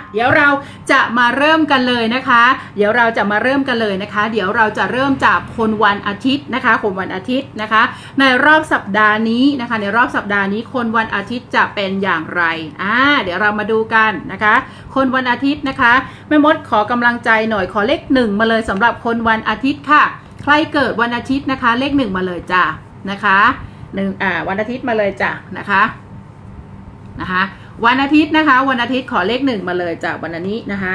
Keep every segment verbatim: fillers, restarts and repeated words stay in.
เดี๋ยวเราจะมาเริ่มกันเลยนะคะเดี๋ยวเราจะมาเริ่มกันเลยนะคะเดี๋ยวเราจะเริ่มจากคนวันอาทิตย์นะคะคนวันอาทิตย์นะคะในรอบสัปดาห์นี้นะคะในรอบสัปดาห์นี้คนวันอาทิตย์จะเป็นอย่างไรอ่าเดี๋ยวเรามาดูกันนะคะคนวันอาทิตย์นะคะแม่มดขอกำลังใจหน่อยขอเลขหนึ่งมาเลยสำหรับคนวันอาทิตย์ค่ะใครเกิดวันอาทิตย์นะคะเลขหนึ่งมาเลยจ้ะนะคะหนึ่งอ่าวันอาทิตย์มาเลยจ้ะนะคะนะคะวันอาทิตย์นะคะวันอาทิตย์ขอเลขหนึ่งมาเลยจากวันนี้นะคะ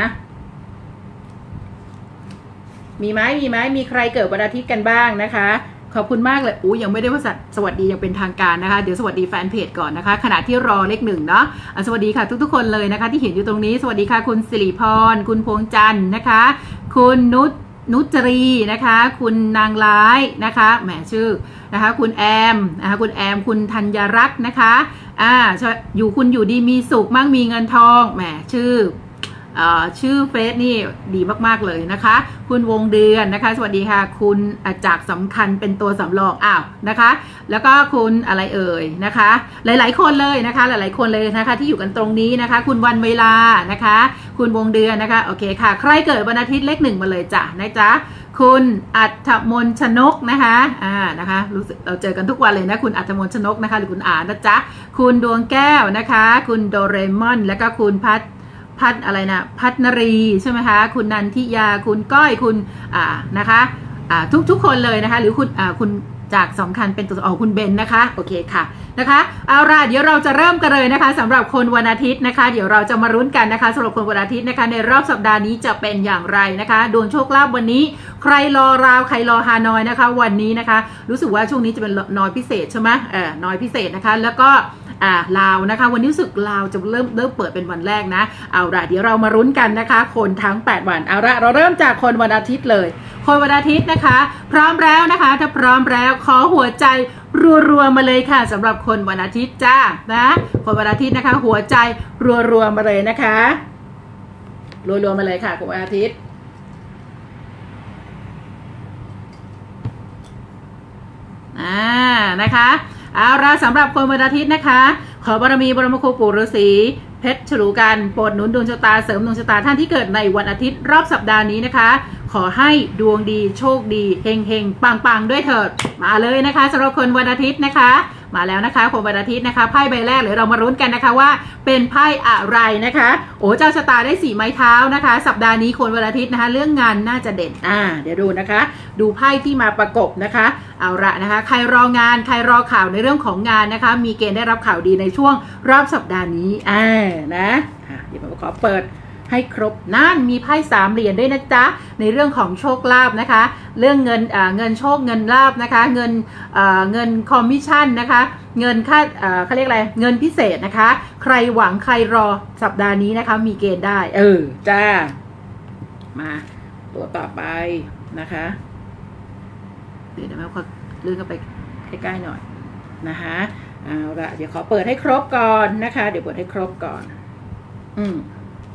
มีไหมมีไหมมีใครเกิดวันอาทิตย์กันบ้างนะคะขอบคุณมากเลยอู้ยังไม่ได้ว่าสวัสดียังเป็นทางการนะคะเดี๋ยวสวัสดีแฟนเพจก่อนนะคะขณะที่รอเลขหนึ่งเนาะสวัสดีค่ะทุกๆคนเลยนะคะที่เห็นอยู่ตรงนี้สวัสดีค่ะคุณสิริพรคุณพวงจันทร์นะคะคุณนุชนุจรีนะคะคุณนางร้ายนะคะแหมชื่อนะคะคุณแอมนะคะคุณแอมคุณธัญรัตน์นะคะอ่าอยู่คุณอยู่ดีมีสุขมั่งมีเงินทองแหมชื่อชื่อเฟซนี่ดีมากๆเลยนะคะคุณวงเดือนนะคะสวัสดีค่ะคุณจากสำคัญเป็นตัวสำรองอ้าวนะคะแล้วก็คุณอะไรเอ่ยนะคะหลายๆคนเลยนะคะหลายๆคนเลยนะคะที่อยู่กันตรงนี้นะคะคุณวันเวลานะคะคุณวงเดือนนะคะโอเคค่ะใครเกิดวันอาทิตย์เลขหนึ่งมาเลยจ้ะนะจ๊ะคุณอัฐมนชนกนะคะอ่านะคะรู้สึกเราเจอกันทุกวันเลยนะคุณอัฐมนชนกนะคะหรือคุณอานะจ๊ะคุณดวงแก้วนะคะคุณโดเรมอนแล้วก็คุณพัทพัฒอะไรนะพัฒนรีใช่ไหมคะคุณนันทิยาคุณก้อยคุณอ่านะคะอ่าทุกทุกคนเลยนะคะหรือคุณอ่าคุณจากสำคัญเป็นตัวอ๋อคุณเบนนะคะโอเคค่ะนะคะเอาล่ะเดี๋ยวเราจะเริ่มกันเลยนะคะสำหรับคนวันอาทิตย์นะคะเดี๋ยวเราจะมารุ้นกันนะคะสำหรับคนวันอาทิตย์นะคะในรอบสัปดาห์นี้จะเป็นอย่างไรนะคะดวงโชคลาภวันนี้ใครรอราวใครรอฮานอยนะคะวันนี้นะคะรู้สึกว่าช่วงนี้จะเป็นนอยพิเศษใช่ไหมเออนอยพิเศษนะคะแล้วก็อ่าลาวนะคะวันนี้รู้สึกลาวจะเริ่มเริ่มเปิดเป็นวันแรกนะเอาละเดี๋ยวเรามารุ้นกันนะคะคนทั้งแปดวันเอาละเราเริ่มจากคนวันอาทิตย์เลยคนวันอาทิตย์นะคะพร้อมแล้วนะคะถ้าพร้อมแล้วขอหัวใจรัวๆมาเลยค่ะสำหรับคนวันอาทิตย์จ้านะคนวันอาทิตย์นะคะหัวใจรัวๆมาเลยนะคะรัวๆมาเลยค่ะคนวันอาทิตย์อ่านะคะเอาละสำหรับคนวันอาทิตย์นะคะขอบารมีบรมครูปู่ฤาษีเพชรฉลูกันโปรดหนุนดวงชะตาเสริมดวงชะตาท่านที่เกิดในวันอาทิตย์รอบสัปดาห์นี้นะคะขอให้ดวงดีโชคดีเฮงเฮงปังปังด้วยเถิดมาเลยนะคะสำหรับคนวันอาทิตย์นะคะมาแล้วนะคะคนวันอาทิตย์นะคะไพ่ใบแรกเดี๋ยวเรามารุ้นกันนะคะว่าเป็นไพ่อะไรนะคะโอ้เจ้าชะตาได้สี่ไม้เท้านะคะสัปดาห์นี้คนวันอาทิตย์นะคะเรื่องงานน่าจะเด่นอ่าเดี๋ยวดูนะคะดูไพ่ที่มาประกบนะคะเอาละนะคะใครรองานใครรอข่าวในเรื่องของงานนะคะมีเกณฑ์ได้รับข่าวดีในช่วงรอบสัปดาห์นี้อ่านะเดี๋ยวผมขอเปิดให้ครบนั่นมีไพ่สามเหรียญด้วยนะจ๊ะในเรื่องของโชคลาภนะคะเรื่องเงินอ่าเงินโชคเงินลาภนะคะเงินอ่าเงินคอมมิชชั่นนะคะเงินค่าอ่าเขาเรียกอะไรเงินพิเศษนะคะใครหวังใครรอสัปดาห์นี้นะคะมีเกณฑ์ได้เออจ้ามาตัวต่อไปนะคะเดี๋ยวแม่ขอลื่นเข้าไปใกล้ๆหน่อยนะคะเอาละเดี๋ยวขอเปิดให้ครบก่อนนะคะเดี๋ยวเปิดให้ครบก่อนอืม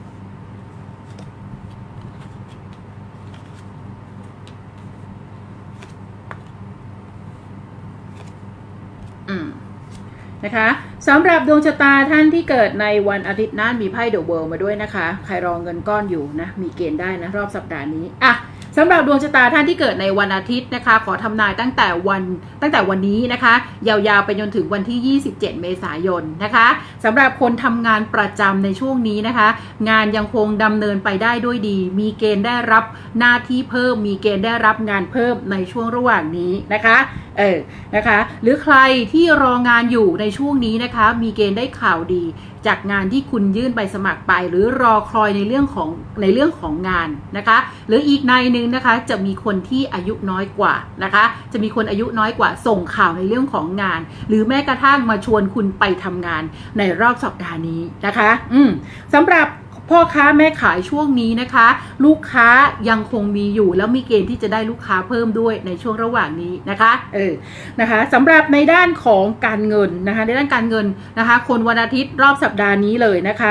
นะคะสำหรับดวงชะตาท่านที่เกิดในวันอาทิตย์นั้นมีไพ่เดอะเวิลด์มาด้วยนะคะใครรอเงินก้อนอยู่นะมีเกณฑ์ได้นะรอบสัปดาห์นี้อ่ะสำหรับดวงชะตาท่านที่เกิดในวันอาทิตย์นะคะขอทำนายตั้งแต่วันตั้งแต่วันนี้นะคะยาวๆไปจนถึงวันที่ยี่สิบเจ็ดเมษายนนะคะสำหรับคนทำงานประจำในช่วงนี้นะคะงานยังคงดำเนินไปได้ด้วยดีมีเกณฑ์ได้รับหน้าที่เพิ่มมีเกณฑ์ได้รับงานเพิ่มในช่วงระหว่างนี้นะคะเออนะคะหรือใครที่รองานอยู่ในช่วงนี้นะคะมีเกณฑ์ได้ข่าวดีจากงานที่คุณยื่นใบสมัครไปหรือรอคอยในเรื่องของในเรื่องของงานนะคะหรืออีกในหนึ่งนะคะจะมีคนที่อายุน้อยกว่านะคะจะมีคนอายุน้อยกว่าส่งข่าวในเรื่องของงานหรือแม้กระทั่งมาชวนคุณไปทำงานในรอบสัปดาห์นี้นะคะอืมสำหรับพ่อค้าแม่ขายช่วงนี้นะคะลูกค้ายังคงมีอยู่แล้วมีเกณฑ์ที่จะได้ลูกค้าเพิ่มด้วยในช่วงระหว่างนี้นะคะเออนะคะสำหรับในด้านของการเงินนะคะในด้านการเงินนะคะคนวันอาทิตย์รอบสัปดาห์นี้เลยนะคะ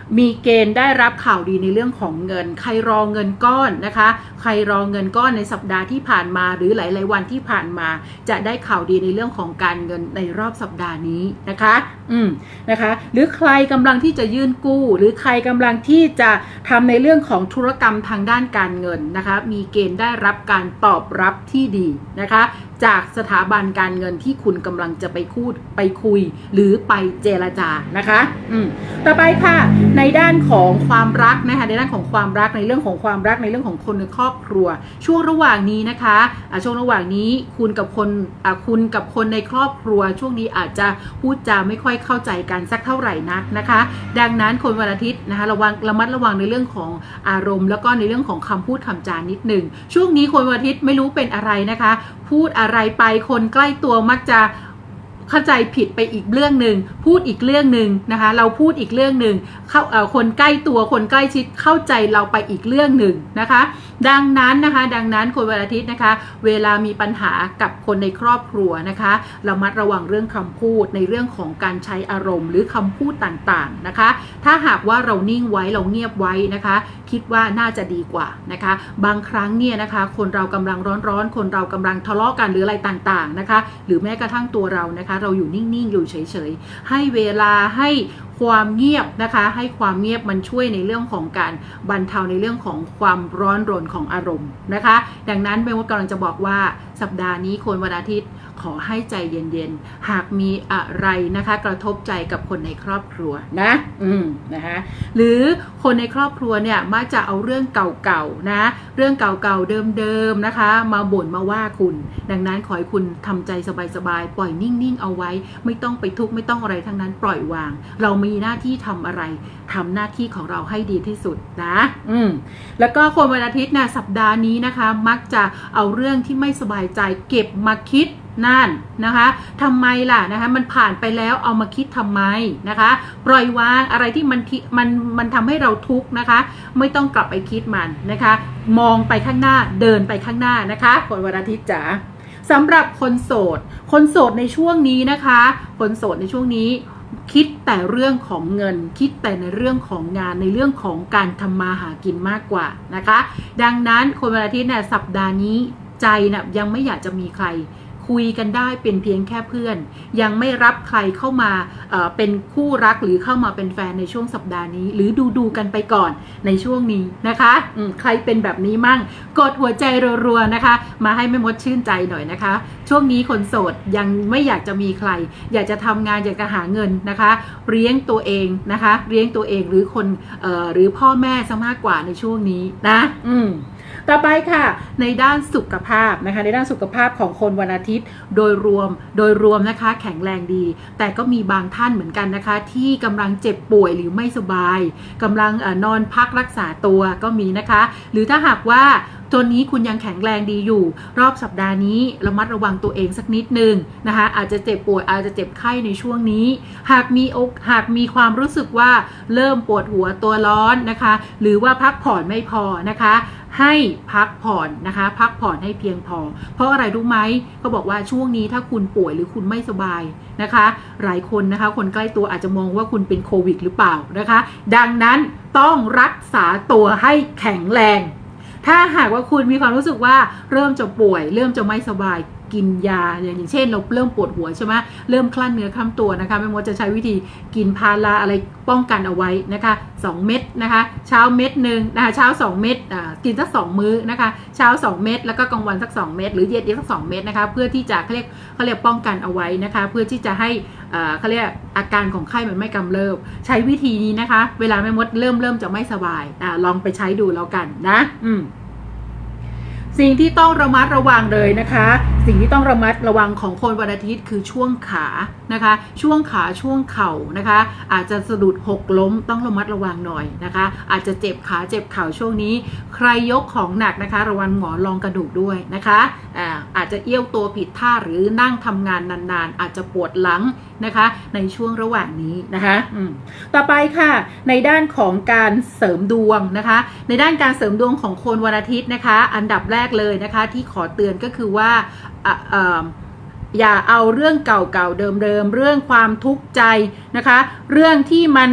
มีเกณฑ์ได้รับข่าวดีในเรื่องของเงินใครรอเงินก้อนนะคะใครรอเงินก้อนในสัปดาห์ที่ผ่านมาหรือหลายๆวันที่ผ่านมาจะได้ข่าวดีในเรื่องของการเงินในรอบสัปดาห์นี้นะคะอืมนะคะหรือใครกำลังที่จะยื่นกู้หรือใครกำลังที่จะทำในเรื่องของธุรกรรมทางด้านการเงินนะคะมีเกณฑ์ได้รับการตอบรับที่ดีนะคะจากสถาบันการเงินที่คุณกำลังจะไปพูดไปคุยหรือไปเจรจานะคะอืมต่อไปค่ะในด้านของความรักนะคะในด้านของความรักในเรื่องของความรักในเรื่องของคนในครอบครัวช่วงระหว่างนี้นะคะะช่วงระหว่างนี้คุณกับคนคุณกับคนในครอบครัวช่วงนี้อาจจะพูดจาไม่ค่อยเข้าใจกันสักเท่าไหร่นักนะคะดังนั้นคนวันอาทิตย์นะคะระวังระมัดระวังในเรื่องของอารมณ์แล้วก็ในเรื่องของคำพูดคำจานิดหนึ่งช่วงนี้คนวันอาทิตย์ไม่รู้เป็นอะไรนะคะพูดอะไรไปคนใกล้ตัวมักจะเข้าใจผิดไปอีกเรื่องหนึ่งพูดอีกเรื่องหนึ่งนะคะเราพูดอีกเรื่องหนึ่งเข้าคนใกล้ตัวคนใกล้ชิดเข้าใจเราไปอีกเรื่องหนึ่งนะคะดังนั้นนะคะดังนั้นคนวันอาทิตย์นะคะเวลามีปัญหากับคนในครอบครัวนะคะระมัดระวังเรื่องคำพูดในเรื่องของการใช้อารมณ์หรือคำพูดต่างๆนะคะถ้าหากว่าเรานิ่งไว้เราเงียบไว้นะคะคิดว่าน่าจะดีกว่านะคะบางครั้งเนี่ยนะคะคนเรากำลังร้อนๆคนเรากำลังทะเลาะกันหรืออะไรต่างๆนะคะหรือแม้กระทั่งตัวเรานะคะเราอยู่นิ่งๆอยู่เฉยๆให้เวลาให้ความเงียบนะคะให้ความเงียบมันช่วยในเรื่องของการบรรเทาในเรื่องของความร้อนรนของอารมณ์นะคะดังนั้นเบลกำลังจะบอกว่าสัปดาห์นี้คนวันอาทิตย์ขอให้ใจเย็นๆหากมีอะไรนะคะกระทบใจกับคนในครอบครัวนะอืมนะคะหรือคนในครอบครัวเนี่ยมักจะเอาเรื่องเก่าๆนะเรื่องเก่าๆเดิมๆนะคะมาบ่นมาว่าคุณดังนั้นขอให้คุณทำใจสบายๆปล่อยนิ่งๆเอาไว้ไม่ต้องไปทุกข์ไม่ต้องอะไรทั้งนั้นปล่อยวางเรามีหน้าที่ทำอะไรทำหน้าที่ของเราให้ดีที่สุดนะอืมแล้วก็คนวันอาทิตย์นะสัปดาห์นี้นะคะมักจะเอาเรื่องที่ไม่สบายใจเก็บมาคิดนั่นนะคะทำไมล่ะนะคะมันผ่านไปแล้วเอามาคิดทำไมนะคะปล่อยวางอะไรที่มันมันมันทำให้เราทุกข์นะคะไม่ต้องกลับไปคิดมันนะคะมองไปข้างหน้าเดินไปข้างหน้านะคะคนวันอาทิตย์จ๋าสำหรับคนโสดคนโสดในช่วงนี้นะคะคนโสดในช่วงนี้คิดแต่เรื่องของเงินคิดแต่ในเรื่องของงานในเรื่องของการทำมาหากินมากกว่านะคะดังนั้นคนวันอาทิตย์เนี่ยสัปดาห์นี้ใจนะยังไม่อยากจะมีใครคุยกันได้เป็นเพียงแค่เพื่อนยังไม่รับใครเข้ามาเอ่อเป็นคู่รักหรือเข้ามาเป็นแฟนในช่วงสัปดาห์นี้หรือดูดูกันไปก่อนในช่วงนี้นะคะใครเป็นแบบนี้มั่งกดหัวใจรัวๆนะคะมาให้แม่มดชื่นใจหน่อยนะคะช่วงนี้คนโสดยังไม่อยากจะมีใครอยากจะทำงานอยากจะหาเงินนะคะเลี้ยงตัวเองนะคะเลี้ยงตัวเองหรือคนเอ่อหรือพ่อแม่ซะมากกว่าในช่วงนี้นะอืมต่อไปค่ะในด้านสุขภาพนะคะในด้านสุขภาพของคนวันอาทิตย์โดยรวมโดยรวมนะคะแข็งแรงดีแต่ก็มีบางท่านเหมือนกันนะคะที่กำลังเจ็บป่วยหรือไม่สบายกำลังนอนพักรักษาตัวก็มีนะคะหรือถ้าหากว่าตัวนี้คุณยังแข็งแรงดีอยู่รอบสัปดาห์นี้ระมัดระวังตัวเองสักนิดนึงนะคะอาจจะเจ็บป่วยอาจจะเจ็บไข้ในช่วงนี้หากมีอกหากมีความรู้สึกว่าเริ่มปวดหัวตัวร้อนนะคะหรือว่าพักผ่อนไม่พอนะคะให้พักผ่อนนะคะพักผ่อนให้เพียงพอเพราะอะไรรู้ไหมเขาบอกว่าช่วงนี้ถ้าคุณป่วยหรือคุณไม่สบายนะคะหลายคนนะคะคนใกล้ตัวอาจจะมองว่าคุณเป็นโควิดหรือเปล่านะคะดังนั้นต้องรักษาตัวให้แข็งแรงถ้าหากว่าคุณมีความรู้สึกว่าเริ่มจะป่วยเริ่มจะไม่สบายกินยาอย่างเช่นเราเริ่มปวดหัวใช่ไหมเริ่มคลั่นเนื้อคลั่นตัวนะคะแม่มดจะใช้วิธีกินพาราอะไรป้องกันเอาไว้นะคะสองเม็ดนะคะเช้าเม็ดหนึ่งนะคะเช้าสองเม็ดอ่ากินสักสองมื้อนะคะเช้าสองเม็ดแล้วก็กลางวันสักสองเม็ดหรือเย็นอีกสักสองเม็ดนะคะเพื่อที่จะเขาเรียกเขาเรียกป้องกันเอาไว้นะคะเพื่อที่จะให้อ่าเขาเรียกอาการของไข้มันไม่กำเริบใช้วิธีนี้นะคะเวลาแม่มดเริ่มเริ่มจะไม่สบายอ่าลองไปใช้ดูแล้วกันนะอืมสิ่งที่ต้องระมัดระวังเลยนะคะสิ่งที่ต้องระมัดระวังของคนวันอาทิตย์คือช่วงขานะคะช่วงขาช่วงเข่านะคะอาจจะสะดุดหกล้มต้องระมัดระวังหน่อยนะคะอาจจะเจ็บขาเจ็บเข่าช่วงนี้ใครยกของหนักนะคะระวังหมอนรองกระดูกด้วยนะคะอ่าอาจจะเอี้ยวตัวผิดท่าหรือนั่งทำงานนานๆอาจจะปวดหลังนะคะในช่วงระหว่างนี้นะคะอืมต่อไปค่ะในด้านของการเสริมดวงนะคะในด้านการเสริมดวงของคนวันอาทิตย์นะคะอันดับแรกเลยนะคะที่ขอเตือนก็คือว่าอย่าเอาเรื่องเก่าๆเดิมๆเรื่องความทุกข์ใจนะคะเรื่องที่มัน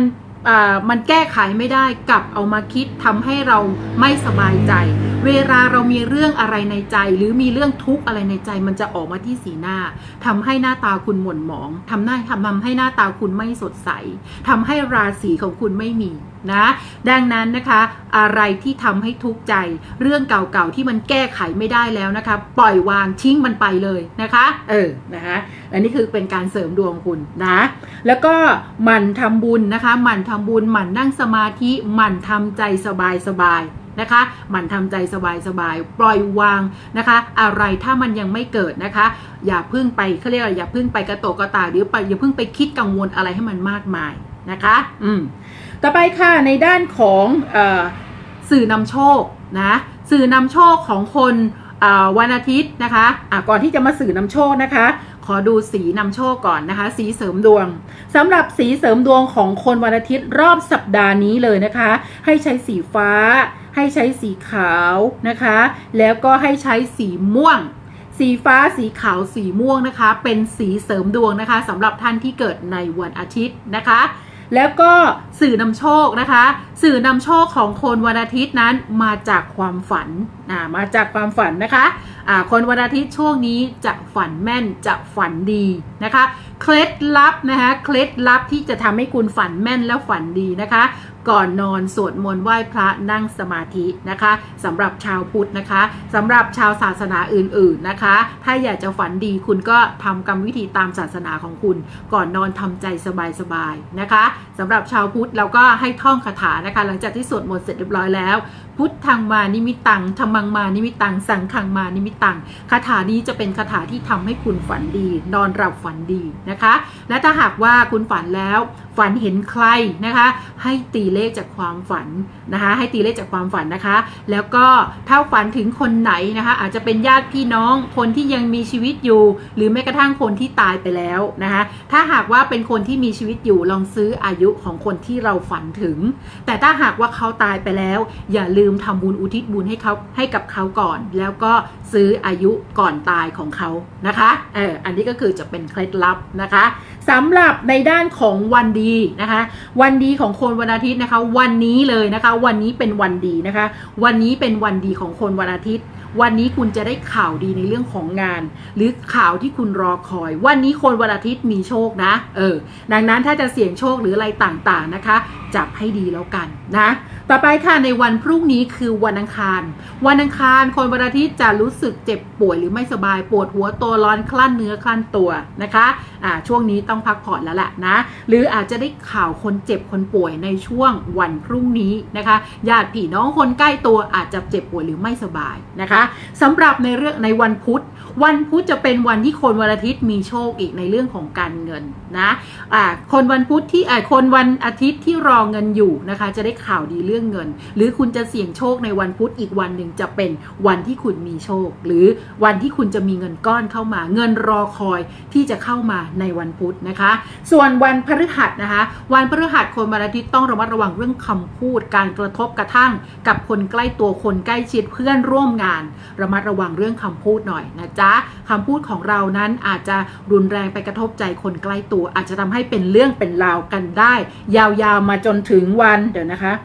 มันแก้ไขไม่ได้กลับเอามาคิดทำให้เราไม่สบายใจเวลาเรามีเรื่องอะไรในใจหรือมีเรื่องทุกข์อะไรในใจมันจะออกมาที่สีหน้าทำให้หน้าตาคุณหม่นหมองทำหน้าทำให้หน้าตาคุณไม่สดใสทำให้ราศีของคุณไม่มีนะดังนั้นนะคะอะไรที่ทำให้ทุกข์ใจเรื่องเก่าๆที่มันแก้ไขไม่ได้แล้วนะคะปล่อยวางทิ้งมันไปเลยนะคะเออนะคะอันนี้คือเป็นการเสริมดวงคุณนะแล้วก็หมั่นทำบุญนะคะหมั่นทำบุญหมั่นนั่งสมาธิหมั่นทำใจสบายๆนะคะหมั่นทำใจสบายๆปล่อยวางนะคะอะไรถ้ามันยังไม่เกิดนะคะอย่าพึ่งไปเขาเรียกอะไรอย่าพึ่งไปกระโตกกระตากหรือไปอย่าพึ่งไปคิดกังวลอะไรให้มันมากมายนะคะอืมต่อไปค่ะในด้านของเอ่อสื่อนำโชคนะสื่อนำโชคของคนวันอาทิตย์นะคะะก่อนที่จะมาสื่อนำโชคนะคะขอดูสีนำโชคก่อนนะคะสีเสริมดวงสำหรับสีเสริมดวงของคนวันอาทิตย์รอบสัปดาห์นี้เลยนะคะให้ใช้สีฟ้าให้ใช้สีขาวนะคะแล้วก็ให้ใช้สีม่วงสีฟ้าสีขาวสีม่วงนะคะเป็นสีเสริมดวงนะคะสำหรับท่านที่เกิดในวันอาทิตย์นะคะแล้วก็สื่อนำโชคนะคะสื่อนำโชคของคนวันอาทิตย์นั้นมาจากความฝันอ่ามาจากความฝันนะคะอ่าคนวันอาทิตย์ช่วงนี้จะฝันแม่นจะฝันดีนะคะเคล็ดลับนะคะเคล็ดลับที่จะทำให้คุณฝันแม่นและฝันดีนะคะก่อนนอนสวดมนต์ไหว้พระนั่งสมาธินะคะสำหรับชาวพุทธนะคะสำหรับชาวศาสนาอื่นๆนะคะถ้าอยากจะฝันดีคุณก็ทำกรรมวิธีตามศาสนาของคุณก่อนนอนทำใจสบายๆนะคะสำหรับชาวพุทธเราก็ให้ท่องคาถานะคะหลังจากที่สวดมนต์เสร็จเรียบร้อยแล้วพุทธังมานิมิตังธัมมังมานิมิตังสังฆังมานิมิตังคาถานี้จะเป็นคาถาที่ทำให้คุณฝันดีนอนหลับฝันดีนะคะและถ้าหากว่าคุณฝันแล้วฝันเห็นใครนะคะให้ตีเลขจากความฝันนะคะให้ตีเลขจากความฝันนะคะแล้วก็ถ้าฝันถึงคนไหนนะคะอาจจะเป็นญาติพี่น้องคนที่ยังมีชีวิตอยู่หรือแม้กระทั่งคนที่ตายไปแล้วนะคะถ้าหากว่าเป็นคนที่มีชีวิตอยู่ลองซื้ออายุของคนที่เราฝันถึงแต่ถ้าหากว่าเขาตายไปแล้วอย่าลืมทำบุญอุทิศบุญให้เขาให้กับเขาก่อนแล้วก็ซื้ออายุก่อนตายของเขานะคะเอออันนี้ก็คือจะเป็นเคล็ดลับนะคะสำหรับในด้านของวันดีนะคะวันดีของคนวันอาทิตย์นะคะวันนี้เลยนะคะวันนี้เป็นวันดีนะคะวันนี้เป็นวันดีของคนวันอาทิตย์วันนี้คุณจะได้ข่าวดีในเรื่องของงานหรือข่าวที่คุณรอคอยวันนี้คนวันอาทิตย์มีโชคนะเออดังนั้นถ้าจะเสี่ยงโชคหรืออะไรต่างๆนะคะจับให้ดีแล้วกันนะต่อไปค่ะในวันพรุ่งนี้คือวันอังคารวันอังคารคนวันอาทิตย์จะรู้สึกเจ็บป่วยหรือไม่สบายปวดหัวตัวร้อนคลั่นเนื้อคลั่นตัวนะคะอ่าช่วงนี้ต้องพักผ่อนแล้วแหละนะหรืออาจจะได้ข่าวคนเจ็บคนป่วยในช่วงวันพรุ่งนี้นะคะญาติพี่น้องคนใกล้ตัวอาจจะเจ็บป่วยหรือไม่สบายนะคะสำหรับในเรื่องในวันพุธวันพุธจะเป็นวันที่คนวันอาทิตย์มีโชคอีกในเรื่องของการเงินนะอ่าคนวันพุธที่อ่าคนวันอาทิตย์ที่รอเงินอยู่นะคะจะได้ข่าวดีเรื่องเงินหรือคุณจะเสี่ยงโชคในวันพุธอีกวันหนึ่งจะเป็นวันที่คุณมีโชคหรือวันที่คุณจะมีเงินก้อนเข้ามาเงินรอคอยที่จะเข้ามาในวันพุธนะคะส่วนวันพฤหัสนะคะวันพฤหัสคนวันอาทิตย์ต้องระมัดระวังเรื่องคำพูดการกระทบกระทั่งกับคนใกล้ตัวคนใกล้ชิดเพื่อนร่วมงานระมัดระวังเรื่องคำพูดหน่อยนะจ๊ะคำพูดของเรานั้นอาจจะรุนแรงไปกระทบใจคนใกล้ตัวอาจจะทำให้เป็นเรื่องเป็นราวกันได้ยาวๆมาจนถึงวันเดี๋ยวนะคะ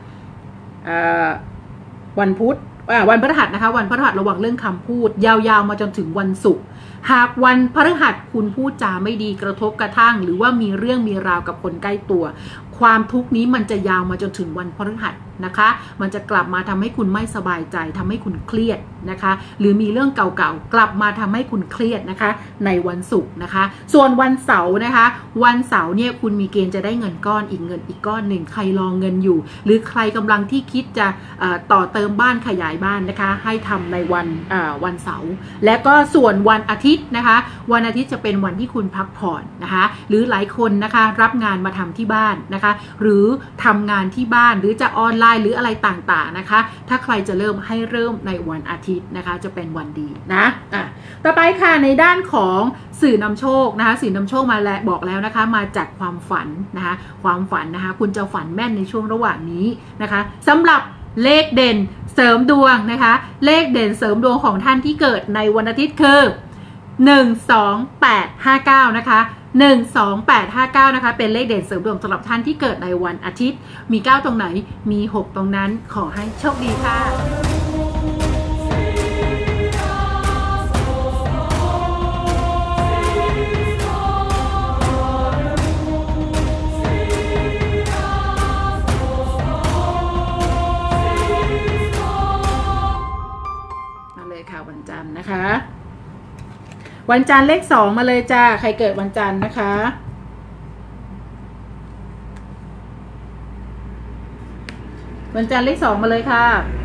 วันพุธวันพฤหัสนะคะวันพฤหัสระวังเรื่องคำพูดยาวๆมาจนถึงวันศุกร์หากวันพฤหัสคุณพูดจาไม่ดีกระทบกระทั่งหรือว่ามีเรื่องมีราวกับคนใกล้ตัวความทุกข์นี้มันจะยาวมาจนถึงวันพฤหัสนะคะมันจะกลับมาทำให้คุณไม่สบายใจทำให้คุณเครียดนะคะหรือมีเรื่องเก่าๆกลับมาทำให้คุณเครียดนะคะในวันศุกร์นะคะส่วนวันเสาร์นะคะวันเสาร์เนี่ยคุณมีเกณฑ์จะได้เงินก้อนอีกเงินอีกก้อนหนึ่งใครรองเงินอยู่หรือใครกำลังที่คิดจะต่อเติมบ้านขยายบ้านนะคะให้ทำในวันวันเสาร์และก็ส่วนวันอาทิตย์นะคะวันอาทิตย์จะเป็นวันที่คุณพักผ่อนนะคะหรือหลายคนนะคะรับงานมาทำที่บ้านนะคะหรือทำงานที่บ้านหรือจะออนไลน์หรืออะไรต่างๆนะคะถ้าใครจะเริ่มให้เริ่มในวันอาทิตย์นะคะจะเป็นวันดีนะอ่ะต่อไปค่ะในด้านของสื่อนำโชคนะคะสื่อนำโชคมาแล้วบอกแล้วนะคะมาจากความฝันนะคะความฝันนะคะคุณจะฝันแม่นในช่วงระหว่างนี้นะคะสำหรับเลขเด่นเสริมดวงนะคะเลขเด่นเสริมดวงของท่านที่เกิดในวันอาทิตย์คือหนึ่ง สอง แปด ห้า เก้านะคะหนึ่ง สอง แปด ห้า เก้านะคะเป็นเลขเด่นเสริมดวงสำหรับท่านที่เกิดในวันอาทิตย์มีเก้าตรงไหนมีหกตรงนั้นขอให้โชคดีค่ะมาเลยค่ะวันจันทร์นะคะวันจันทร์เลขสองมาเลยจ้าใครเกิดวันจันทร์นะคะวันจันทร์เลขสองมาเลยค่ะ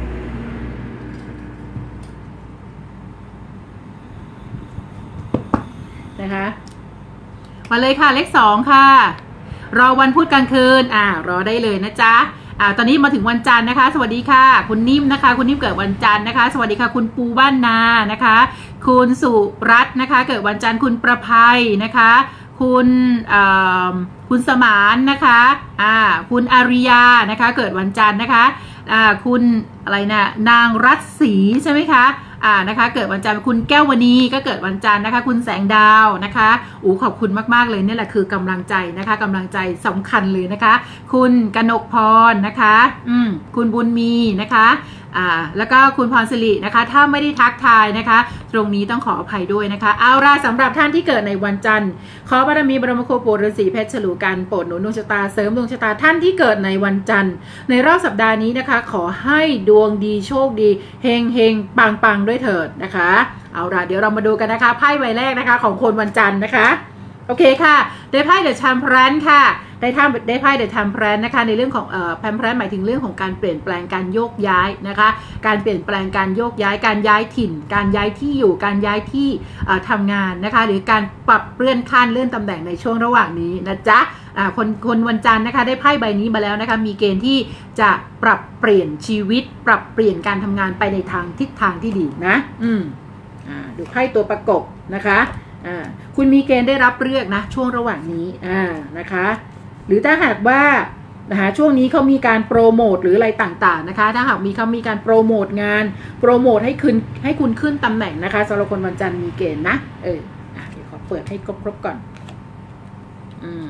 นะคะมาเลยค่ะเลขสองค่ะรอวันพุธกลางคืนอ่ารอได้เลยนะจ๊ะอ่าตอนนี้มาถึงวันจันทร์นะคะสวัสดีค่ะคุณนิ่มนะคะคุณนิ่มเกิดวันจันทร์นะคะสวัสดีค่ะคุณปูบ้านนานะคะคุณสุรัตน์นะคะเกิดวันจันทร์คุณประภัยนะคะคุณคุณสมานนะคะอ่าคุณอาริยานะคะเกิดวันจันทร์นะคะอ่าคุณอะไรนะนางรัตศรีใช่ไหมคะอ่านะคะเกิดวันจันทร์คุณแก้ววณีก็เกิดวันจันทร์นะคะคุณแสงดาวนะคะอูขอบคุณมากๆเลยนี่แหละคือกำลังใจนะคะกำลังใจสำคัญเลยนะคะคุณกนกพรนะคะอืมคุณบุญมีนะคะอ่าแล้วก็คุณพรสิรินะคะถ้าไม่ได้ทักทายนะคะตรงนี้ต้องขออภัยด้วยนะคะเอาล่ะสำหรับท่านที่เกิดในวันจันทร์ขอบารมีบรมครูโปรดฤาษีเพชรฉลูกันโปรดหนุนดวงชะตาเสริมดวงชะตาท่านที่เกิดในวันจันทร์ในรอบสัปดาห์นี้นะคะขอให้ดวงดีโชคดีเฮงเฮงปังปังด้วยเถิดนะคะเอาล่ะเดี๋ยวเรามาดูกันนะคะไพ่ใบแรกนะคะของคนวันจันทร์นะคะโอเคค่ะได้ไพ่เดอะแชมเปญค่ะได้ท่าได้ไพ่เดอะแชมเปญนะคะในเรื่องของเอ่อแชมเปญหมายถึงเรื่องของการเปลี่ยนแปลงการโยกย้ายนะคะการเปลี่ยนแปลงการโยกย้ายการย้ายถิ่นการย้ายที่อยู่การย้ายที่ทำงานนะคะหรือการปรับเลื่อนขั้นเลื่อนตำแหน่งในช่วงระหว่างนี้นะจ๊ะคนคนวันจันทร์นะคะได้ไพ่ใบนี้มาแล้วนะคะมีเกณฑ์ที่จะปรับเปลี่ยนชีวิตปรับเปลี่ยนการทำงานไปในทางทิศทางที่ดีนะอืมอ่าดูไพ่ตัวประกบนะคะอ่าคุณมีเกณฑ์ได้รับเลือกนะช่วงระหว่างนี้อ่านะคะหรือถ้าหากว่านะคะช่วงนี้เขามีการโปรโมทหรืออะไรต่างๆนะคะถ้าหากมีเขามีการโปรโมทงานโปรโมทให้คุณให้คุณขึ้นตำแหน่งนะคะสำหรับคนวันจันทร์มีเกณฑ์นะเอออ่ะเดี๋ยวขอเปิดให้ครบๆก่อนอืม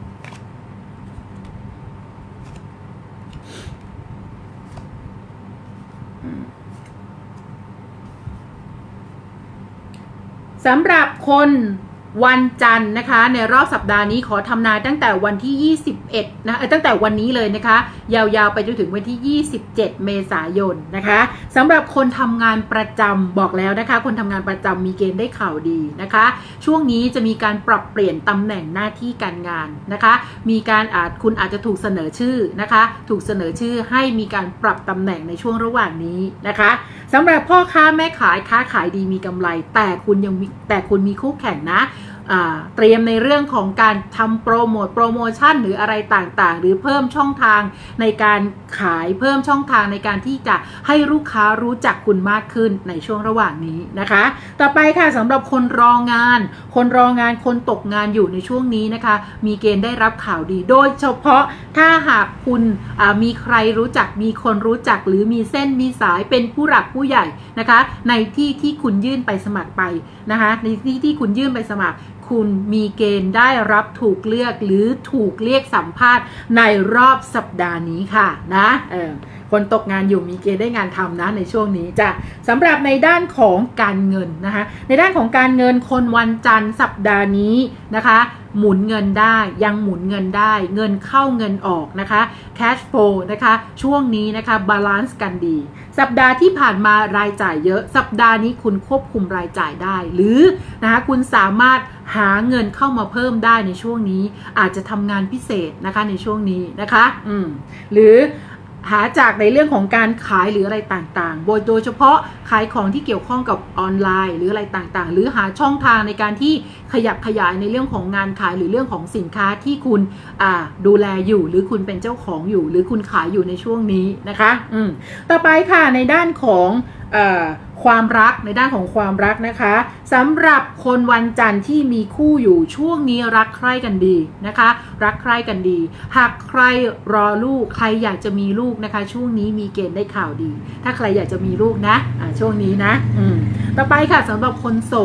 สำหรับคนวันจันทร์นะคะในรอบสัปดาห์นี้ขอทำนายตั้งแต่วันที่ยี่สิบเอ็ดนะตั้งแต่วันนี้เลยนะคะยาวๆไปจนถึงวันที่ยี่สิบเจ็ดเมษายนนะคะสำหรับคนทำงานประจำบอกแล้วนะคะคนทำงานประจำมีเกณฑ์ได้ข่าวดีนะคะช่วงนี้จะมีการปรับเปลี่ยนตำแหน่งหน้าที่การงานนะคะมีการอาจคุณอาจจะถูกเสนอชื่อนะคะถูกเสนอชื่อให้มีการปรับตำแหน่งในช่วงระหว่างนี้นะคะสำหรับพ่อค้าแม่ขายค้าขายดีมีกำไรแต่คุณยังมีแต่คุณมีคู่แข่งนะเตรียมในเรื่องของการทำโปรโมทโปรโมชั่นหรืออะไรต่างๆหรือเพิ่มช่องทางในการขายเพิ่มช่องทางในการที่จะให้ลูกค้ารู้จักคุณมากขึ้นในช่วงระหว่างนี้นะคะต่อไปค่ะสำหรับคนรองานคนรองานคนตกงานอยู่ในช่วงนี้นะคะมีเกณฑ์ได้รับข่าวดีโดยเฉพาะถ้าหากคุณมีใครรู้จักมีคนรู้จักหรือมีเส้นมีสายเป็นผู้หลักผู้ใหญ่นะคะในที่ที่คุณยื่นไปสมัครไปนะคะในที่ที่คุณยื่นไปสมัครคุณมีเกณฑ์ได้รับถูกเลือกหรือถูกเรียกสัมภาษณ์ในรอบสัปดาห์นี้ค่ะนะเออคนตกงานอยู่มีเกณฑ์ได้งานทำนะในช่วงนี้จ้ะสำหรับในด้านของการเงินนะคะในด้านของการเงินคนวันจันทร์สัปดาห์นี้นะคะหมุนเงินได้ยังหมุนเงินได้เงินเข้าเงินออกนะคะ cash flow นะคะช่วงนี้นะคะบาลานซ์กันดีสัปดาห์ที่ผ่านมารายจ่ายเยอะสัปดาห์นี้คุณควบคุมรายจ่ายได้หรือนะคะคุณสามารถหาเงินเข้ามาเพิ่มได้ในช่วงนี้อาจจะทำงานพิเศษนะคะในช่วงนี้นะคะอืมหรือหาจากในเรื่องของการขายหรืออะไรต่างๆโดยเฉพาะขายของที่เกี่ยวข้องกับออนไลน์หรืออะไรต่างๆหรือหาช่องทางในการที่ขยับขยายในเรื่องของงานขายหรือเรื่องของสินค้าที่คุณดูแลอยู่หรือคุณเป็นเจ้าของอยู่หรือคุณขายอยู่ในช่วงนี้นะคะอืมต่อไปค่ะในด้านของเอ่อความรักในด้านของความรักนะคะสำหรับคนวันจันทร์ที่มีคู่อยู่ช่วงนี้รักใคร่กันดีนะคะรักใคร่กันดีหากใครรอลูกใครอยากจะมีลูกนะคะช่วงนี้มีเกณฑ์ได้ข่าวดีถ้าใครอยากจะมีลูกนะอ่าช่วงนี้นะอืมต่อไปค่ะสำหรับคนโสด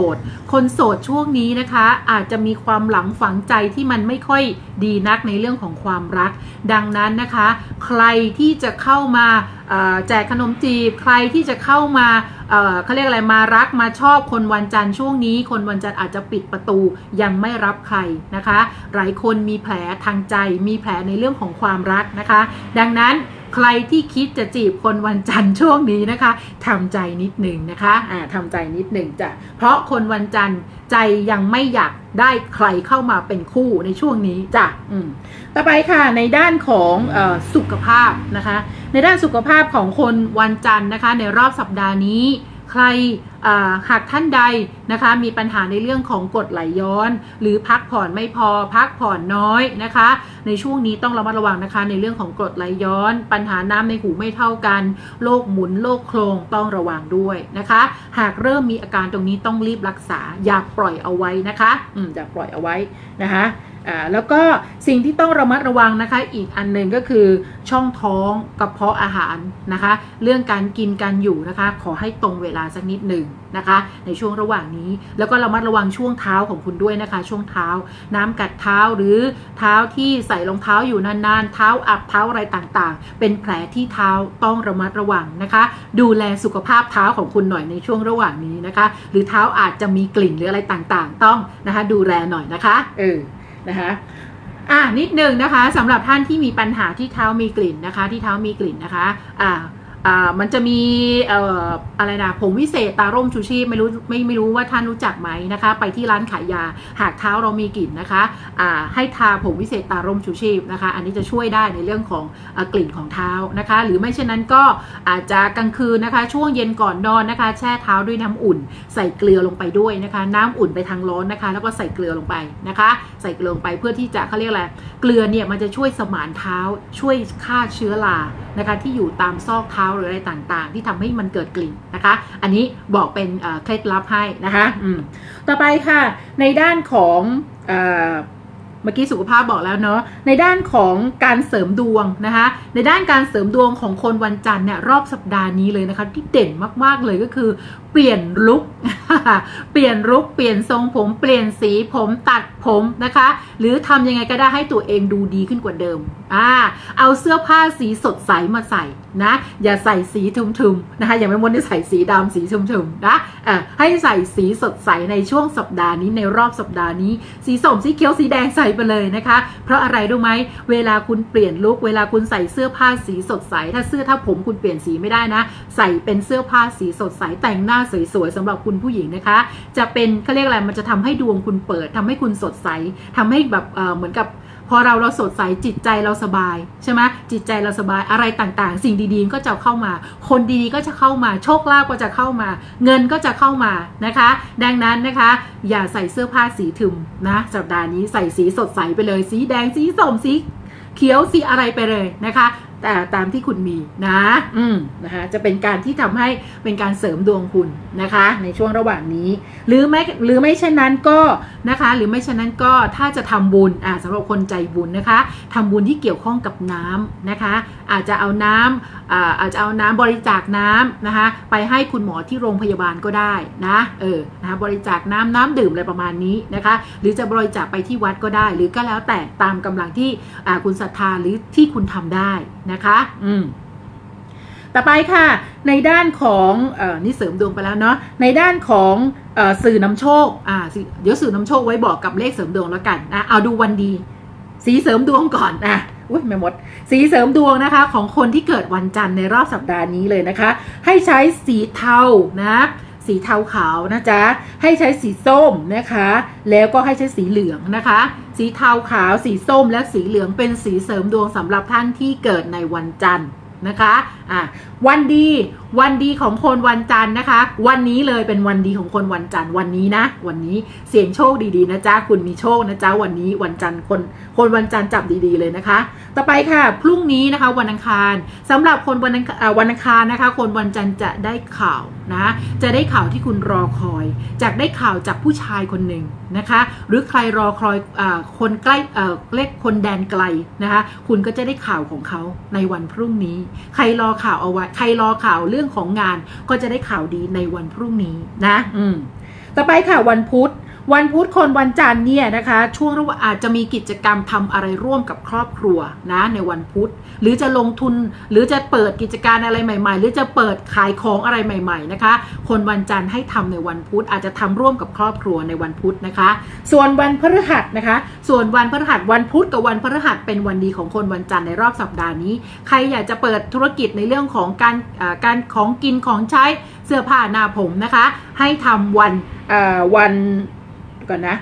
คนโสดช่วงนี้นะคะอาจจะมีความหลังฝังใจที่มันไม่ค่อยดีนักในเรื่องของความรักดังนั้นนะคะใครที่จะเข้ามาแจกขนมจีบใครที่จะเข้ามาเอ่อเขาเรียกอะไรมารักมาชอบคนวันจันทร์ช่วงนี้คนวันจันทร์อาจจะปิดประตูยังไม่รับใครนะคะหลายคนมีแผลทางใจมีแผลในเรื่องของความรักนะคะดังนั้นใครที่คิดจะจีบคนวันจันทร์ช่วงนี้นะคะทำใจนิดหนึ่งนะคะอ่าทำใจนิดหนึ่งจ้ะเพราะคนวันจันทร์ใจยังไม่อยากได้ใครเข้ามาเป็นคู่ในช่วงนี้จ้ะอืมต่อไปค่ะในด้านของเอ่อสุขภาพนะคะในด้านสุขภาพของคนวันจันทร์นะคะในรอบสัปดาห์นี้ใครหากท่านใดนะคะมีปัญหาในเรื่องของกรดไหลย้อนหรือพักผ่อนไม่พอพักผ่อนน้อยนะคะในช่วงนี้ต้องระมัดระวังนะคะในเรื่องของกรดไหลย้อนปัญหาน้ำในหูไม่เท่ากันโรคหมุนโรคโครงต้องระวังด้วยนะคะหากเริ่มมีอาการตรงนี้ต้องรีบรักษาอย่าปล่อยเอาไว้นะคะอืมอย่าปล่อยเอาไว้นะคะอ่าแล้วก็สิ่งที่ต้องระมัดระวังนะคะอีกอันหนึ่งก็คือช่องท้องกระเพาะอาหารนะคะเรื่องการกินการอยู่นะคะขอให้ตรงเวลาสักนิดหนึ่งนะคะในช่วงระหว่างนี้แล้วก็ระมัดระวังช่วงเท้าของคุณด้วยนะคะช่วงเท้าน้ำกัดเท้าหรือเท้าที่ใส่รองเท้าอยู่นานๆเท้าอับเท้าอะไรต่างๆเป็นแผลที่เท้าต้องระมัดระวังนะคะดูแลสุขภาพเท้าของคุณหน่อยในช่วงระหว่างนี้นะคะหรือเท้าอาจจะมีกลิ่นหรืออะไรต่างๆต้องนะคะดูแลหน่อยนะคะเออนะคะอ่านิดนึงนะคะสำหรับท่านที่มีปัญหาที่เท้ามีกลิ่นนะคะที่เท้ามีกลิ่นนะคะอ่าอ่ามันจะมีเอ่ออะไรนะผงวิเศษตาร่มชูชีพไม่รู้ไม่ไม่รู้ว่าท่านรู้จักไหมนะคะไปที่ร้านขายยาหากเท้าเรามีกลิ่นนะคะอ่าให้ทาผงวิเศษตาร่มชูชีพนะคะอันนี้จะช่วยได้ในเรื่องของกลิ่นของเท้านะคะหรือไม่เช่นนั้นก็อาจจะกลางคืนนะคะช่วงเย็นก่อนนอนนะคะแช่เท้าด้วยน้ำอุ่นใส่เกลือลงไปด้วยนะคะน้ำอุ่นไปทางร้อนนะคะแล้วก็ใส่เกลือลงไปนะคะใส่เกลือลงไปเพื่อที่จะเขาเรียกอะไรเกลือเนี่ยมันจะช่วยสมานเท้าช่วยฆ่าเชื้อรานะคะที่อยู่ตามซอกเท้าหรืออะไรต่างๆที่ทำให้มันเกิดกลิ่นนะคะอันนี้บอกเป็นเคล็ดลับให้นะคะอืมต่อไปค่ะในด้านของเอ่อเมื่อกี้สุขภาพบอกแล้วเนาะในด้านของการเสริมดวงนะคะในด้านการเสริมดวงของคนวันจันทร์เนี่ยรอบสัปดาห์นี้เลยนะคะที่เด่นมากๆเลยก็คือเปลี่ยนลุค เปลี่ยนลุคเปลี่ยนทรงผมเปลี่ยนสีผมตัดผมนะคะหรือทำยังไงก็ได้ให้ตัวเองดูดีขึ้นกว่าเดิมอ่าเอาเสื้อผ้าสีสดใสมาใส่นะอย่าใส่สีทึมๆนะคะอย่าไม่มดได้ใส่สีดำสีทึมๆนะอ่าให้ใส่สีสดใสในช่วงสัปดาห์นี้ในรอบสัปดาห์นี้สีส้มสีเขียวสีแดงใส่ไปเลยนะคะเพราะอะไรรู้ไหมเวลาคุณเปลี่ยนลุคเวลาคุณใส่เสื้อผ้าสีสดใสถ้าเสื้อถ้าผมคุณเปลี่ยนสีไม่ได้นะใส่เป็นเสื้อผ้าสีสดใสแต่งหน้าสวยๆสำหรับคุณผู้หญิงนะคะจะเป็นเขาเรียกอะไรมันจะทำให้ดวงคุณเปิดทำให้คุณสดใสทำให้แบบเอ่อเหมือนกับพอเราเราสดใสจิตใจเราสบายใช่ไหมจิตใจเราสบายอะไรต่างๆสิ่งดีๆก็จะเข้ามาคนดีๆก็จะเข้ามาโชคลาภก็จะเข้ามาเงินก็จะเข้ามานะคะดังนั้นนะคะอย่าใส่เสื้อผ้าสีทึมนะสัปดาห์นี้ใส่สีสดใสไปเลยสีแดงสีส้มสีเขียวสีอะไรไปเลยนะคะแต่ตามที่คุณมีนะอืมนะคะจะเป็นการที่ทำให้เป็นการเสริมดวงคุณนะคะในช่วงระหว่างนี้หรือไม่หรือไม่เช่นนั้นก็นะคะหรือไม่เช่นนั้นก็ถ้าจะทำบุญอ่าสำหรับคนใจบุญนะคะทำบุญที่เกี่ยวข้องกับน้ำนะคะอาจจะเอาน้ำอ่าอาจจะเอาน้ำบริจาคน้ำนะคะไปให้คุณหมอที่โรงพยาบาลก็ได้นะเออนะคะบริจาคน้ำน้ำดื่มอะไรประมาณนี้นะคะหรือจะบริจาคไปที่วัดก็ได้หรือก็แล้วแต่ตามกำลังที่อ่าคุณศรัทธาหรือที่คุณทำได้นะคะอืมต่อไปค่ะในด้านของเอ่อนี่เสริมดวงไปแล้วเนาะในด้านของเอ่อสื่อนำโชคอ่าเดี๋ยวสื่อนำโชคไว้บอกกับเลขเสริมดวงแล้วกันนะเอาดูวันดีสีเสริมดวงก่อนอ่ะอุ้ยไม่หมดสีเสริมดวงนะคะของคนที่เกิดวันจันทร์ในรอบสัปดาห์นี้เลยนะคะให้ใช้สีเทานะสีเทาขาวนะจ๊ะให้ใช้สีส้มนะคะแล้วก็ให้ใช้สีเหลืองนะคะสีเทาขาวสีส้มและสีเหลืองเป็นสีเสริมดวงสำหรับท่านที่เกิดในวันจันทร์นะคะอ่ะวันดีวันดีของคนวันจันทร์นะคะวันนี้เลยเป็นวันดีของคนวันจันทร์วันนี้นะวันนี้เสี่ยงโชคดีๆนะจ๊ะคุณมีโชคนะจ๊ะวันนี้วันจันทร์คนคนวันจันทร์จับดีๆเลยนะคะต่อไปค่ะพรุ่งนี้นะคะวันอังคารสำหรับคนวันอังคารวันอังคารนะคะคนวันจันทร์จะได้ข่าวนะจะได้ข่าวที่คุณรอคอยจากได้ข่าวจากผู้ชายคนหนึ่งนะคะหรือใครรอคอยอ่าคนใกล้เอ่อเลขคนแดนไกลนะคะคุณก็จะได้ข่าวของเขาในวันพรุ่งนี้ใครรอข่าวเอาไว้ใครรอข่าวเรื่องของงานก็จะได้ข่าวดีในวันพรุ่งนี้นะอืมต่อไปค่ะวันพุธวันพุธคนวันจันทร์เนี่ยนะคะช่วงระหว่างอาจจะมีกิจกรรมทำอะไรร่วมกับครอบครัวนะในวันพุธหรือจะลงทุนหรือจะเปิดกิจการอะไรใหม่ๆหรือจะเปิดขายของอะไรใหม่ๆนะคะคนวันจันทร์ให้ทำในวันพุธอาจจะทำร่วมกับครอบครัวในวันพุธนะคะส่วนวันพฤหัสนะคะส่วนวันพฤหัสวันพุธกับวันพฤหัสเป็นวันดีของคนวันจันทร์ในรอบสัปดาห์นี้ใครอยากจะเปิดธุรกิจในเรื่องของการการของกินของใช้เสื้อผ้าหน้าผมนะคะให้ทำวันวันก่อนนะ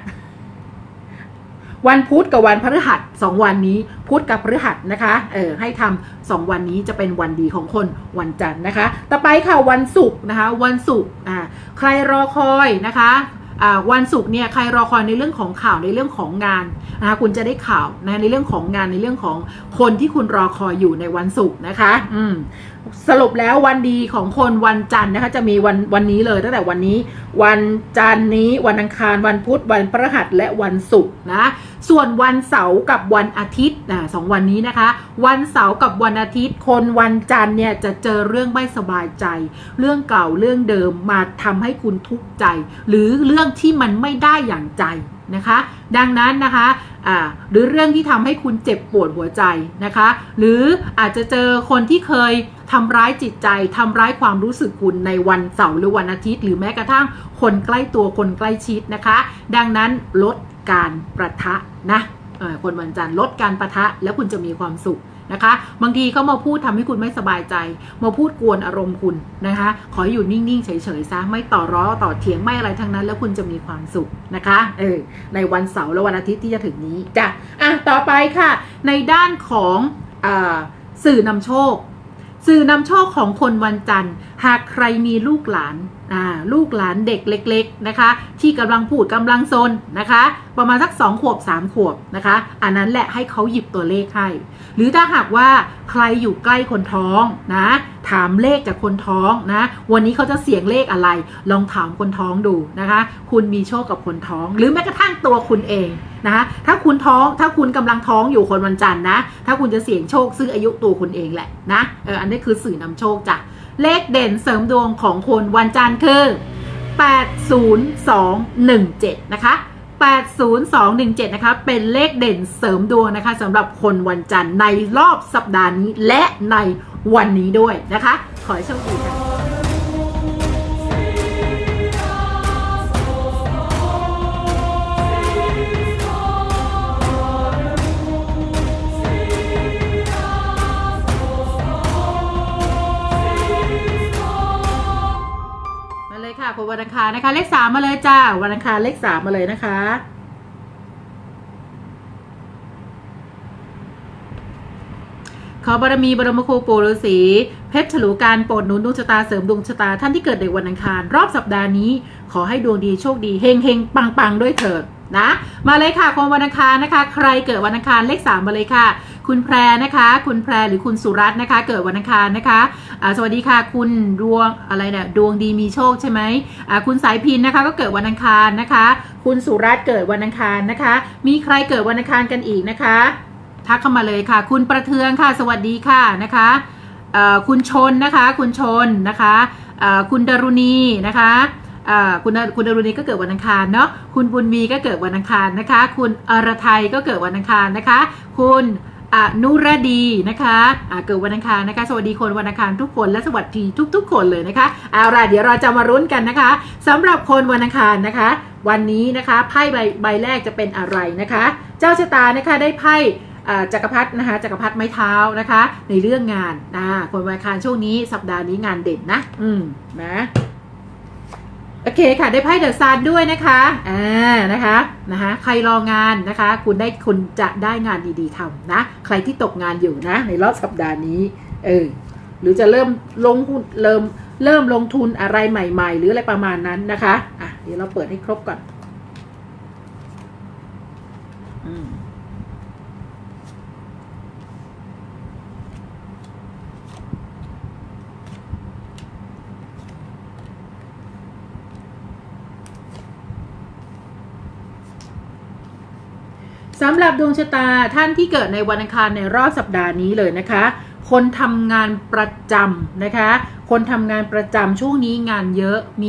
วันพุธกับวันพฤหัสสองวันนี้พุธกับพฤหัสนะคะเออให้ทำสองวันนี้จะเป็นวันดีของคนวันจันทร์นะคะต่อไปค่ะวันศุกร์นะคะวันศุกร์อ่าใครรอคอยนะคะวันศุกร์เนี่ยใครรอคอยในเรื่องของข่าวในเรื่องของงานนะคะคุณจะได้ข่าวนะในเรื่องของงานในเรื่องของคนที่คุณรอคอยอยู่ในวันศุกร์นะคะอืมสรุปแล้ววันดีของคนวันจันทร์นะคะจะมีวันวันนี้เลยตั้งแต่วันนี้วันจันทร์นี้วันอังคารวันพุธวันพฤหัสและวันศุกร์นะส่วนวันเสาร์กับวันอาทิตย์นะสองวันนี้นะคะวันเสาร์กับวันอาทิตย์คนวันจันทร์เนี่ยจะเจอเรื่องไม่สบายใจเรื่องเก่าเรื่องเดิมมาทำให้คุณทุกข์ใจหรือเรื่องที่มันไม่ได้อย่างใจนะคะดังนั้นนะคะอ่าหรือเรื่องที่ทำให้คุณเจ็บปวดหัวใจนะคะหรืออาจจะเจอคนที่เคยทำร้ายจิตใจทำร้ายความรู้สึกคุณในวันเสาร์หรือวันอาทิตย์หรือแม้กระทั่งคนใกล้ตัวคนใกล้ชิดนะคะดังนั้นลดการประทะนะคนวันจันทร์ลดการประทะแล้วคุณจะมีความสุขนะคะบางทีเขามาพูดทำให้คุณไม่สบายใจมาพูดกวนอารมณ์คุณนะคะขออยู่นิ่งๆเฉยๆซะไม่ต่อร้อต่อเถียงไม่อะไรทั้งนั้นแล้วคุณจะมีความสุขนะคะเออในวันเสาร์และวันอาทิตย์ที่จะถึงนี้จ้ะอ่ะต่อไปค่ะในด้านของอ่าสื่อนำโชคสื่อนำโชคของคนวันจันทร์หากใครมีลูกหลานอ่าลูกหลานเด็กเล็กๆนะคะที่กำลังพูดกำลังซนนะคะประมาณสักสองขวบสามขวบนะคะอันนั้นแหละให้เขาหยิบตัวเลขให้หรือถ้าหากว่าใครอยู่ใกล้คนท้องนะถามเลขจากคนท้องนะวันนี้เขาจะเสี่ยงเลขอะไรลองถามคนท้องดูนะคะคุณมีโชคกับคนท้องหรือแม้กระทั่งตัวคุณเองนะคะถ้าคุณท้องถ้าคุณกำลังท้องอยู่คนวันจันทร์นะถ้าคุณจะเสี่ยงโชคซึ่งอายุตัวคุณเองแหละนะเอออันนี้คือสื่อนำโชคจ้ะเลขเด่นเสริมดวงของคนวันจันทร์คือแปด ศูนย์ สอง หนึ่ง เจ็ดนะคะแปด ศูนย์ สอง หนึ่ง เจ็ดนะคะเป็นเลขเด่นเสริมดวงนะคะสำหรับคนวันจันทร์ในรอบสัปดาห์นี้และในวันนี้ด้วยนะคะขอให้โชคดีค่ะค่ะคนวันอังคารนะคะเลขสามมาเลยจ้าวันอังคารเลขสามมาเลยนะคะขอบารมีบรมครูปู่ฤาษีเพชรฉลูการโปรดหนุนดวงชะตาเสริมดวงชะตาท่านที่เกิดในวันอังคารรอบสัปดาห์นี้ขอให้ดวงดีโชคดีเฮงเฮงปังปังด้วยเถิดนะมาเลยค่ะคนวันอังคารนะคะใครเกิดวันอังคารเลขสามมาเลยค่ะคุณแพรนะคะคุณแพรหรือคุณสุรัตน์นะคะเกิดวันอังคารนะคะอ่าสวัสดีค่ะคุณดวงอะไรเนี่ยดวงดีมีโชคใช่ไหมอ่าคุณสายพินนะคะก็เกิดวันอังคารนะคะคุณสุรัตน์เกิดวันอังคารนะคะมีใครเกิดวันอังคารกันอีกนะคะทักเข้ามาเลยค่ะคุณประเทืองค่ะสวัสดีค่ะนะคะอ่าคุณชนนะคะคุณชนนะคะอ่าคุณดารุณีนะคะคุณคุณดารุณีก็เกิดวันอังคารเนาะคุณบุญมีก็เกิดวันอังคารนะคะคุณอรไทยก็เกิดวันอังคารนะคะคุณอนุรดีนะคะเกิดวันอังคารนะคะสวัสดีคนวันอังคารทุกคนและสวัสดีทุกๆคนเลยนะคะเอาล่ะเดี๋ยวเราจะมารุ้นกันนะคะสำหรับคนวันอังคารนะคะวันนี้นะคะไพ่ใบใบแรกจะเป็นอะไรนะคะเจ้าชะตานะคะได้ไพ่จักรพรรดินะคะจักรพรรดิไม้เท้านะคะในเรื่องงานนะคนวันอังคารช่วงนี้สัปดาห์นี้งานเด่นนะอืมนะโอเคค่ะได้ไพ่เดอะซันด้วยนะคะอ่านะคะนะคะใครรองานนะคะคุณได้คุณจะได้งานดีๆทำนะใครที่ตกงานอยู่นะในรอบสัปดาห์นี้เออหรือจะเริ่มลงหุ้นเริ่มเริ่มลงทุนอะไรใหม่ๆหรืออะไรประมาณนั้นนะคะอ่ะเดี๋ยวเราเปิดให้ครบก่อนอืมสำหรับดวงชะตาท่านที่เกิดในวันอังคารในรอบสัปดาห์นี้เลยนะคะคนทำงานประจำนะคะคนทำงานประจำช่วงนี้งานเยอะมี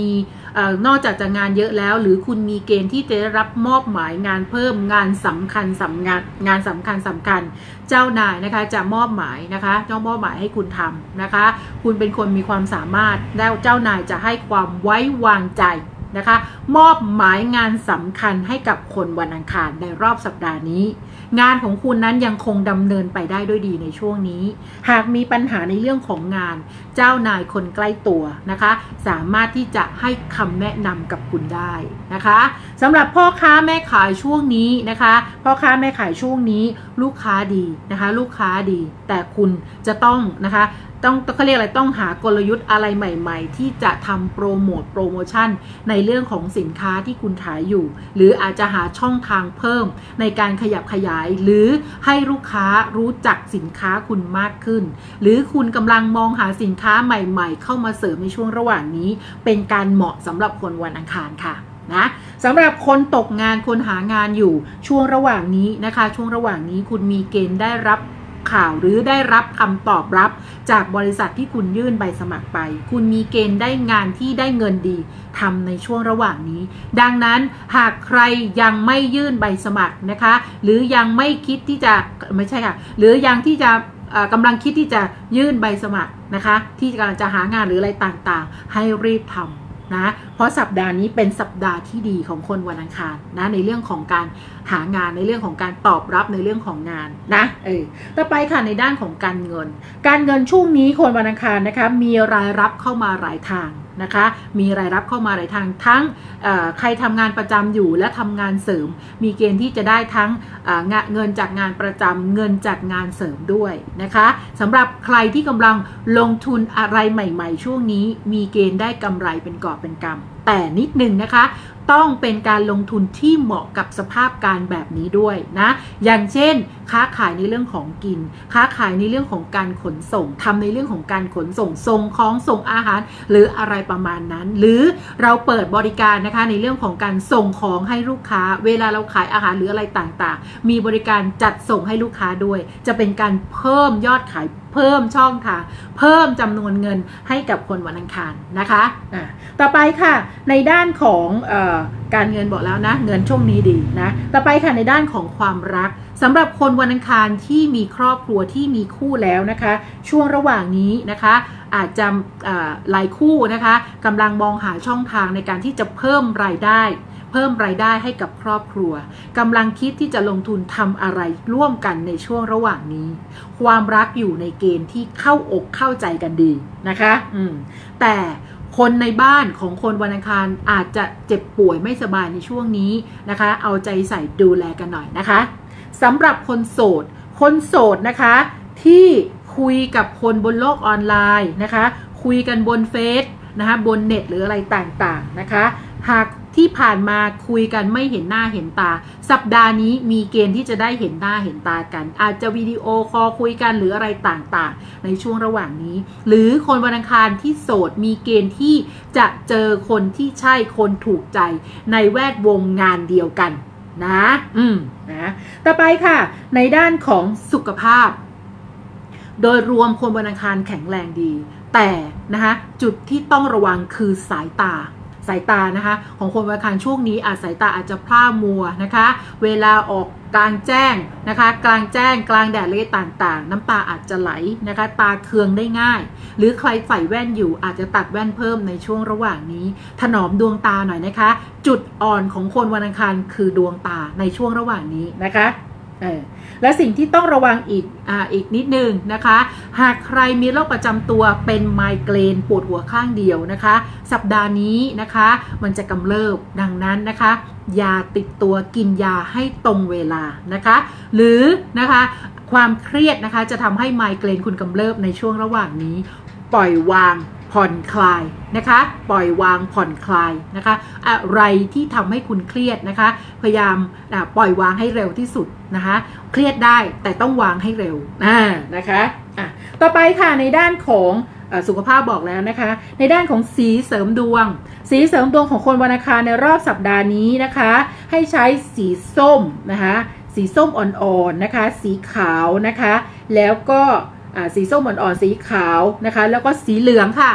นอกจากจะงานเยอะแล้วหรือคุณมีเกณฑ์ที่จะได้รับมอบหมายงานเพิ่มงานสำคัญสำงานงานสำคัญสำคัญเจ้านายนะคะจะมอบหมายนะคะเจ้ามอบหมายให้คุณทำนะคะคุณเป็นคนมีความสามารถแล้วเจ้านายจะให้ความไว้วางใจนะคะมอบหมายงานสำคัญให้กับคนวันอังคารในรอบสัปดาห์นี้งานของคุณนั้นยังคงดำเนินไปได้ด้วยดีในช่วงนี้หากมีปัญหาในเรื่องของงานเจ้านายคนใกล้ตัวนะคะสามารถที่จะให้คำแนะนำกับคุณได้นะคะสำหรับพ่อค้าแม่ขายช่วงนี้นะคะพ่อค้าแม่ขายช่วงนี้ลูกค้าดีนะคะลูกค้าดีแต่คุณจะต้องนะคะต้องเขาเรียกอะไรต้องหากลยุทธ์อะไรใหม่ๆที่จะทำโปรโมทโปรโมชั่นในเรื่องของสินค้าที่คุณขายอยู่หรืออาจจะหาช่องทางเพิ่มในการขยับขยายหรือให้ลูกค้ารู้จักสินค้าคุณมากขึ้นหรือคุณกำลังมองหาสินค้าใหม่ๆเข้ามาเสริมในช่วงระหว่างนี้เป็นการเหมาะสำหรับคนวันอังคารค่ะนะสำหรับคนตกงานคนหางานอยู่ช่วงระหว่างนี้นะคะช่วงระหว่างนี้คุณมีเกณฑ์ได้รับข่าวหรือได้รับคำตอบรับจากบริษัทที่คุณยื่นใบสมัครไปคุณมีเกณฑ์ได้งานที่ได้เงินดีทำในช่วงระหว่างนี้ดังนั้นหากใครยังไม่ยื่นใบสมัครนะคะหรือยังไม่คิดที่จะไม่ใช่ค่ะหรือยังที่จะกำลังคิดที่จะยื่นใบสมัครนะคะที่กำลังจะหางานหรืออะไรต่างๆให้รีบทำนะเพราะสัปดาห์นี้เป็นสัปดาห์ที่ดีของคนวันอังคารนะในเรื่องของการหางานในเรื่องของการตอบรับในเรื่องของงานนะเออต่อไปค่ะในด้านของการเงินการเงินช่วงนี้คนวันอังคารนะคะมีรายรับเข้ามาหลายทางนะคะมีรายรับเข้ามาหลายทางทั้งใครทำงานประจำอยู่และทำงานเสริมมีเกณฑ์ที่จะได้ทั้งเงินจากงานประจำเงินจากงานเสริมด้วยนะคะสำหรับใครที่กำลังลงทุนอะไรใหม่ๆช่วงนี้มีเกณฑ์ได้กำไรเป็นกอบเป็นกำแต่นิดนึงนะคะต้องเป็นการลงทุนที่เหมาะกับสภาพการแบบนี้ด้วยนะอย่างเช่นค้าขายในเรื่องของกินค้าขายในเรื่องของการขนส่งทำในเรื่องของการขนส่งส่งของส่งอาหารหรืออะไรประมาณนั้นหรือเราเปิดบริการนะคะในเรื่องของการส่งของให้ลูกค้าเวลาเราขายอาหารหรืออะไรต่างๆมีบริการจัดส่งให้ลูกค้าด้วยจะเป็นการเพิ่มยอดขายเพิ่มช่องทางเพิ่มจำนวนเงินให้กับคนวันอังคารนะคะอ่ะต่อไปค่ะในด้านของเอ่อการเงินบอกแล้วนะเงินช่วงนี้ดีนะต่อไปค่ะในด้านของความรักสำหรับคนวันอังคารที่มีครอบครัวที่มีคู่แล้วนะคะช่วงระหว่างนี้นะคะอาจจะหลายคู่นะคะกำลังมองหาช่องทางในการที่จะเพิ่มรายได้เพิ่มรายได้ให้กับครอบครัวกำลังคิดที่จะลงทุนทำอะไรร่วมกันในช่วงระหว่างนี้ความรักอยู่ในเกณฑ์ที่เข้าอกเข้าใจกันดีนะคะอืมแต่คนในบ้านของคนวันอังคารอาจจะเจ็บป่วยไม่สบายในช่วงนี้นะคะเอาใจใส่ดูแลกันหน่อยนะคะสำหรับคนโสดคนโสดนะคะที่คุยกับคนบนโลกออนไลน์นะคะคุยกันบนเฟซนะคะบนเน็ตหรืออะไรต่างๆนะคะหากที่ผ่านมาคุยกันไม่เห็นหน้าเห็นตาสัปดาห์นี้มีเกณฑ์ที่จะได้เห็นหน้าเห็นตากันอาจจะวิดีโอคอลคุยกันหรืออะไรต่างๆในช่วงระหว่างนี้หรือคนวันอังคารที่โสดมีเกณฑ์ที่จะเจอคนที่ใช่คนถูกใจในแวดวงงานเดียวกันนะอืมนะต่อไปค่ะในด้านของสุขภาพโดยรวมคนวันอังคารแข็งแรงดีแต่นะคะจุดที่ต้องระวังคือสายตาสายตานะคะของคนวันอังคารช่วงนี้อาจสายตาอาจจะพร่ามัวนะคะเวลาออกกลางแจ้งนะคะกลางแจ้งกลางแดดอะไรต่างๆน้ำตาอาจจะไหลนะคะตาเคืองได้ง่ายหรือใครใส่แว่นอยู่อาจจะตัดแว่นเพิ่มในช่วงระหว่างนี้ถนอมดวงตาหน่อยนะคะจุดอ่อนของคนวันอังคารคือดวงตาในช่วงระหว่างนี้นะคะเออและสิ่งที่ต้องระวังอีกอ่าอีกนิดนึงนะคะหากใครมีโรคประจำตัวเป็นไมเกรนปวดหัวข้างเดียวนะคะสัปดาห์นี้นะคะมันจะกำเริบดังนั้นนะคะยาติดตัวกินยาให้ตรงเวลานะคะหรือนะคะความเครียดนะคะจะทำให้ไมเกรนคุณกำเริบในช่วงระหว่างนี้ปล่อยวางผ่อนคลายนะคะปล่อยวางผ่อนคลายนะคะอะไรที่ทำให้คุณเครียดนะคะพยายามปล่อยวางให้เร็วที่สุดนะคะเครียดได้แต่ต้องวางให้เร็วนะคะอ่ะต่อไปค่ะในด้านของสุขภาพบอกแล้วนะคะในด้านของสีเสริมดวงสีเสริมดวงของคนวันอังคารในรอบสัปดาห์นี้นะคะให้ใช้สีส้มนะคะสีส้มอ่อนๆนะคะสีขาวนะคะแล้วก็สีส้มอ่อนๆสีขาวนะคะแล้วก็สีเหลืองค่ะ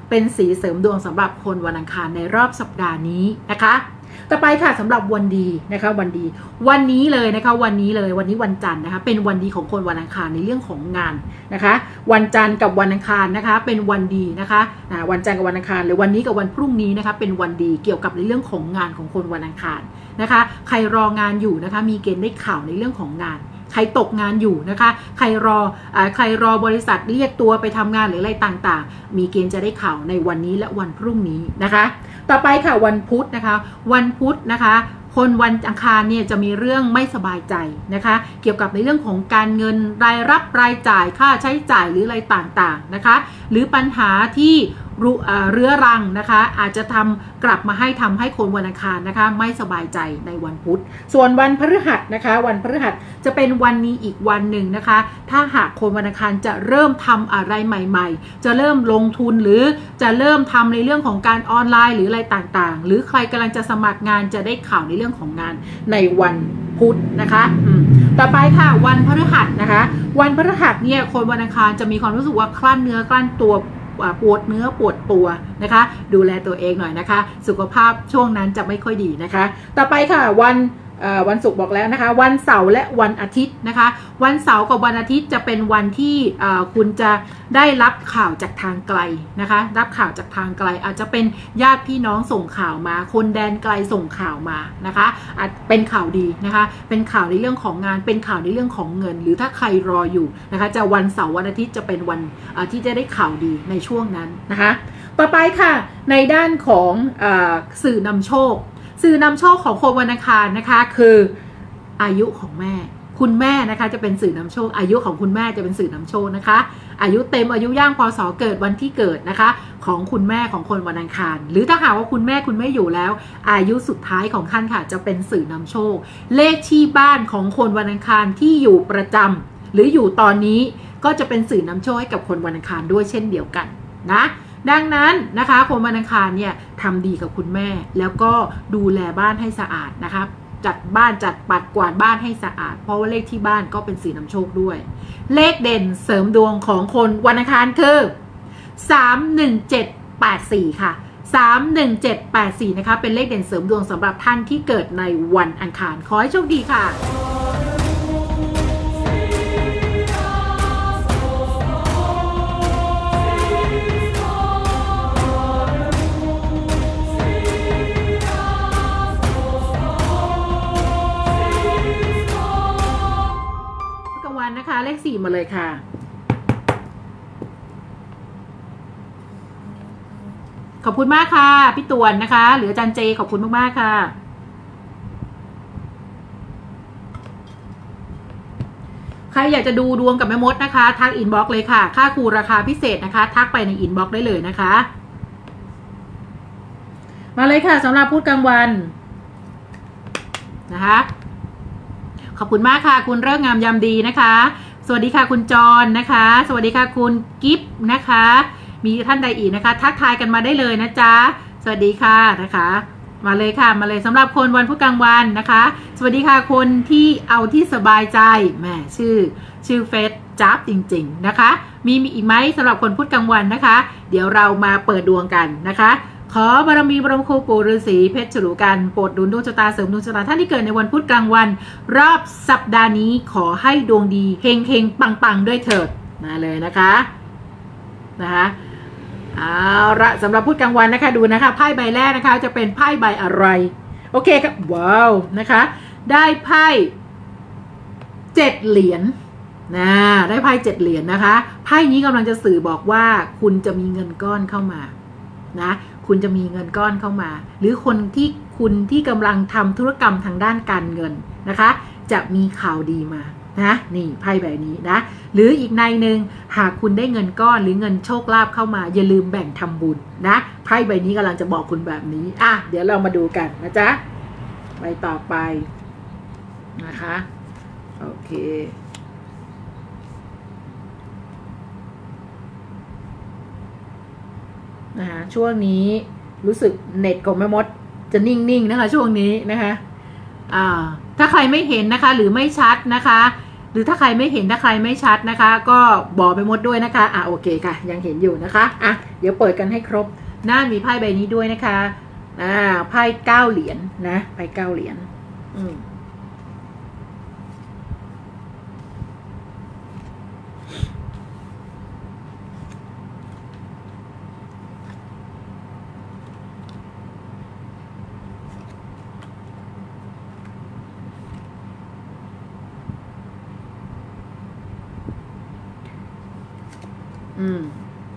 เป็นสีเสริมดวงสำหรับคนวันอังคารในรอบสัปดาห์นี้นะคะต่อไปค่ะสำหรับวันดีนะคะวันดีวันนี้เลยนะคะวันนี้เลยวันนี้วันจันทร์นะคะเป็นวันดีของคนวันอังคารในเรื่องของงานนะคะวันจันทร์กับวันอังคารนะคะเป็นวันดีนะคะวันจันทร์กับวันอังคารหรือวันนี้กับวันพรุ่งนี้นะคะเป็นวันดีเกี่ยวกับในเรื่องของงานของคนวันอังคารนะคะใครรองานอยู่นะคะมีเกณฑ์ได้ข่าวในเรื่องของงานใครตกงานอยู่นะคะใครรออ่าใครรอบริษัทเรียกตัวไปทำงานหรืออะไรต่างๆมีเกณฑ์จะได้ข่าวในวันนี้และวันพรุ่งนี้นะคะต่อไปค่ะวันพุธนะคะวันพุธนะคะคนวันอังคารเนี่ยจะมีเรื่องไม่สบายใจนะคะเกี่ยวกับในเรื่องของการเงินรายรับรายจ่ายค่าใช้จ่ายหรืออะไรต่างๆนะคะหรือปัญหาที่เรื้อรังนะคะอาจจะทำกลับมาให้ทำให้คนวันอังคารนะคะไม่สบายใจในวันพุธส่วนวันพฤหัสนะคะวันพฤหัสจะเป็นวันนี้อีกวันหนึ่งนะคะถ้าหากคนวันอังคารจะเริ่มทำอะไรใหม่ๆจะเริ่มลงทุนหรือจะเริ่มทำในเรื่องของการออนไลน์หรืออะไรต่างๆหรือใครกำลังจะสมัครงานจะได้ข่าวในเรื่องของงานในวันพุธนะคะต่อไปค่ะวันพฤหัสนะคะวันพฤหัสเนี่ยคนวันอังคารจะมีความรู้สึกว่าคลั่นเนื้อกลั้นตัวปวดเนื้อปวดตัวนะคะดูแลตัวเองหน่อยนะคะสุขภาพช่วงนั้นจะไม่ค่อยดีนะคะต่อไปค่ะวันวันศุกร์บอกแล้วนะคะวันเสาร์และวันอาทิตย์นะคะวันเสาร์กับวันอาทิตย์จะเป็นวันที่คุณจะได้รับข่าวจากทางไกลนะคะรับข่าวจากทางไกลอาจจะเป็นญาติพี่น้องส่งข่าวมาคนแดนไกลส่งข่าวมานะคะอาจเป็นข่าวดีนะคะเป็นข่าวในเรื่องของงานเป็นข่าวในเรื่องของเงินหรือถ้าใครรออยู่นะคะจะวันเสาร์วันอาทิตย์จะเป็นวันที่จะได้ข่าวดีในช่วงนั้นนะคะต่อไปค่ะในด้านของสื่อนำโชคสื่อนำโชคของคนวันอังคารนะคะคืออายุของแม่คุณแม่นะคะจะเป็นสื่อนำโชคอายุของคุณแม่จะเป็นสื่อนำโชคนะคะอายุเต็มอายุย่างพศเกิดวันที่เกิดนะคะของคุณแม่ของคนวันอังคารหรือถ้าหากว่าคุณแม่คุณไม่อยู่แล้วอายุสุดท้ายของท่านค่ะจะเป็นสื่อนำโชคเลขที่บ้านของคนวันอังคารที่อยู่ประจำหรืออยู่ตอนนี้ก็จะเป็นสื่อนำโชคให้กับคนวันอังคารด้วยเช่นเดียวกันนะดังนั้นนะคะคนวันอังคารเนี่ยทำดีกับคุณแม่แล้วก็ดูแลบ้านให้สะอาดนะคะจัดบ้านจัดปัดกวาดบ้านให้สะอาดเพราะว่าเลขที่บ้านก็เป็นสีนำโชคด้วยเลขเด่นเสริมดวงของคนวันอังคารคือสามหนึ่งเจ็ดแปดสี่ค่ะสามหนึ่งเจ็ดแปดสี่นะคะเป็นเลขเด่นเสริมดวงสำหรับท่านที่เกิดในวันอังคารขอให้โชคดีค่ะนะคะเลขสี่มาเลยค่ะขอบคุณมากค่ะพี่ตวนนะคะหรืออาจารย์เจขอบคุณมากๆค่ะใครอยากจะดูดวงกับแม่มดนะคะทักอินบ็อกซ์เลยค่ะค่าครูราคาพิเศษนะคะทักไปในอินบ็อกซ์ได้เลยนะคะมาเลยค่ะสำหรับพูดกลางวันนะคะขอบคุณมากค่ะคุณเลิกงามยามดีนะคะสวัสดีค่ะคุณจรนะคะสวัสดีค่ะคุณกิฟต์นะคะมีท่านใดอีกนะคะทักทายกันมาได้เลยนะจ๊ะสวัสดีค่ะนะคะมาเลยค่ะมาเลยสำหรับคนวันพุธกลางวันนะคะสวัสดีค่ะคนที่เอาที่สบายใจแหมชื่อชื่อเฟซจับจริงๆนะคะมีมีอีกไหมสำหรับคนพุธกลางวันนะคะเดี๋ยวเรามาเปิดดวงกันนะคะขอบารมีบรมครูปู่ฤาษีเพชรฉลูกันโปรดดุลดวงชะตาเสริมดวงชะตาท่านที่เกิดในวันพุธกลางวันรอบสัปดาห์นี้ขอให้ดวงดีเฮงเฮงปังปังด้วยเถิดมาเลยนะคะนะคะเอาละสำหรับพุธกลางวันนะคะดูนะคะไพ่ใบแรกนะคะจะเป็นไพ่ใบอะไรโอเคครับว้าวนะคะได้ไพ่เจ็ดเหรียญนะได้ไพ่เจ็ดเหรียญนะคะไพ่นี้กำลังจะสื่อบอกว่าคุณจะมีเงินก้อนเข้ามานะคุณจะมีเงินก้อนเข้ามาหรือคนที่คุณที่กำลังทำธุรกรรมทางด้านการเงินนะคะจะมีข่าวดีมานะนี่ไพ่ใบนี้นะหรืออีกในหนึ่งหากคุณได้เงินก้อนหรือเงินโชคลาภเข้ามาอย่าลืมแบ่งทำบุญนะไพ่ใบนี้กำลังจะบอกคุณแบบนี้อ่ะเดี๋ยวเรามาดูกันนะจ๊ะใบต่อไปนะคะโอเคนะคะช่วงนี้รู้สึกเน็ตของแม่มดจะนิ่งๆนะคะช่วงนี้นะคะอ่าถ้าใครไม่เห็นนะคะหรือไม่ชัดนะคะรือถ้าใครไม่เห็นถ้าใครไม่ชัดนะคะก็บอกไปหมดด้วยนะคะอ่ะโอเคค่ะยังเห็นอยู่นะคะอ่ะเดี๋ยวเปิดกันให้ครบน่ามีไพ่ใบนี้ด้วยนะคะอ่าไพ่เก้าเหรียญ นะไพ่เก้าเหรียญอืมอืม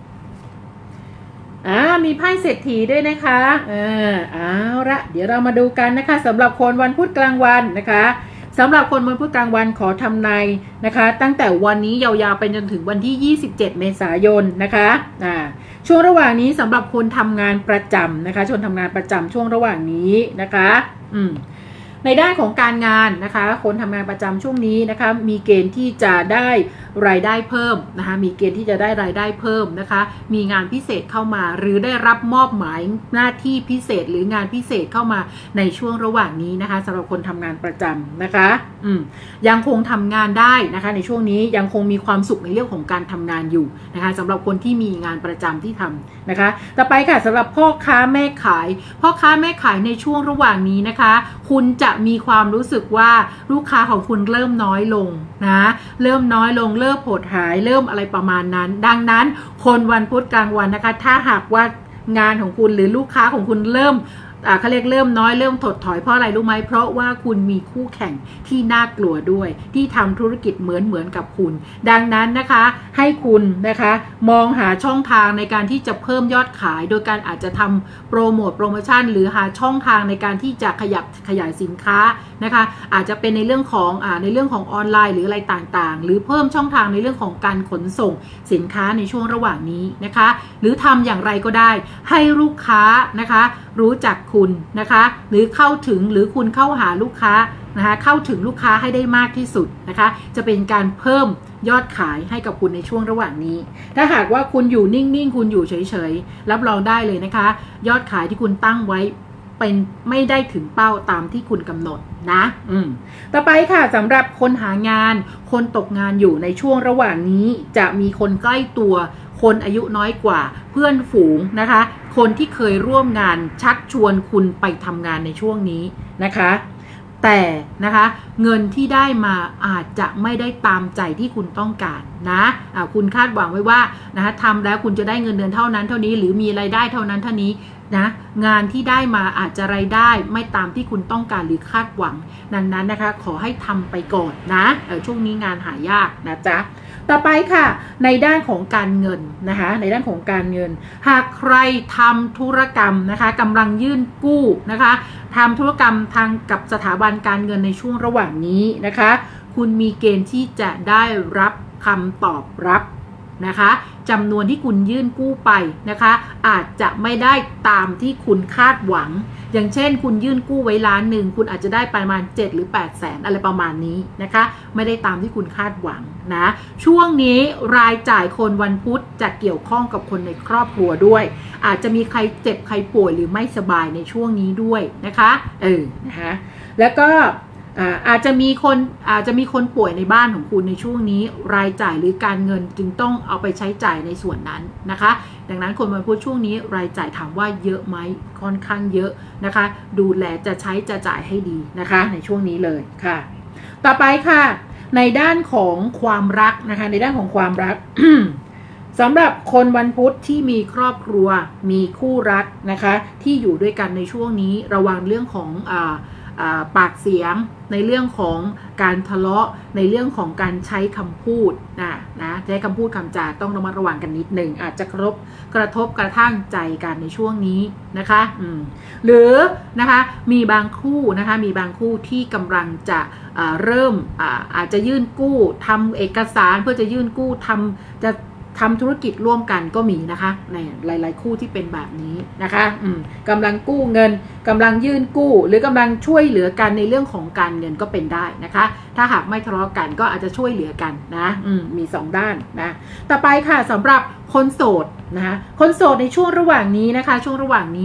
อ่ามีไพ่เศรษฐีด้วยนะคะเออเอาละเดี๋ยวเรามาดูกันนะคะสำหรับคนวันพุธกลางวันนะคะสำหรับคนวันพุธกลางวันขอทำนายนะคะตั้งแต่วันนี้ยาวๆไปจนถึงวันที่ยี่สิบเจ็ดเมษายนนะคะอ่าช่วงระหว่างนี้สำหรับคนทำงานประจำนะคะชนทำงานประจำช่วงระหว่างนี้นะคะอืมในด้านของการงานนะคะคนทำงานประจำช่วงนี้นะคะมีเกณฑ์ที่จะได้รายได้เพิ่มนะคะมีเกณฑ์ที่จะได้รายได้เพิ่มนะคะมีงานพิเศษเข้ามาหรือได้รับมอบหมายหน้าที่พิเศษหรืองานพิเศษเข้ามาในช่วงระหว่างนี้นะคะสำหรับคนทำงานประจำนะคะอืมยังคงทำงานได้นะคะในช่วงนี้ยังคงมีความสุขในเรื่องของการทำงานอยู่นะคะสำหรับคนที่มีงานประจำที่ทำนะคะต่อไปค่ะสำหรับพ่อค้าแม่ขายพ่อค้าแม่ขายในช่วงระหว่างนี้นะคะคุณจะมีความรู้สึกว่าลูกค้าของคุณเริ่มน้อยลงนะเริ่มน้อยลงเริ่มหดหายเริ่มอะไรประมาณนั้นดังนั้นคนวันพุธกลางวันนะคะถ้าหากว่างานของคุณหรือลูกค้าของคุณเริ่มเขาเรียกเริ่มน้อยเริ่มถดถอยเพราะอะไรรู้ไหมเพราะว่าคุณมีคู่แข่งที่น่ากลัวด้วยที่ทำธุรกิจเหมือนเหมือนกับคุณดังนั้นนะคะให้คุณนะคะมองหาช่องทางในการที่จะเพิ่มยอดขายโดยการอาจจะทำโปรโมทโปรโมชั่นหรือหาช่องทางในการที่จะขยับขยายสินค้านะคะอาจจะเป็นในเรื่องของอ่าในเรื่องของออนไลน์หรืออะไรต่างๆหรือเพิ่มช่องทางในเรื่องของการขนส่งสินค้าในช่วงระหว่างนี้นะคะหรือทำอย่างไรก็ได้ให้ลูกค้านะคะรู้จักคุณนะคะหรือเข้าถึงหรือคุณเข้าหาลูกค้านะคะเข้าถึงลูกค้าให้ได้มากที่สุดนะคะจะเป็นการเพิ่มยอดขายให้กับคุณในช่วงระหว่างนี้ถ้าหากว่าคุณอยู่นิ่งๆคุณอยู่เฉยๆรับรองได้เลยนะคะยอดขายที่คุณตั้งไว้เป็นไม่ได้ถึงเป้าตามที่คุณกำหนดนะอืมต่อไปค่ะสำหรับคนหางานคนตกงานอยู่ในช่วงระหว่างนี้จะมีคนใกล้ตัวคนอายุน้อยกว่าเพื่อนฝูงนะคะคนที่เคยร่วมงานชักชวนคุณไปทำงานในช่วงนี้นะคะแต่นะคะเงินที่ได้มาอาจจะไม่ได้ตามใจที่คุณต้องการนะะคุณคาดหวังไว้ว่านะคะทำแล้วคุณจะได้เงินเดือนเท่านั้นเท่านี้หรือมีรายได้เท่านั้นเท่านี้นะงานที่ได้มาอาจจะรายได้ไม่ตามที่คุณต้องการหรือคาดหวังดังนั้นนะคะขอให้ทำไปก่อนนะช่วงนี้งานหายากนะจ๊ะต่อไปค่ะในด้านของการเงินนะคะในด้านของการเงินหากใครทำธุรกรรมนะคะกำลังยื่นกู้นะคะทำธุรกรรมทางกับสถาบันการเงินในช่วงระหว่างนี้นะคะคุณมีเกณฑ์ที่จะได้รับคำตอบรับนะคะจำนวนที่คุณยื่นกู้ไปนะคะอาจจะไม่ได้ตามที่คุณคาดหวังอย่างเช่นคุณยื่นกู้ไว้ล้านหนึ่งคุณอาจจะได้ประมาณเจ็ดหรือแปดแสนอะไรประมาณนี้นะคะไม่ได้ตามที่คุณคาดหวังนะช่วงนี้รายจ่ายคนวันพุธจะเกี่ยวข้องกับคนในครอบครัวด้วยอาจจะมีใครเจ็บใครป่วยหรือไม่สบายในช่วงนี้ด้วยนะคะเออนะคะแล้วก็อาจจะมีคนอาจจะมีคนป่วยในบ้านของคุณในช่วงนี้รายจ่ายหรือการเงินจึงต้องเอาไปใช้จ่ายในส่วนนั้นนะคะดังนั้นคนวันพุธช่วงนี้รายจ่ายถามว่าเยอะไหมค่อนข้างเยอะนะคะดูแลจะใช้จะจ่ายให้ดีนะคะในช่วงนี้เลยค่ะต่อไปค่ะในด้านของความรักนะคะในด้านของความรัก สำหรับคนวันพุธที่มีครอบครัวมีคู่รักนะคะที่อยู่ด้วยกันในช่วงนี้ระวังเรื่องของอ่าปากเสียงในเรื่องของการทะเลาะในเรื่องของการใช้คำพูดนะนะใช้คำพูดคำจาต้องระมัดระวังกันนิดหนึ่งอาจจะกระทบกระทบกระทั่งใจกันในช่วงนี้นะคะอืมหรือนะคะมีบางคู่นะคะมีบางคู่ที่กำลังจะเริ่ม อา, อาจจะยื่นกู้ทำเอกสารเพื่อจะยื่นกู้ทำจะทำธุรกิจร่วมกันก็มีนะคะในหลายๆคู่ที่เป็นแบบนี้นะคะอืมกำลังกู้เงินกำลังยื่นกู้หรือกำลังช่วยเหลือกันในเรื่องของการเงินก็เป็นได้นะคะถ้าหากไม่ทะเลาะกันก็อาจจะช่วยเหลือกันนะอืมมีสองด้านนะต่อไปค่ะสำหรับคนโสดนะคะคนโสดในช่วงระหว่างนี้นะคะช่วงระหว่างนี้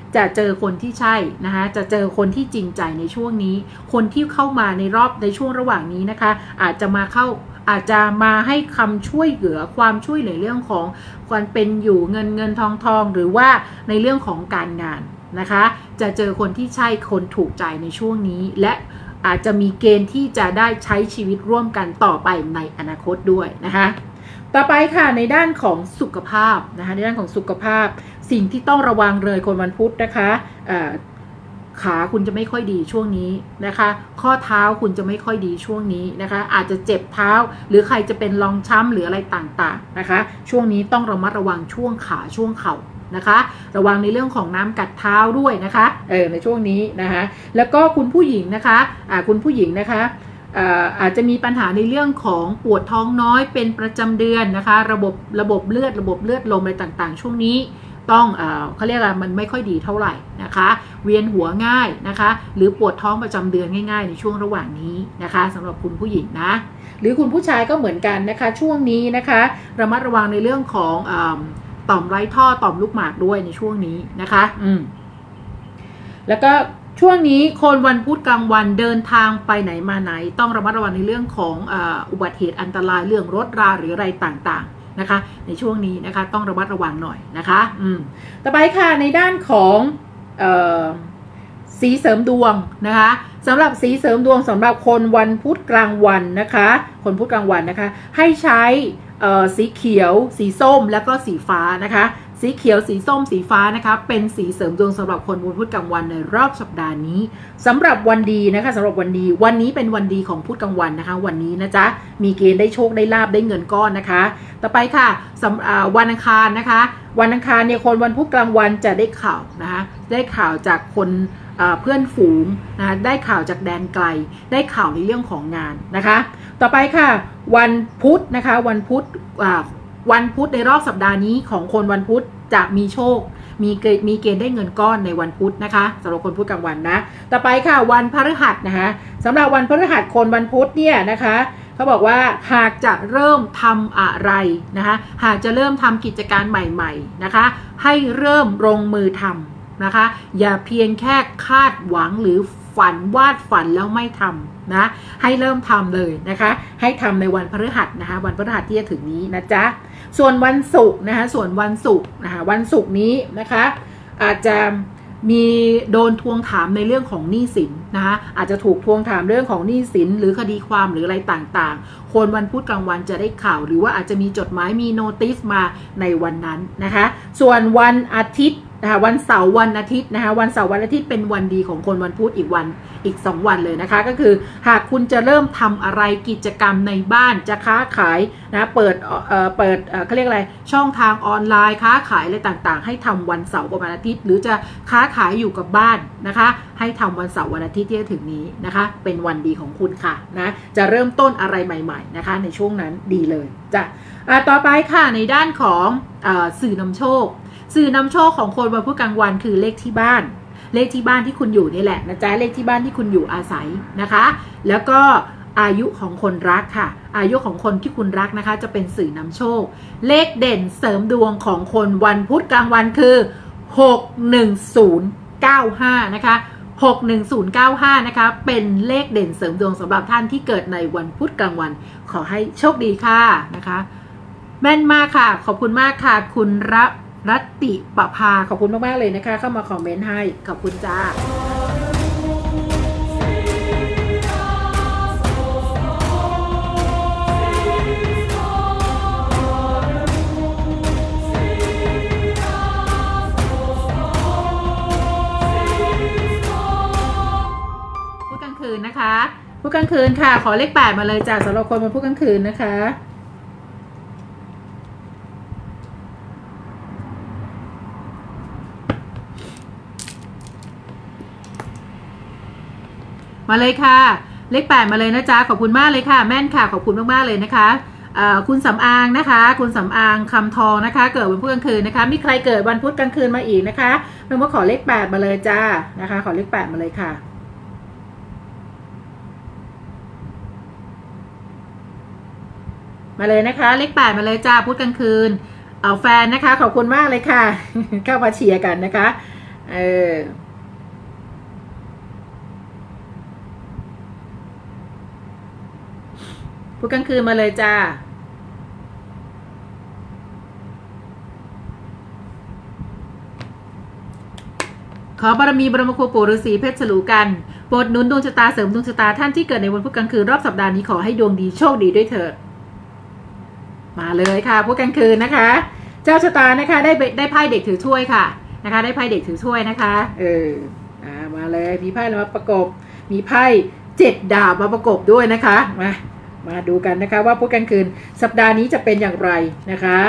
จะเจอคนที่ใช่นะคะจะเจอคนที่จริงใจในช่วงนี้คนที่เข้ามาในรอบในช่วงระหว่างนี้นะคะอาจจะมาเข้าอาจจะมาให้คำช่วยเหลือความช่วยเหลือเรื่องของความเป็นอยู่เงินเงินทองทองหรือว่าในเรื่องของการงานนะคะจะเจอคนที่ใช่คนถูกใจในช่วงนี้และอาจจะมีเกณฑ์ที่จะได้ใช้ชีวิตร่วมกันต่อไปในอนาคตด้วยนะคะต่อไปค่ะในด้านของสุขภาพนะคะในด้านของสุขภาพสิ่งที่ต้องระวังเลยคนวันพุธนะคะขาคุณจะไม่ค่อยดีช่วงนี้นะคะข้อเท้าคุณจะไม่ค่อยดีช่วงนี้นะคะอาจจะเจ็บเท้าหรือใครจะเป็นรองช้ำหรืออะไรต่างๆนะคะช่วงนี้ต้องระมัดระวังช่วงขาช่วงเข่านะคะระวังในเรื่องของน้ำกัดเท้าด้วยนะคะเออในช่วงนี้นะคะแล้วก็คุณผู้หญิงนะคะอ่าคุณผู้หญิงนะคะอาจจะมีปัญหาในเรื่องของปวดท้องน้อยเป็นประจำเดือนนะคะระบบระบบเลือดระบบเลือดลมอะไรต่างๆช่วงนี้ต้องเอ่อเขาเรียกอะไรมันไม่ค่อยดีเท่าไหร่นะคะเวียนหัวง่ายนะคะหรือปวดท้องประจำเดือนง่ายๆในช่วงระหว่างนี้นะคะสำหรับคุณผู้หญิงนะหรือคุณผู้ชายก็เหมือนกันนะคะช่วงนี้นะคะระมัดระวังในเรื่องของต่อมไร้ท่อต่อมลูกหมากด้วยในช่วงนี้นะคะอืมแล้วก็ช่วงนี้คนวันพุธกลางวันเดินทางไปไหนมาไหนต้องระมัดระวังในเรื่องของอุบัติเหตุอันตรายเรื่องรถราหรืออะไรต่างๆนะคะในช่วงนี้นะคะต้องระมัดระวังหน่อยนะคะอืมต่อไปค่ะในด้านของเอ่อสีเสริมดวงนะคะสำหรับสีเสริมดวงสำหรับคนวันพุธกลางวันนะคะคนพุธกลางวันนะคะให้ใช้สีเขียวสีส้มแล้วก็สีฟ้านะคะสีเขียวสีส้มสีฟ้านะคะเป็นสีเสริมดวงสำหรับคนวันพุธกลางวันในรอบสัปดาห์นี้สำหรับวันดีนะคะสำหรับวันดีวันนี้เป็นวันดีของพุธกลางวันนะคะวันนี้นะจ๊ะมีเกณฑ์ได้โชคได้ลาบได้เงินก้อนนะคะต่อไปค่ะวันอังคารนะคะวันอังคารเนี่ยคนวันพุธกลางวันจะได้ข่าวนะคะได้ข่าวจากคนเพื่อนฝูงนะได้ข่าวจากแดนไกลได้ข่าวในเรื่องของงานนะคะต่อไปค่ะวันพุธนะคะวันพุธวันพุธในรอบสัปดาห์นี้ของคนวันพุธจะมีโชคมีเกณฑ์มีเกณฑ์ได้เงินก้อนในวันพุธนะคะสำหรับคนพุธกลางวันนะต่อไปค่ะวันพฤหัสนะคะสำหรับวันพฤหัสคนวันพุธเนี่ยนะคะเขาบอกว่าหากจะเริ่มทำอะไรนะคะหากจะเริ่มทำกิจการใหม่ๆนะคะให้เริ่มลงมือทำนะคะอย่าเพียงแค่คาดหวังหรือฝันวาดฝันแล้วไม่ทำนะให้เริ่มทำเลยนะคะให้ทำในวันพฤหัสนะคะวันพฤหัสที่จะถึงนี้นะจ๊ะส่วนวันศุกร์นะคะส่วนวันศุกร์นะคะวันศุกร์นี้นะคะอาจจะมีโดนทวงถามในเรื่องของหนี้สินนะคะอาจจะถูกทวงถามเรื่องของหนี้สินหรือคดีความหรืออะไรต่างๆคนวันพุธกลางวันจะได้ข่าวหรือว่าอาจจะมีจดหมายมีโนติสมาในวันนั้นนะคะส่วนวันอาทิตย์นะคะวันเสาร์วันอาทิตย์นะคะวันเสาร์วันอาทิตย์เป็นวันดีของคนวันพุธอีกวันอีกสองวันเลยนะคะก็คือหากคุณจะเริ่มทำอะไรกิจกรรมในบ้านจะค้าขายนะเปิดเอ่อเปิดเอ่อเขาเรียกอะไรช่องทางออนไลน์ค้าขายอะไรต่างๆให้ทำวันเสาร์กับวันอาทิตย์หรือจะค้าขายอยู่กับบ้านนะคะให้ทำวันเสาร์วันอาทิตย์ที่จะถึงนี้นะคะเป็นวันดีของคุณค่ะนะจะเริ่มต้นอะไรใหม่ๆนะคะในช่วงนั้นดีเลยจ้ะต่อไปค่ะในด้านของเอ่อสื่อนำโชคสื่อนำโชคของคนวันพุธกลางวันคือเลขที่บ้านเลขที่บ้านที่คุณอยู่นี่แหละนะจ๊ะเลขที่บ้านที่คุณอยู่อาศัยนะคะแล้วก็อายุของคนรักค่ะอายุของคนที่คุณรักนะคะจะเป็นสื่อนำโชคเลขเด่นเสริมดวงของคนวันพุธกลางวันคือหกหนึ่งศูนย์เก้าห้านะคะหกหนึ่งศูนย์เก้าห้านะคะเป็นเลขเด่นเสริมดวงสำหรับท่านที่เกิดในวันพุธกลางวันขอให้โชคดีค่ะนะคะแม่นมากค่ะขอบคุณมากค่ะคุณรัรัตติปภาขอบคุณมากๆเลยนะคะเข้ามาคอมเมนต์ให้ขอบคุณจ้าพูดกลางคืนนะคะพูดกลางคืนค่ะขอเลขแปดมาเลยจ้าสำหรับคนมาพูดกลางคืนนะคะมาเลยค่ะเลขแปดมาเลยนะจ๊ะขอบคุณมากเลยค่ะแม่นค่ะขอบคุณมากๆเลยนะคะคุณสำอางนะคะคุณสำอางคำทองนะคะเกิดวันพุธกลางคืนนะคะมีใครเกิดวันพุธกลางคืนมาอีกนะคะเมื่อขอเลขแปดมาเลยจ้านะคะขอเลขแปดมาเลยค่ะมาเลยนะคะเลขแปดมาเลยจ้าพุธกลางคืนเอาแฟนนะคะขอบคุณมากเลยค่ะเข้ามาเชียร์กันนะคะเออพุธกลางคืนมาเลยจ้าขอบารมีบรมครูปู่ฤาษีเพชรฉลูกันโปรดหนุนดวงชะตาเสริมดวงชะตาท่านที่เกิดในวันพุธกลางคืนรอบสัปดาห์นี้ขอให้ดวงดีโชคดีด้วยเถิดมาเลยค่ะพุธกลางคืนนะคะเจ้าชะตานะคะได้ได้ไพ่เด็กถือถ้วยค่ะนะคะได้ไพ่เด็กถือถ้วยนะคะเอออ่ามาเลยมีไพ่มาประกบมีไพ่เจ็ดดาบมาประกบด้วยนะคะมามาดูกันนะคะว่าพุธกลางคืนสัปดาห์นี้จะเป็นอย่างไรนะคะ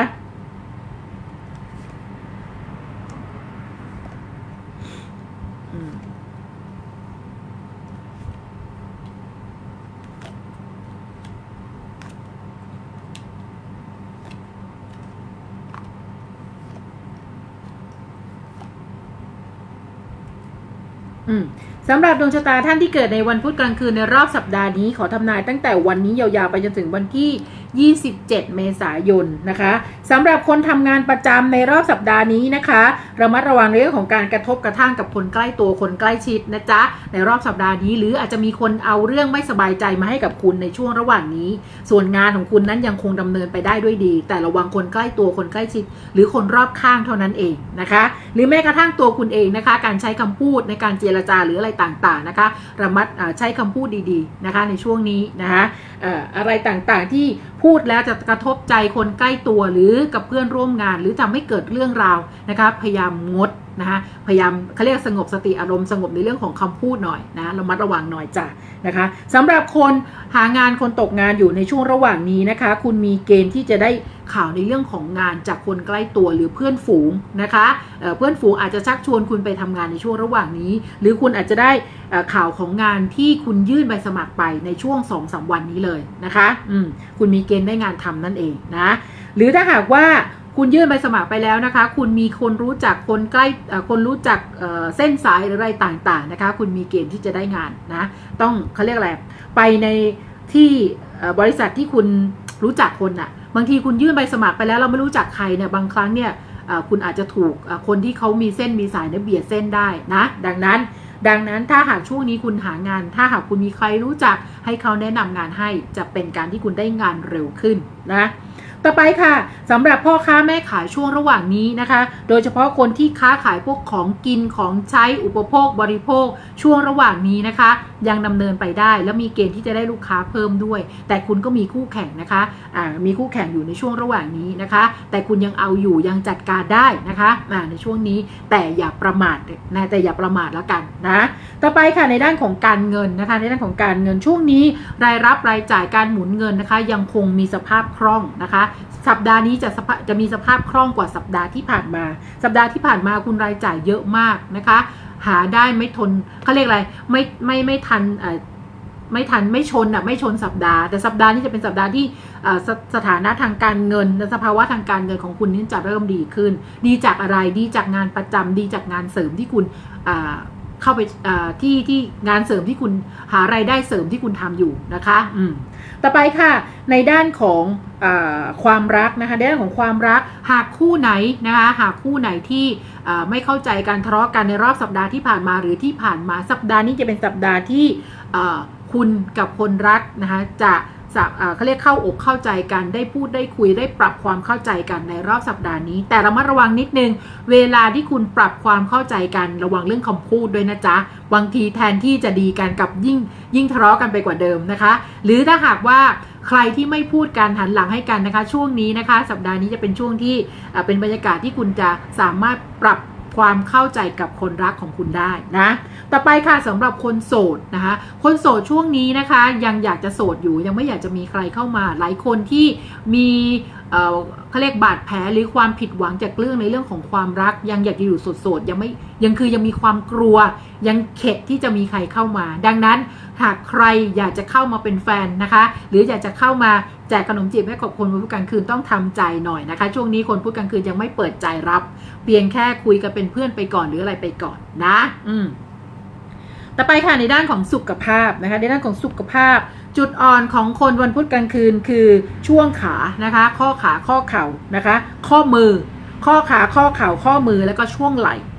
สำหรับดวงชะตาท่านที่เกิดในวันพุธกลางคืนในรอบสัปดาห์นี้ขอทำนายตั้งแต่วันนี้ยาวๆไปจนถึงวันที่ยี่สิบเจ็ดเมษายนนะคะสำหรับคนทำงานประจำในรอบสัปดาห์นี้นะคะระมัดระวังเรื่องของการกระทบกระทั่งกับคนใกล้ตัวคนใกล้ชิดนะจ๊ะในรอบสัปดาห์นี้หรืออาจจะมีคนเอาเรื่องไม่สบายใจมาให้กับคุณในช่วงระหว่างนี้ส่วนงานของคุณนั้นยังคงดำเนินไปได้ด้วยดีแต่ระวังคนใกล้ตัวคนใกล้ชิดหรือคนรอบข้างเท่านั้นเองนะคะหรือแม้กระทั่งตัวคุณเองนะคะการใช้คำพูดในการเจรจาหรืออะไรต่างๆนะคะระมัดใช้คำพูดดีๆนะคะในช่วงนี้นะคะอะไรต่างๆที่พูดแล้วจะกระทบใจคนใกล้ตัวหรือกับเพื่อนร่วมงานหรือทำให้เกิดเรื่องราวนะคะพยายามงดนะคะพยายามเขาเรียกสงบสติอารมณ์สงบในเรื่องของคำพูดหน่อยนะระมัดระวังหน่อยจ้ะนะคะสำหรับคนหางานคนตกงานอยู่ในช่วงระหว่างนี้นะคะคุณมีเกณฑ์ที่จะได้ข่าวในเรื่องของงานจากคนใกล้ตัวหรือเพื่อนฝูงนะคะเ, เพื่อนฝูงอาจจะชักชวนคุณไปทำงานในช่วงระหว่างนี้หรือคุณอาจจะได้ข่าวของงานที่คุณยื่นใบสมัครไปในช่วง สองถึงสาม วันนี้เลยนะคะอืมคุณมีเกณฑ์ได้งานทำนั่นเองนะหรือถ้าหากว่าคุณยื่นใบสมัครไปแล้วนะคะคุณมีคนรู้จักคนใกล้คนรู้จักเส้นสายหรืออะไรต่างๆนะคะคุณมีเกณฑ์ที่จะได้งานนะต้องเขาเรียกอะไรไปในที่บริษัทที่คุณรู้จักคนอ่ะบางทีคุณยื่นใบสมัครไปแล้วเราไม่รู้จักใครเนี่ยบางครั้งเนี่ยคุณอาจจะถูกคนที่เขามีเส้นมีสายเนี่ยเบียดเส้นได้นะดังนั้นดังนั้นถ้าหากช่วงนี้คุณหางานถ้าหากคุณมีใครรู้จักให้เขาแนะนำงานให้จะเป็นการที่คุณได้งานเร็วขึ้นนะต่อไปค่ะสำหรับพ่อค้าแม่ขายช่วงระหว่างนี้นะคะโดยเฉพาะคนที่ค้าขายพวกของกินของใช้อุปโภคบริโภคช่วงระหว่างนี้นะคะยังดำเนินไปได้แล้วมีเกณฑ์ที่จะได้ลูกค้าเพิ่มด้วยแต่คุณก็มีคู่แข่งนะคะอ่ามีคู่แข่งอยู่ในช่วงระหว่างนี้นะคะแต่คุณยังเอาอยู่ยังจัดการได้นะคะอ่าในช่วงนี้แต่อย่าประมาทนะแต่อย่าประมาทแล้วกันนะต่อไปค่ะในด้านของการเงินนะคะในด้านของการเงินช่วงนี้รายรับรายจ่ายการหมุนเงินนะคะยังคงมีสภาพคล่องนะคะสัปดาห์นี้จะจะมีสภาพคล่องกว่าสัปดาห์ที่ผ่านมาสัปดาห์ที่ผ่านมาคุณรายจ่ายเยอะมากนะคะหาได้ไม่ทนเขาเรียกอะไรไม่ไม่ไม่ทันไม่ทันไม่ชนอ่ะไม่ชนสัปดาห์แต่สัปดาห์นี้จะเป็นสัปดาห์ที่ส, สถานะทางการเงินสภาวะทางการเงินของคุณนี่จะเริ่มดีขึ้นดีจากอะไรดีจากงานประจำดีจากงานเสริมที่คุณเข้าไปที่ที่งานเสริมที่คุณหารายได้เสริมที่คุณทำอยู่นะคะอืมต่อไปค่ะในด้านของอความรักนะคะในด้านของความรักหากคู่ไหนนะคะหากคู่ไหนที่ไม่เข้าใจการทะเลาะกันในรอบสัปดาห์ที่ผ่านมาหรือที่ผ่านมาสัปดาห์นี้จะเป็นสัปดาห์ที่คุณกับคนรักนะคะจะเขาเรียกเข้าอกเข้าใจกันได้พูดได้คุยได้ปรับความเข้าใจกันในรอบสัปดาห์นี้แต่ระมัดระวังนิดนึงเวลาที่คุณปรับความเข้าใจกันระวังเรื่องคำพูดด้วยนะจ๊ะบางทีแทนที่จะดีกันกับยิ่งยิ่งทะเลาะกันไปกว่าเดิมนะคะหรือถ้าหากว่าใครที่ไม่พูดกันหันหลังให้กันนะคะช่วงนี้นะคะสัปดาห์นี้จะเป็นช่วงที่เป็นบรรยากาศที่คุณจะสามารถปรับความเข้าใจกับคนรักของคุณได้นะต่อไปค่ะสำหรับคนโสดนะคะคนโสดช่วงนี้นะคะยังอยากจะโสดอยู่ยังไม่อยากจะมีใครเข้ามาหลายคนที่มีเอ่อเขาเรียกบาดแผลหรือความผิดหวังจากเรื่องในเรื่องของความรักยังอยากจะอยู่โสดๆยังไม่ยังคือยังมีความกลัวยังเข็ดที่จะมีใครเข้ามาดังนั้นหากใครอยากจะเข้ามาเป็นแฟนนะคะหรืออยากจะเข้ามาแจกขนมจีบให้กับคนพุธกลางคืนต้องทำใจหน่อยนะคะช่วงนี้คนพุธกลางคืนยังไม่เปิดใจรับเพียงแค่คุยกันเป็นเพื่อนไปก่อนหรืออะไรไปก่อนนะอืมต่อไปค่ะในด้านของสุขภาพนะคะในด้านของสุขภาพจุดอ่อนของคนวันพุธกลางคืนคือช่วงขานะคะข้อขาข้อเข่านะคะข้อมือข้อขาข้อเข่าข้อมือแล้วก็ช่วงไหล่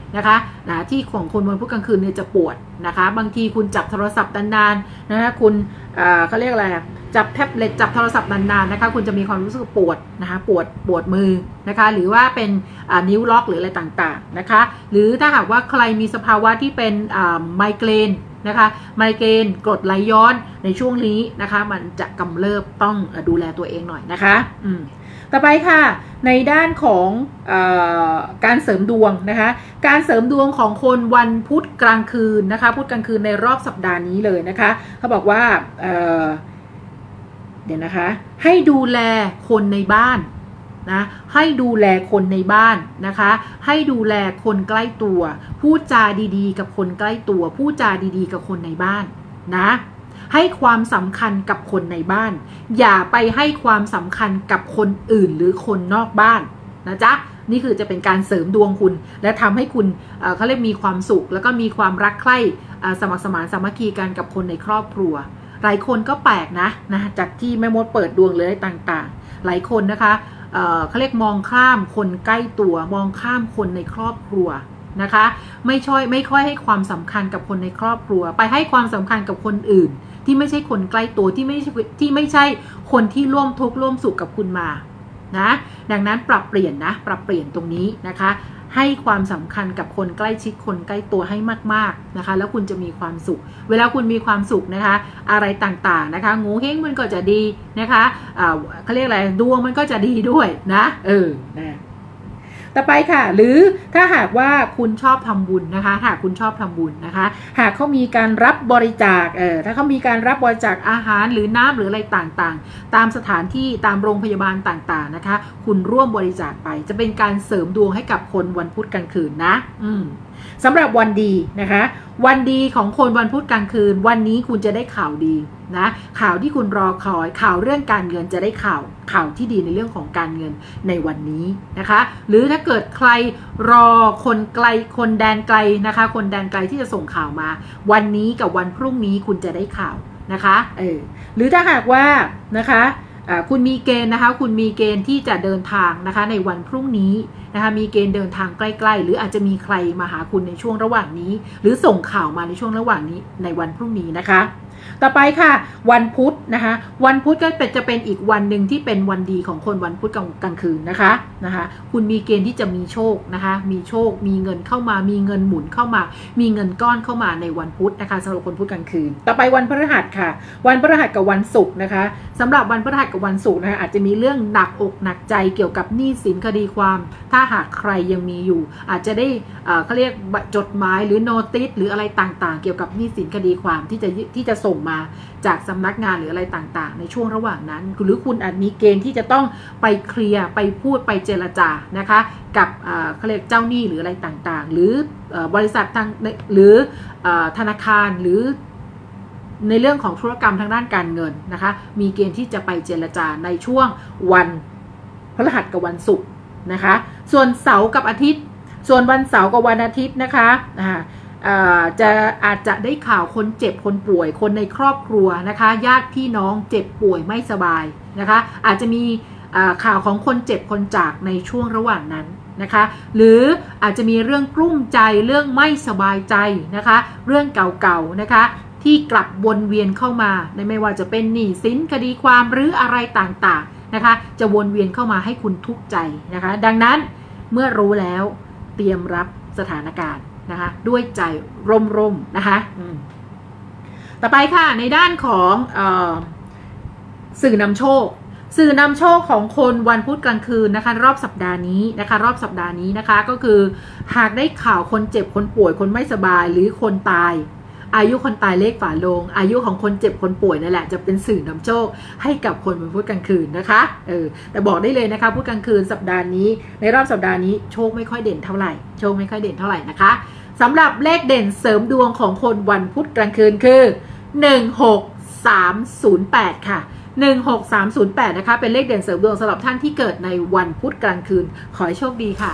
นะคะนะที่ของคนวันพุธกลางคืนเนี่ยจะปวดนะคะบางทีคุณจับโทรศัพท์นานๆนะคะคุณเขาเรียกอะไรจับแท็บเล็ตจับโทรศัพท์นานๆนะคะคุณจะมีความรู้สึกปวดนะคะปวดปวดมือนะคะหรือว่าเป็นนิ้วล็อกหรืออะไรต่างๆนะคะหรือถ้าหากว่าใครมีสภาวะที่เป็นไมเกรนนะคะไมเกรนกรดไหลย้อนในช่วงนี้นะคะมันจะกำเริบต้องดูแลตัวเองหน่อยนะคะอืมต่อไปค่ะในด้านของเอ่อการเสริมดวงนะคะการเสริมดวงของคนวันพุธกลางคืนนะคะพุธกลางคืนในรอบสัปดาห์นี้เลยนะคะเขาบอกว่าเอ่อเดี๋ยวนะคะให้ดูแลคนในบ้านนะให้ดูแลคนในบ้านนะคะให้ดูแลคนใกล้ตัวพูดจาดีๆกับคนใกล้ตัวพูดจาดีๆกับคนในบ้านนะให้ความสำคัญกับคนในบ้านอย่าไปให้ความสำคัญกับคนอื่นหรือคนนอกบ้านนะจ๊ะนี่คือจะเป็นการเสริมดวงคุณและทำให้คุณ เอ่อ เขาเรียกมีความสุขแล้วก็มีความรักใคร่สมัครสมานสามัคคีกันกับคนในครอบครัวหลายคนก็แปลกนะนะจากที่แม่มดเปิดดวงเลยต่างๆหลายคนนะคะเอ่อเขาเรียกมองข้ามคนใกล้ตัวมองข้ามคนในครอบครัวนะคะไม่ช่วยไม่ค่อยให้ความสำคัญกับคนในครอบครัวไปให้ความสำคัญกับคนอื่นที่ไม่ใช่คนใกล้ตัวที่ไม่ใช่ที่ไม่ใช่คนที่ร่วมทุกข์ร่วมสุขกับคุณมานะดังนั้นปรับเปลี่ยนนะปรับเปลี่ยนตรงนี้นะคะให้ความสำคัญกับคนใกล้ชิดคนใกล้ตัวให้มากๆนะคะแล้วคุณจะมีความสุขเวลาคุณมีความสุขนะคะอะไรต่างๆนะคะงูเฮ้งมันก็จะดีนะคะอ่าเขาเรียกอะไรดวงมันก็จะดีด้วยนะเออนะต่อไปค่ะหรือถ้าหากว่าคุณชอบทำบุญนะคะหากคุณชอบทำบุญนะคะหากเขามีการรับบริจาคเออถ้าเขามีการรับบริจาคอาหารหรือน้ำหรืออะไรต่างๆตามสถานที่ตามโรงพยาบาลต่างๆนะคะคุณร่วมบริจาคไปจะเป็นการเสริมดวงให้กับคนวันพุธกลางคืนนะอืมสำหรับวันดีนะคะวันดีของคนวันพุธกลางคืนวันนี้คุณจะได้ข่าวดีนะข่าวที่คุณรอคอยข่าวเรื่องการเงินจะได้ข่าวข่าวที่ดีในเรื่องของการเงินในวันนี้นะคะหรือถ้าเกิดใครรอคนไกลคนแดนไกลนะคะคนแดนไกลที่จะส่งข่าวมาวันนี้กับวันพรุ่งนี้คุณจะได้ข่าวนะคะเออหรือถ้าหากว่านะคะคุณมีเกณฑ์นะคะคุณมีเกณฑ์ที่จะเดินทางนะคะในวันพรุ่งนี้นะคะมีเกณฑ์เดินทางใกล้ๆหรืออาจจะมีใครมาหาคุณในช่วงระหว่างนี้หรือส่งข่าวมาในช่วงระหว่างนี้ในวันพรุ่งนี้นะคะต่อไปค่ะวันพุธนะคะวันพุธก็เป็นจะเป็นอีกวันหนึ่งที่เป็นวันดีของคนวันพุธกลางคืนนะคะนะคะคุณมีเกณฑ์ที่จะมีโชคนะคะมีโชคมีเงินเข้ามามีเงินหมุนเข้ามามีเงินก้อนเข้ามาในวันพุธนะคะสำหรับคนพุธกลางคืนต่อไปวันพฤหัสค่ะวันพฤหัสกับวันศุกร์นะคะสำหรับวันพฤหัสกับวันศุกร์นะคะอาจจะมีเรื่องหนักอกหนักใจเกี่ยวกับหนี้สินคดีความถ้าหากใครยังมีอยู่อาจจะได้เขาเรียกจดหมายหรือโนติสหรืออะไรต่างๆเกี่ยวกับหนี้สินคดีความที่จะที่จะส่งมาจากสำนักงานหรืออะไรต่างๆในช่วงระหว่างนั้นหรือคุณอาจมีเกณฑ์ที่จะต้องไปเคลียร์ไปพูดไปเจรจานะคะกับเขาเรียกเจ้าหนี้หรืออะไรต่างๆหรือบริษัททางหรือธนาคารหรือในเรื่องของธุรกรรมทางด้านการเงินนะคะมีเกณฑ์ที่จะไปเจรจาในช่วงวันพฤหัสกับวันศุกร์นะคะส่วนเสาร์กับอาทิตย์ส่วนวันเสาร์กับวันอาทิตย์นะคะจะอาจจะได้ข่าวคนเจ็บคนป่วยคนในครอบครัวนะคะญาติพี่น้องเจ็บป่วยไม่สบายนะคะอาจจะมีข่าวของคนเจ็บคนจากในช่วงระหว่างนั้นนะคะหรืออาจจะมีเรื่องกลุ้มใจเรื่องไม่สบายใจนะคะเรื่องเก่าๆนะคะที่กลับวนเวียนเข้ามาในไม่ว่าจะเป็นหนี้สินคดีความหรืออะไรต่างๆนะคะจะวนเวียนเข้ามาให้คุณทุกข์ใจนะคะดังนั้นเมื่อรู้แล้วเตรียมรับสถานการณ์นะคะด้วยใจร่มๆนะคะต่อไปค่ะในด้านของเอ่อสื่อนำโชคสื่อนำโชคของคนวันพุธกลางคืนนะคะรอบสัปดาห์นี้นะคะรอบสัปดาห์นี้นะคะก็คือหากได้ข่าวคนเจ็บคนป่วยคนไม่สบายหรือคนตายอายุคนตายเลขฝาโลงอายุของคนเจ็บคนป่วยนั่นแหละจะเป็นสื่อนำโชคให้กับคนวันพุธกลางคืนนะคะเออแต่บอกได้เลยนะคะพุธกลางคืนสัปดาห์นี้ในรอบสัปดาห์นี้โชคไม่ค่อยเด่นเท่าไหร่โชคไม่ค่อยเด่นเท่าไหร่นะคะสำหรับเลขเด่นเสริมดวงของคนวันพุธกลางคืนคือหนึ่งหกสามศูนย์แปดค่ะหนึ่งหกสามศูนย์แปดนะคะเป็นเลขเด่นเสริมดวงสำหรับท่านที่เกิดในวันพุธกลางคืนขอให้โชคดีค่ะ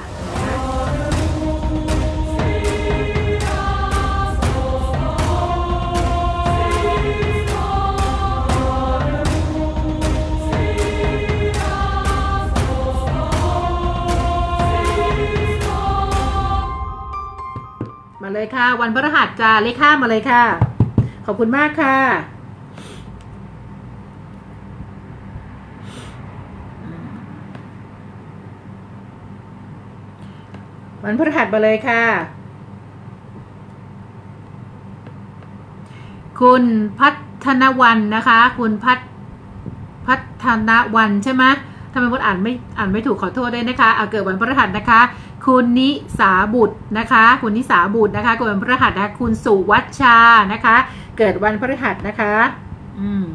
เลยค่ะวันพฤหัสจ้าเลขห้ามาเลยค่ะขอบคุณมากค่ะวันพฤหัสมาเลยค่ะคุณพัฒนวันนะคะคุณพัฒพัฒนวันใช่ไหมทำไมมดอ่านไม่อ่านไม่ถูกขอโทษด้วยนะคะเอาเกิดวันพฤหัสนะคะคุณนิสาบุตรนะคะคุณนิสาบุตรนะคะเกิดวันพฤหัสนะคะคุณสุวัชชานะคะเกิดวันพฤหัสนะคะอืม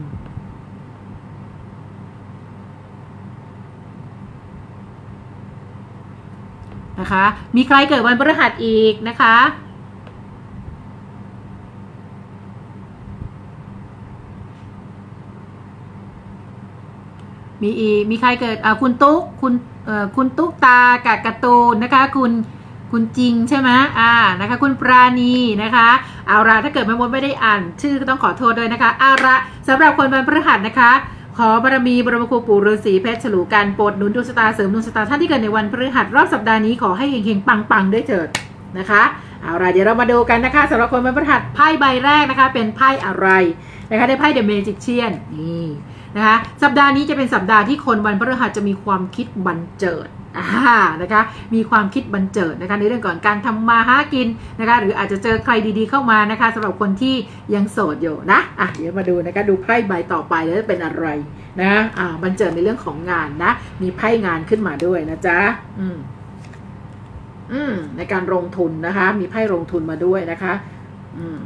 นะคะมีใครเกิดวันพฤหัสอีกนะคะมีอีกมีใครเกิดอ่าคุณตุ๊กคุณเอ่อคุณตุ๊กตากับการ์ตูนนะคะคุณคุณจริงใช่ไหมอ่านะคะคุณปราณีนะคะเอาละถ้าเกิดแม่มดไม่ได้อ่านชื่อก็ต้องขอโทษด้วยนะคะเอาละสำหรับคนวันพฤหัสนะคะขอบารมีบรมครูปู่ฤาษีเพชรฉลูกันโปรดหนุนดวงชะตาเสริมดวงชะตาท่านที่เกิดในวันพฤหัสรอบสัปดาห์นี้ขอให้เฮงๆปังๆด้วยเถิดนะคะเอาละเดี๋ยวเรามาดูกันนะคะสำหรับคนวันพฤหัสไพ่ใบแรกนะคะเป็นไพ่อะไรนะคะได้ไพ่เดอะเมจิกเชียนนี่นะคะสัปดาห์นี้จะเป็นสัปดาห์ที่คนวันพฤหัสจะมีความคิดบันเจิดอ่านะคะมีความคิดบันเจิดนะคะในเรื่องก่อนการทำมาหากินนะคะหรืออาจจะเจอใครดีๆเข้ามานะคะสำหรับคนที่ยังโสดอยู่นะอ่ะเดี๋ยวมาดูนะคะดูไพ่ใบต่อไปแล้วจะเป็นอะไรนะอ่าบันเจิดในเรื่องของงานนะมีไพ่งานขึ้นมาด้วยนะจ๊ะอืมอืมในการลงทุนนะคะมีไพ่ลงทุนมาด้วยนะคะอืม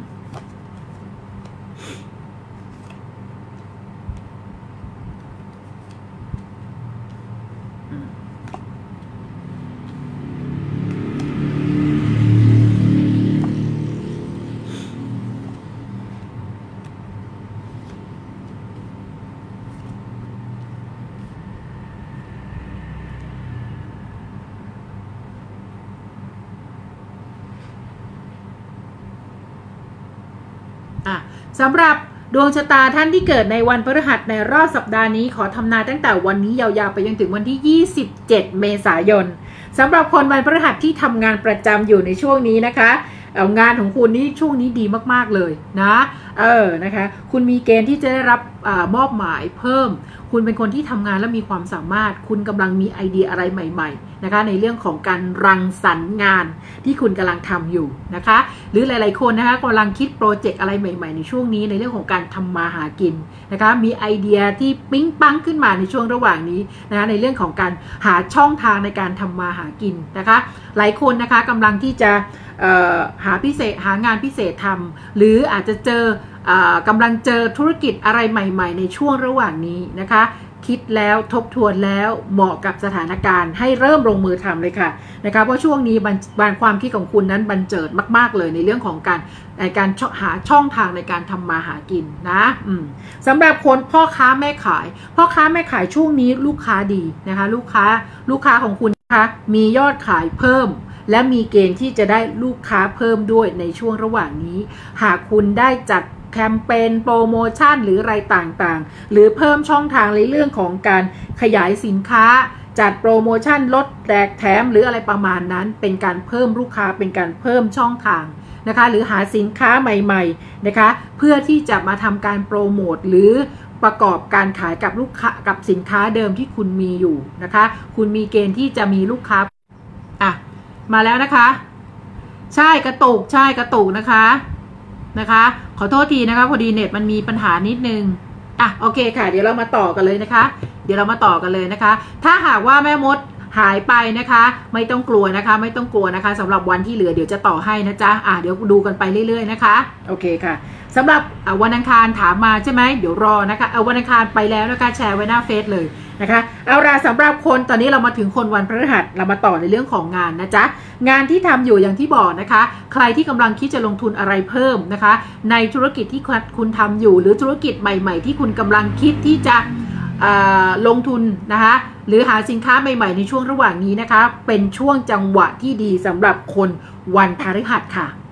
สำหรับดวงชะตาท่านที่เกิดในวันพฤหัสในรอบสัปดาห์นี้ขอทำนายตั้งแต่วันนี้ยาวๆไปจนถึงวันที่ยี่สิบเจ็ดเมษายนสำหรับคนวันพฤหัสที่ทำงานประจำอยู่ในช่วงนี้นะคะเอางานของคุณนี่ช่วงนี้ดีมากๆเลยนะเออนะคะคุณมีเกณฑ์ที่จะได้รับอมอบหมายเพิ่มคุณเป็นคนที่ทำงานและมีความสามารถคุณกำลังมีไอเดียอะไรใหม่ๆนะคะในเรื่องของการรังสรรค์งานที่คุณกำลังทำอยู่นะคะหรือหลายๆคนนะคะกำลังคิดโปรเจกต์อะไรใหม่ๆในช่วงนี้ในเรื่องของการทำมาหากินนะคะมีไอเดียที่ปิ๊งปังขึ้นมาในช่วงระหว่างนี้นะคะในเรื่องของการหาช่องทางในการทำมาหากินนะคะหลายคนนะคะกำลังที่จะหาพิเศษหางานพิเศษทำหรืออาจจะเจอกำลังเจอธุรกิจอะไรใหม่ๆในช่วงระหว่างนี้นะคะคิดแล้วทบทวนแล้วเหมาะกับสถานการณ์ให้เริ่มลงมือทำเลยค่ะนะคะเพราะช่วงนี้บานความคิดของคุณนั้นบันเจิดมากๆเลยในเรื่องของการในการหาช่องทางในการทำมาหากินนะอืมสำหรับคนพ่อค้าแม่ขายพ่อค้าแม่ขายช่วงนี้ลูกค้าดีนะคะลูกค้าลูกค้าของคุณนะคะมียอดขายเพิ่มและมีเกณฑ์ที่จะได้ลูกค้าเพิ่มด้วยในช่วงระหว่างนี้หากคุณได้จัดแคมเปญโปรโมชั่นหรืออะไรต่างๆหรือเพิ่มช่องทางในเรื่องของการขยายสินค้าจัดโปรโมชั่นลดแจกแถมหรืออะไรประมาณนั้นเป็นการเพิ่มลูกค้าเป็นการเพิ่มช่องทางนะคะหรือหาสินค้าใหม่ๆนะคะเพื่อที่จะมาทำการโปรโมทหรือประกอบการขายกับลูกค้ากับสินค้าเดิมที่คุณมีอยู่นะคะคุณมีเกณฑ์ที่จะมีลูกค้าอ่ะมาแล้วนะคะใช่กระตุกใช่กระตุกนะคะนะคะขอโทษทีนะคะพอดีเน็ตมันมีปัญหานิดนึงอ่ะโอเคค่ะเดี๋ยวเรามาต่อกันเลยนะคะเดี๋ยวเรามาต่อกันเลยนะคะถ้าหากว่าแม่มดหายไปนะคะไม่ต้องกลัวนะคะไม่ต้องกลัวนะคะสำหรับวันที่เหลือเดี๋ยวจะต่อให้นะจ๊ะอ่ะเดี๋ยวดูกันไปเรื่อยๆนะคะโอเคค่ะสำหรับวันอังคารถามมาใช่ไหมเดี๋ยวรอนะคะเอาวันอังคารไปแล้วนะคะแชร์ไว้หน้าเฟซเลยนะคะเอาล่ะสำหรับคนตอนนี้เรามาถึงคนวันพฤหัสเรามาต่อในเรื่องของงานนะจ๊ะงานที่ทำอยู่อย่างที่บอกนะคะใครที่กำลังคิดจะลงทุนอะไรเพิ่มนะคะในธุรกิจที่คุณทำอยู่หรือธุรกิจใหม่ๆที่คุณกำลังคิดที่จะลงทุนนะคะหรือหาสินค้าใหม่ๆในช่วงระหว่างนี้นะคะเป็นช่วงจังหวะที่ดีสำหรับคนวันพฤหัสค่ะ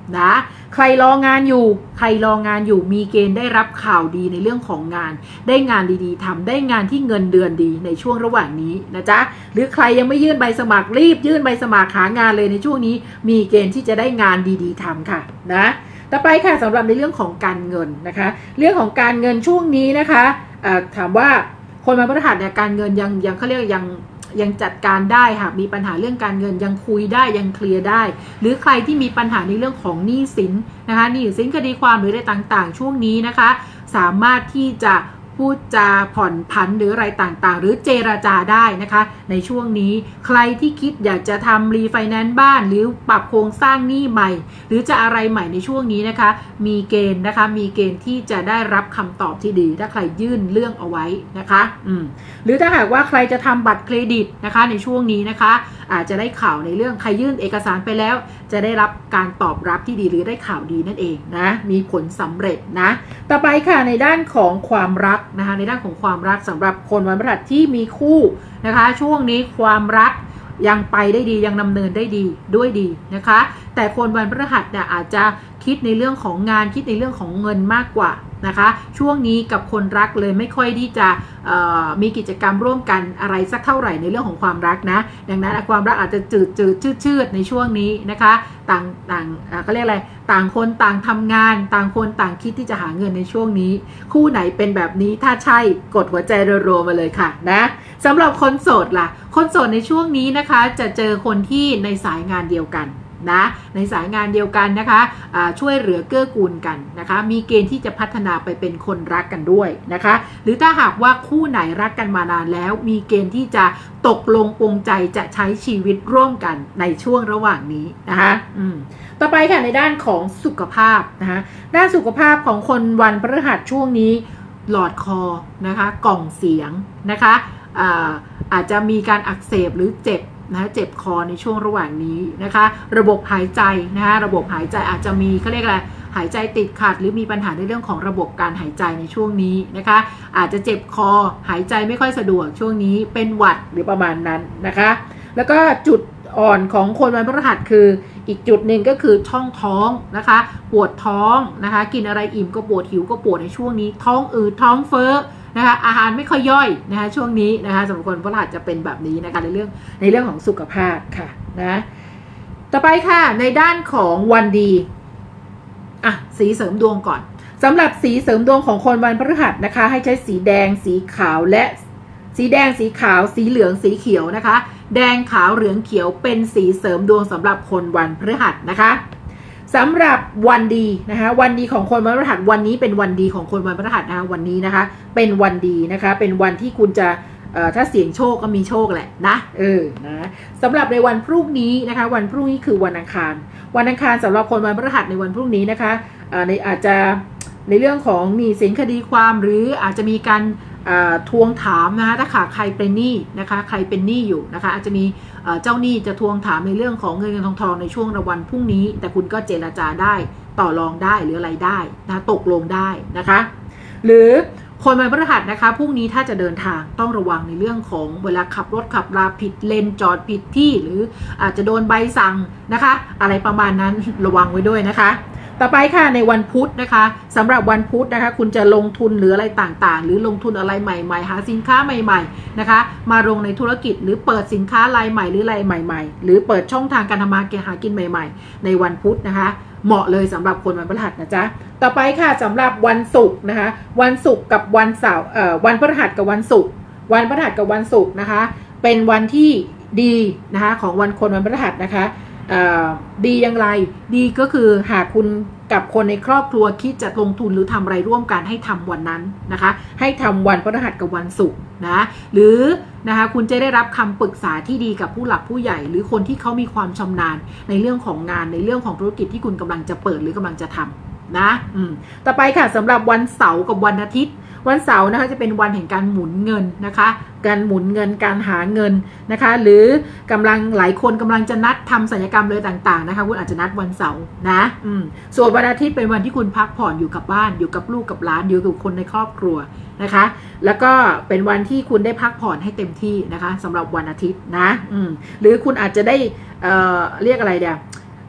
นะใครรองานอยู่ใครรองานอยู่มีเกณฑ์ได้รับข่าวดีในเรื่องของงานได้งานดีๆทำได้งานที่เงินเดือนดีในช่วงระหว่างนี้นะจ๊ะหรือใครยังไม่ยื่นใบสมัครรีบยื่นใบสมัครหางานเลยในช่วงนี้มีเกณฑ์ที่จะได้งานดีๆทำค่ะนะต่อไปค่ะสำหรับในเรื่องของการเงินนะคะเรื่องของการเงินช่วงนี้นะคะะถามว่าคนวันพฤหัสเนี่ยการเงินยังยังเขาเรียกยังยังจัดการได้หากมีปัญหาเรื่องการเงินยังคุยได้ยังเคลียร์ได้หรือใครที่มีปัญหาในเรื่องของหนี้สินนะคะหนี้สินคดีความหรืออะไรต่างๆช่วงนี้นะคะสามารถที่จะพูดจาผ่อนผันหรืออะไรต่างๆหรือเจรจาได้นะคะในช่วงนี้ใครที่คิดอยากจะทำรีไฟแนนซ์บ้านหรือปรับโครงสร้างหนี้ใหม่หรือจะอะไรใหม่ในช่วงนี้นะคะมีเกณฑ์นะคะมีเกณฑ์ที่จะได้รับคำตอบที่ดีถ้าใครยื่นเรื่องเอาไว้นะคะอืมหรือถ้าหากว่าใครจะทำบัตรเครดิตนะคะในช่วงนี้นะคะอาจจะได้ข่าวในเรื่องใครยื่นเอกสารไปแล้วจะได้รับการตอบรับที่ดีหรือได้ข่าวดีนั่นเองนะมีผลสำเร็จนะต่อไปค่ะในด้านของความรักนะคะในด้านของความรักสำหรับคนวันพฤหัสที่มีคู่นะคะช่วงนี้ความรักยังไปได้ดียังดำเนินได้ดีด้วยดีนะคะแต่คนวันพฤหัสเนี่ยอาจจะคิดในเรื่องของงานคิดในเรื่องของเงินมากกว่านะคะช่วงนี้กับคนรักเลยไม่ค่อยที่จะมีกิจกรรมร่วมกันอะไรสักเท่าไหร่ในเรื่องของความรักนะดังนั้นความรักอาจจะจืดจืดชืดชืดในช่วงนี้นะคะต่างต่างก็เรียกอะไรต่างคนต่างทำงานต่างคนต่างคิดที่จะหาเงินในช่วงนี้คู่ไหนเป็นแบบนี้ถ้าใช่กดหัวใจรัวๆมาเลยค่ะนะสำหรับคนโสดล่ะคนโสดในช่วงนี้นะคะจะเจอคนที่ในสายงานเดียวกันนะในสายงานเดียวกันนะคะะช่วยเหลือเกื้อกูลกันนะคะมีเกณฑ์ที่จะพัฒนาไปเป็นคนรักกันด้วยนะคะหรือถ้าหากว่าคู่ไหนรักกันมานานแล้วมีเกณฑ์ที่จะตกลงปรงใจจะใช้ชีวิตร่วมกันในช่วงระหว่างนี้นะคะอืมต่อไปค่ะในด้านของสุขภาพนะคะด้านสุขภาพของคนวันพฤหัสช่วงนี้หลอดคอนะคะกล่องเสียงนะคะอาอาจจะมีการอักเสบหรือเจ็บนะเจ็บคอในช่วงระหว่างนี้นะคะระบบหายใจนะคะระบบหายใจอาจจะมีเขาเรียกอะไรหายใจติดขัดหรือมีปัญหาในเรื่องของระบบการหายใจในช่วงนี้นะคะอาจจะเจ็บคอหายใจไม่ค่อยสะดวกช่วงนี้เป็นหวัดหรือประมาณนั้นนะคะแล้วก็จุดอ่อนของคนวันพฤหัสคืออีกจุดหนึ่งก็คือช่องท้องนะคะปวดท้องนะคะกินอะไรอิ่มก็ปวดหิวก็ปวดในช่วงนี้ท้องอืดท้องเฟ้อนะคะอาหารไม่ค่อยย่อยนะคะช่วงนี้นะคะสำหรับคนพฤหัสจะเป็นแบบนี้นะคะในเรื่องในเรื่องของสุขภาพค่ะนะต่อไปค่ะในด้านของวันดีอ่ะสีเสริมดวงก่อนสำหรับสีเสริมดวงของคนวันพฤหัสนะคะให้ใช้สีแดงสีขาวและสีแดงสีขาวสีเหลืองสีเขียวนะคะแดงขาวเหลืองเขียวเป็นสีเสริมดวงสำหรับคนวันพฤหัสนะคะสำหรับวันดีนะคะวันดีของคนวันพฤหัสวันนี้เป็นวันดีของคนวันพฤหัสนะคะวันนี้นะคะเป็นวันดีนะคะเป็นวันที่คุณจะถ้าเสี่ยงโชคก็มีโชคแหละนะเออนะสำหรับในวันพรุ่งนี้นะคะวันพรุ่งนี้คือวันอังคารวันอังคารสำหรับคนวันพฤหัสในวันพรุ่งนี้นะคะในอาจจะในเรื่องของหนี้สินคดีความหรืออาจจะมีการทวงถามนะคะถ้าขาใครเป็นหนี้นะคะใครเป็นหนี้อยู่นะคะอาจจะมีเจ้าหนี้จะทวงถามในเรื่องของเงินเงินทองทองในช่วงวันพรุ่งนี้แต่คุณก็เจรจาได้ต่อรองได้หรืออะไรได้นะตกลงได้นะคะหรือคนวันพฤหัสนะคะพรุ่งนี้ถ้าจะเดินทางต้องระวังในเรื่องของเวลาขับรถขับราผิดเลนจอดผิดที่หรืออาจจะโดนใบสั่งนะคะอะไรประมาณนั้นระวังไว้ด้วยนะคะต่อไปค่ะในวันพุธนะคะสำหรับวันพุธนะคะคุณจะลงทุนหรืออะไรต่างๆหรือลงทุนอะไรใหม่ๆหาสินค้าใหม่ๆนะคะมาลงในธุรกิจหรือเปิดสินค้ารายใหม่หรืออะไรใหม่ๆหรือเปิดช่องทางการทำมาหากินใหม่ๆในวันพุธนะคะเหมาะเลยสำหรับคนวันพฤหัสนะจ๊ะต่อไปค่ะสำหรับวันศุกร์นะคะวันศุกร์กับวันเสาร์เอ่อวันพฤหัสกับวันศุกร์วันพฤหัสกับวันศุกร์นะคะเป็นวันที่ดีนะคะของวันคนวันพฤหัสนะคะดีอย่างไรดีก็คือหากคุณกับคนในครอบครัวคิดจะลงทุนหรือทำอะไรร่วมกันให้ทำวันนั้นนะคะให้ทำวันพฤหัสกับวันศุกร์นะหรือนะคะคุณจะได้รับคำปรึกษาที่ดีกับผู้หลักผู้ใหญ่หรือคนที่เขามีความชำนาญในเรื่องของงานในเรื่องของธุรกิจที่คุณกำลังจะเปิดหรือกำลังจะทำนะอืมต่อไปค่ะสำหรับวันเสาร์กับวันอาทิตย์วันเสาร์นะคะจะเป็นวันแห่งการหมุนเงินนะคะการหมุนเงินการหาเงินนะคะหรือกำลังหลายคนกำลังจะนัดทำศัลยกรรมเลยต่างๆนะคะคุณอาจจะนัดวันเสาร์นะอืมส่วนวันอาทิตย์เป็นวันที่คุณพักผ่อนอยู่กับบ้านอยู่กับลูกกับหลานอยู่กับคนในครอบครัวนะคะแล้วก็เป็นวันที่คุณได้พักผ่อนให้เต็มที่นะคะสำหรับวันอาทิตย์นะอืมหรือคุณอาจจะได้เอ่อเรียกอะไรเดี๋ยว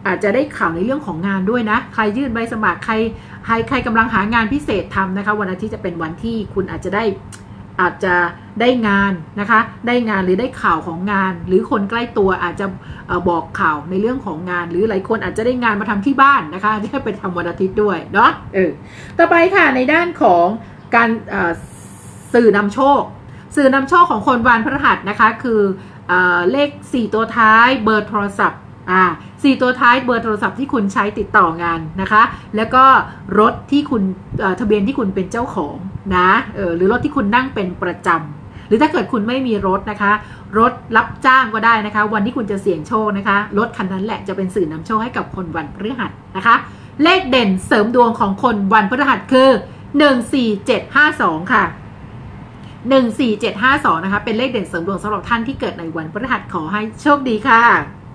อาจจะได้ข่าวในเรื่องของงานด้วยนะใครยื่นใบสมัครใครใครใครกำลังหางานพิเศษทำนะคะวันอาทิตย์จะเป็นวันที่คุณอาจจะได้อาจจะได้งานนะคะได้งานหรือได้ข่าวของงานหรือคนใกล้ตัวอาจจะบอกข่าวในเรื่องของงานหรือหลายคนอาจจะได้งานมาทำที่บ้านนะคะที่เป็นทำวันอาทิตย์ด้วยเนาะเออต่อไปค่ะในด้านของการสื่อนำโชคสื่อนำโชคของคนวันพฤหัสนะคะคือเอ่อเลขสี่ตัวท้ายเบอร์โทรศัพท์อ่าสี่ตัวท้ายเบอร์โทรศัพท์ที่คุณใช้ติดต่องานนะคะแล้วก็รถที่คุณทะเบียนที่คุณเป็นเจ้าของนะเออหรือรถที่คุณนั่งเป็นประจำหรือถ้าเกิดคุณไม่มีรถนะคะรถรับจ้างก็ได้นะคะวันที่คุณจะเสี่ยงโชคนะคะรถคันนั้นแหละจะเป็นสื่อนำโชคให้กับคนวันพฤหัสนะคะเลขเด่นเสริมดวงของคนวันพฤหัสคือหนึ่ง สี่ เจ็ด ห้า สองค่ะหนึ่ง สี่ เจ็ด ห้า สองนะคะเป็นเลขเด่นเสริมดวงสำหรับท่านที่เกิดในวันพฤหัสขอให้โชคดีค่ะ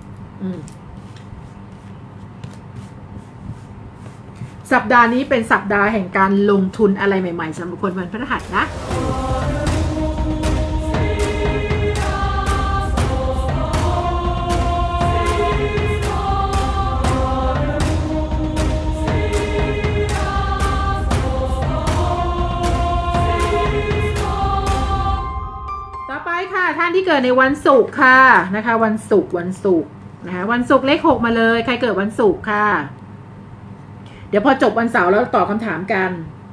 สัปดาห์นี้เป็นสัปดาห์แห่งการลงทุนอะไรใหม่ๆสำหรับคนวันพฤหัสนะท่านที่เกิดในวันศุกร์ค่ะนะคะวันศุกร์วันศุกร์นะคะวันศุกร์เลขหกมาเลยใครเกิดวันศุกร์ค่ะเดี๋ยวพอจบวันเสาร์แล้วตอบคำถามกัน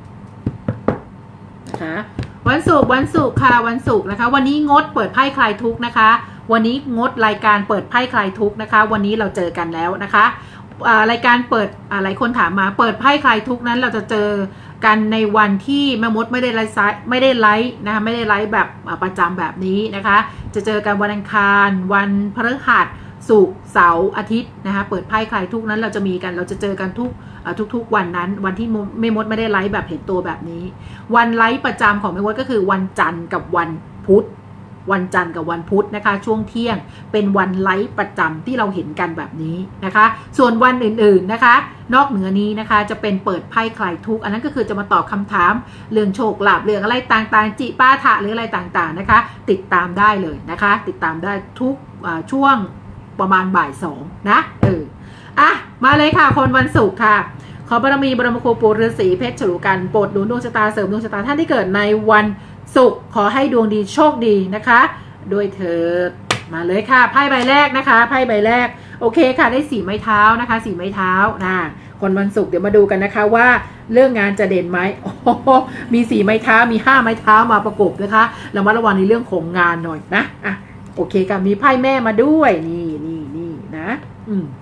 นะคะวันศุกร์วันศุกร์ค่ะวันศุกร์นะคะวันนี้งดเปิดไพ่คลายทุกข์นะคะวันนี้งดรายการเปิดไพ่คลายทุกข์นะคะวันนี้เราเจอกันแล้วนะคะรายการเปิดหลายคนถามมาเปิดไพ่คลายทุกข์นั้นเราจะเจอกันในวันที่แม่มดไม่ได้ไลฟ์ไม่ได้ไลฟ์นะคะไม่ได้ไลฟ์แบบประจำแบบนี้นะคะจะเจอกันวันอังคารวันพฤหัสศุกร์เสาร์อาทิตย์นะคะเปิดไพ่คลายทุกข์นั้นเราจะมีกันเราจะเจอกันทุกทุกๆวันนั้นวันที่แม่มดไม่ได้ไลฟ์แบบเห็นตัวแบบนี้วันไลฟ์ประจำของแม่มดก็คือวันจันทร์กับวันพุธวันจันทร์กับวันพุธนะคะช่วงเที่ยงเป็นวันไลฟ์ประจำที่เราเห็นกันแบบนี้นะคะส่วนวันอื่นๆนะคะนอกเหนือนี้นะคะจะเป็นเปิดไพ่คลายทุกข์อันนั้นก็คือจะมาตอบคำถามเรื่องโชคลาภเรื่องอะไรต่างๆจิป้าถะหรืออะไรต่างๆนะคะติดตามได้เลยนะคะติดตามได้ทุกช่วงประมาณบ่ายสองนะเอออ่ะมาเลยค่ะคนวันศุกร์ค่ะขอบารมีบรมครูปู่ฤาษีเพชรฉลูกันโปรดหนุนดวงชะตาเสริมดวงชะตาท่านที่เกิดในวันศุกร์ขอให้ดวงดีโชคดีนะคะด้วยเถิดมาเลยค่ะไพ่ใบแรกนะคะไพ่ใบแรกโอเคค่ะได้สี่ไม้เท้านะคะสี่ไม้เท้านะคนวันศุกร์เดี๋ยวมาดูกันนะคะว่าเรื่องงานจะเด่นไหมโอ้โหมีสี่ไม้เท้ามีห้าไม้เท้ามาประกบนะคะเรามาระวังในเรื่องของงานหน่อยนะอ่ะโอเคค่ะมีไพ่แม่มาด้วยนี่นี่นี่นะอืม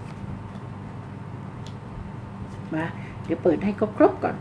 มาเดี๋ยวเปิดให้ครบๆก่อน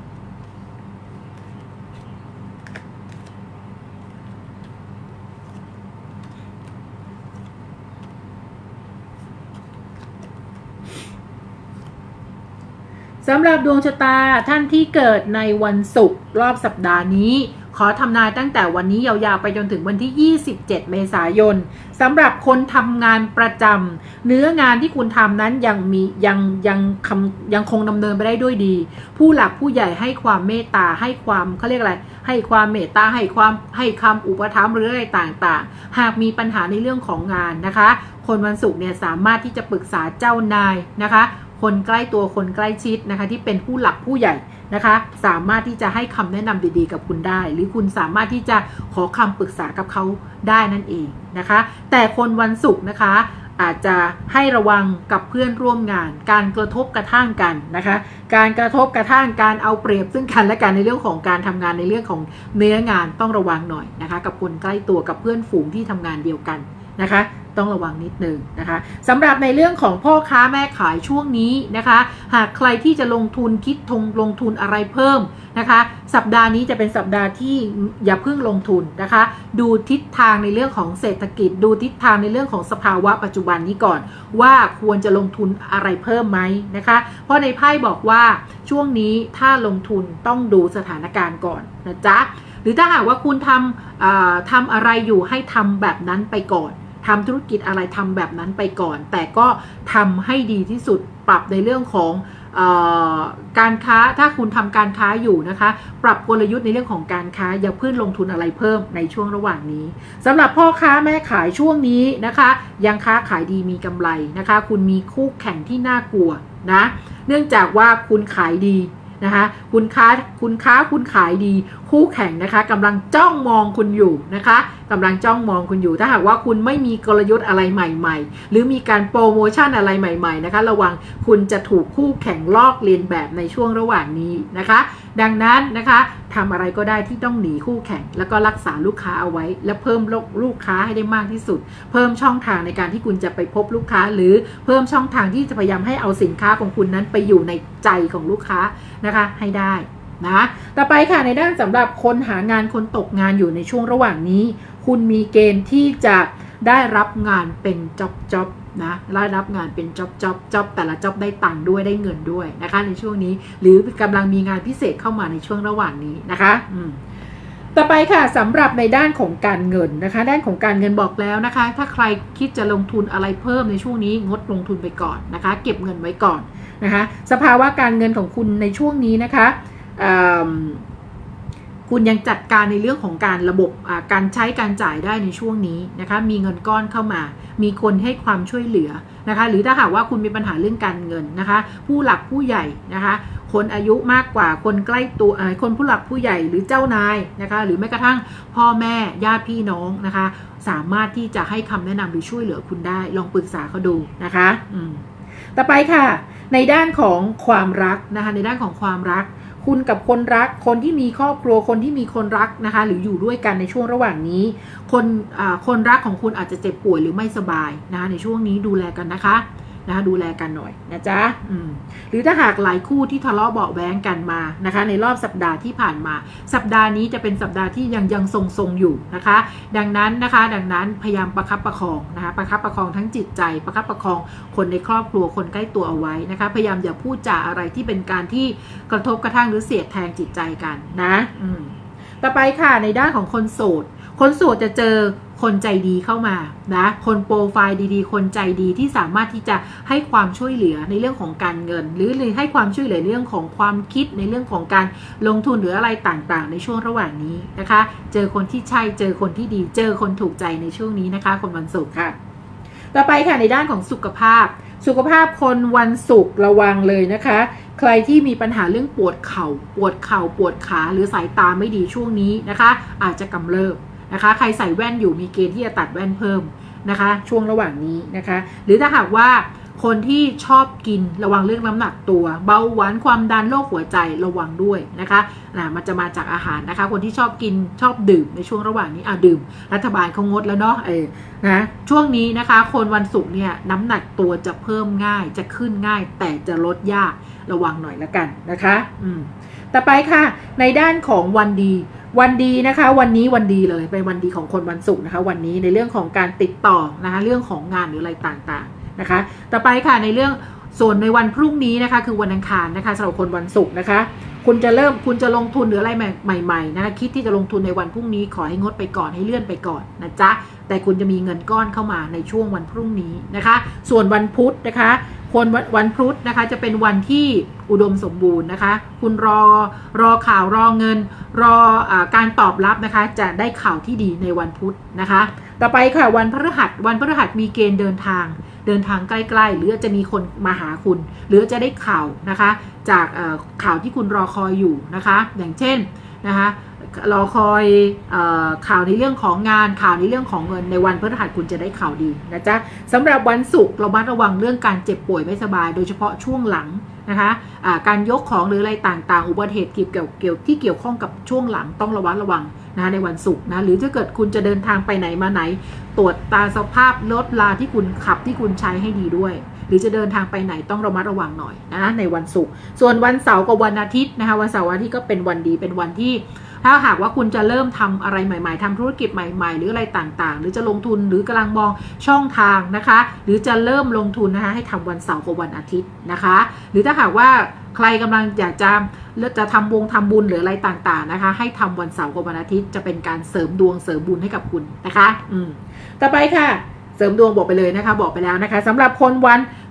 สำหรับดวงชะตาท่านที่เกิดในวันศุกร์รอบสัปดาห์นี้ขอทำนายตั้งแต่วันนี้ยาวๆไปจนถึงวันที่ยี่สิบเจ็ดเมษายนสำหรับคนทำงานประจำเนื้องานที่คุณทำนั้นยังมียังยังคำยังคงดำเนินไปได้ด้วยดีผู้หลักผู้ใหญ่ให้ความเมตตาให้ความเขาเรียกอะไรให้ความเมตตาให้ความให้คำอุปถัมภ์หรืออะไรต่างๆหากมีปัญหาในเรื่องของงานนะคะคนวันศุกร์เนี่ยสามารถที่จะปรึกษาเจ้านายนะคะคนใกล้ตัวคนใกล้ชิดนะคะที่เป็นผู้หลักผู้ใหญ่นะคะสามารถที่จะให้คำแนะนำดีๆกับคุณได้หรือคุณสามารถที่จะขอคำปรึกษากับเขาได้นั่นเองนะคะแต่คนวันศุกร์นะคะอาจจะให้ระวังกับเพื่อนร่วมงานการกระทบกระทั่งกันนะคะการกระทบกระทั่งการเอาเปรียบซึ่งกันและกันในเรื่องของการทำงานในเรื่องของเนื้องานต้องระวังหน่อยนะคะกับคนใกล้ตัวกับเพื่อนฝูงที่ทำงานเดียวกันนะคะต้องระวังนิดนึงนะคะสำหรับในเรื่องของพ่อค้าแม่ขายช่วงนี้นะคะหากใครที่จะลงทุนคิดทงลงทุนอะไรเพิ่มนะคะสัปดาห์นี้จะเป็นสัปดาห์ที่อย่าเพิ่งลงทุนนะคะดูทิศทางในเรื่องของเศรษฐกิจดูทิศทางในเรื่องของสภาวะปัจจุบันนี้ก่อนว่าควรจะลงทุนอะไรเพิ่มไหมนะคะเพราะในไพ่บอกว่าช่วงนี้ถ้าลงทุนต้องดูสถานการณ์ก่อนนะจ๊ะหรือถ้าหากว่าคุณทำทำอะไรอยู่ให้ทำแบบนั้นไปก่อนทำธุรกิจอะไรทำแบบนั้นไปก่อนแต่ก็ทำให้ดีที่สุดปรับในเรื่องของเการค้าถ้าคุณทำการค้าอยู่นะคะปรับกลยุทธ์ในเรื่องของการค้าอย่าเพิ่งลงทุนอะไรเพิ่มในช่วงระหว่างนี้สำหรับพ่อค้าแม่ขายช่วงนี้นะคะยังค้าขายดีมีกำไรนะคะคุณมีคู่แข่งที่น่ากลัวนะเนื่องจากว่าคุณขายดีนะคะคุณค้าคุณค้าคุณขายดีคู่แข่งนะคะกำลังจ้องมองคุณอยู่นะคะกำลังจ้องมองคุณอยู่ถ้าหากว่าคุณไม่มีกลยุทธ์อะไรใหม่ๆหรือมีการโปรโมชั่นอะไรใหม่ๆนะคะระวังคุณจะถูกคู่แข่งลอกเลียนแบบในช่วงระหว่างนี้นะคะดังนั้นนะคะทำอะไรก็ได้ที่ต้องหนีคู่แข่งแล้วก็รักษาลูกค้าเอาไว้และเพิ่มลูกค้าให้ได้มากที่สุดเพิ่มช่องทางในการที่คุณจะไปพบลูกค้าหรือเพิ่มช่องทางที่จะพยายามให้เอาสินค้าของคุณนั้นไปอยู่ในใจของลูกค้านะคะให้ได้นะต่อไปค่ะในด้านสำหรับคนหางานคนตกงานอยู่ในช่วงระหว่างนี้คุณมีเกณฑ์ที่จะได้รับงานเป็นจ็อบจ็อบนะได้รับงานเป็นจ็อบจ็อบจ็อบแต่ละจ็อบได้ตังค์ด้วยได้เงินด้วยนะคะในช่วงนี้หรือกำลังมีงานพิเศษเข้ามาในช่วงระหว่างนี้นะคะอืมต่อไปค่ะสำหรับในด้านของการเงินนะคะด้านของการเงินบอกแล้วนะคะถ้าใครคิดจะลงทุนอะไรเพิ่มในช่วงนี้งดลงทุนไปก่อนนะคะเก็บเงินไว้ก่อนนะคะสภาวะการเงินของคุณในช่วงนี้นะคะคุณยังจัดการในเรื่องของการระบบการใช้การจ่ายได้ในช่วงนี้นะคะมีเงินก้อนเข้ามามีคนให้ความช่วยเหลือนะคะหรือถ้าหากว่าคุณมีปัญหาเรื่องการเงินนะคะผู้หลักผู้ใหญ่นะคะคนอายุมากกว่าคนใกล้ตัวคนผู้หลักผู้ใหญ่หรือเจ้านายนะคะหรือแม้กระทั่งพ่อแม่ญาติพี่น้องนะคะสามารถที่จะให้คำแนะนำหรือช่วยเหลือคุณได้ลองปรึกษาเขาดูนะคะอืมต่อไปค่ะในด้านของความรักนะคะในด้านของความรักคุณกับคนรักคนที่มีครอบครัวคนที่มีคนรักนะคะหรืออยู่ด้วยกันในช่วงระหว่างนี้คนคนรักของคุณอาจจะเจ็บป่วยหรือไม่สบายนะคะในช่วงนี้ดูแลกันนะคะนะคะดูแลกันหน่อยนะจ๊ะอืมหรือถ้าหากหลายคู่ที่ทะเลาะเบาะแว้งกันมานะคะในรอบสัปดาห์ที่ผ่านมาสัปดาห์นี้จะเป็นสัปดาห์ที่ยังยังทรงๆอยู่นะคะดังนั้นนะคะดังนั้นพยายามประคับประคองนะคะประคับประคองทั้งจิตใจประคับประคองคนในครอบครัวคนใกล้ตัวเอาไว้นะคะพยายามอย่าพูดจาอะไรที่เป็นการที่กระทบกระทั่งหรือเสียดแทงจิตใจกันนะอืมต่อไปค่ะในด้านของคนโสดคนโสดจะเจอคนใจดีเข้ามานะคนโปรไฟล์ดีๆคนใจดีที่สามารถที่จะให้ความช่วยเหลือในเรื่องของการเงินหรือให้ความช่วยเหลือในเรื่องของความคิดในเรื่องของการลงทุนหรืออะไรต่างๆในช่วงระหว่างนี้นะคะเจอคนที่ใช่เจอคนที่ดีเจอคนถูกใจในช่วงนี้นะคะคนวันศุกร์ค่ะต่อไปค่ะในด้านของสุขภาพสุขภาพคนวันศุกร์ระวังเลยนะคะใครที่มีปัญหาเรื่องปวดเข่าปวดเข่าปวดขาหรือสายตาไม่ดีช่วงนี้นะคะอาจจะกำเริบนะคะใครใส่แว่นอยู่มีเกณฑ์ที่จะตัดแว่นเพิ่มนะคะช่วงระหว่างนี้นะคะหรือถ้าหากว่าคนที่ชอบกินระวังเรื่องน้ำหนักตัวเบาหวานความดันโรคหัวใจระวังด้วยนะคะนะมันจะมาจากอาหารนะคะคนที่ชอบกินชอบดื่มในช่วงระหว่างนี้อ่ะดื่มรัฐบาลเขางดแล้วเนาะเออนะช่วงนี้นะคะคนวันศุกร์เนี่ยน้ำหนักตัวจะเพิ่มง่ายจะขึ้นง่ายแต่จะลดยากระวังหน่อยละกันนะคะอืมต่อไปค่ะในด้านของวันดีวันดีนะคะวันนี้วันดีเลยเป็นวันดีของคนวันศุกร์นะคะวันนี้ในเรื่องของการติดต่อนะคะเรื่องของงานหรืออะไรต่างๆนะคะต่อไปค่ะในเรื่องส่วนในวันพรุ่งนี้นะคะคือวันอังคารนะคะสำหรับคนวันศุกร์นะคะคุณจะเริ่มคุณจะลงทุนหรืออะไรใหม่ๆนะคะคิดที่จะลงทุนในวันพรุ่งนี้ขอให้งดไปก่อนให้เลื่อนไปก่อนนะจ๊ะแต่คุณจะมีเงินก้อนเข้ามาในช่วงวันพรุ่งนี้นะคะส่วนวันพุธนะคะคนวันพุธนะคะจะเป็นวันที่อุดมสมบูรณ์นะคะคุณรอรอข่าวรอเงินรออาการตอบรับนะคะจะได้ข่าวที่ดีในวันพุธนะคะต่อไปค่ะวันพฤหัสวันพฤหัสมีเกณฑ์เดินทางเดินทางใกล้ๆหรือจะมีคนมาหาคุณหรือจะได้ข่าวนะคะจากข่าวที่คุณรอคอยอยู่นะคะอย่างเช่นนะคะรอคอยเอ่อข่าวในเรื่องของงานข่าวในเรื่องของเงินในวันพฤหัสคุณจะได้ข่าวดีนะจ๊ะสำหรับวันศุกร์ระมัดระวังเรื่องการเจ็บป่วยไม่สบายโดยเฉพาะช่วงหลังนะคะะการยกของหรืออะไรต่างๆอุบัติเหตุเกี่ยวเกี่ยวที่เกี่ยวข้องกับช่วงหลังต้องระวัดระวังนะในวันศุกร์นะหรือถ้าเกิดคุณจะเดินทางไปไหนมาไหนตรวจตาสภาพรถลาที่คุณขับที่คุณใช้ให้ดีด้วยหรือจะเดินทางไปไหนต้องระมัดระวังหน่อยนะในวันศุกร์ส่วนวันเสาร์กับวันอาทิตย์นะคะวันเสาร์วันอาทิตย์ก็เป็นวันดีเป็นวันที่ถ้าหากว่าคุณจะเริ่มทำอะไรใหม่ๆทำธุรกิจใหม่ๆหรืออะไรต่างๆหรือจะลงทุนหรือกำลังมองช่องทางนะคะหรือจะเริ่มลงทุนนะคะให้ทำวันเสาร์กับวันอาทิตย์นะคะหรือถ้าหากว่าใครกำลังอยากจะจะทำวงทำบุญหรืออะไรต่างๆนะคะให้ทำวันเสาร์กับวันอาทิตย์จะเป็นการเสริมดวงเสริมบุญให้กับคุณนะคะอืมต่อไปค่ะเสริมดวงบอกไปเลยนะคะบอกไปแล้วนะคะสำหรับคนวัน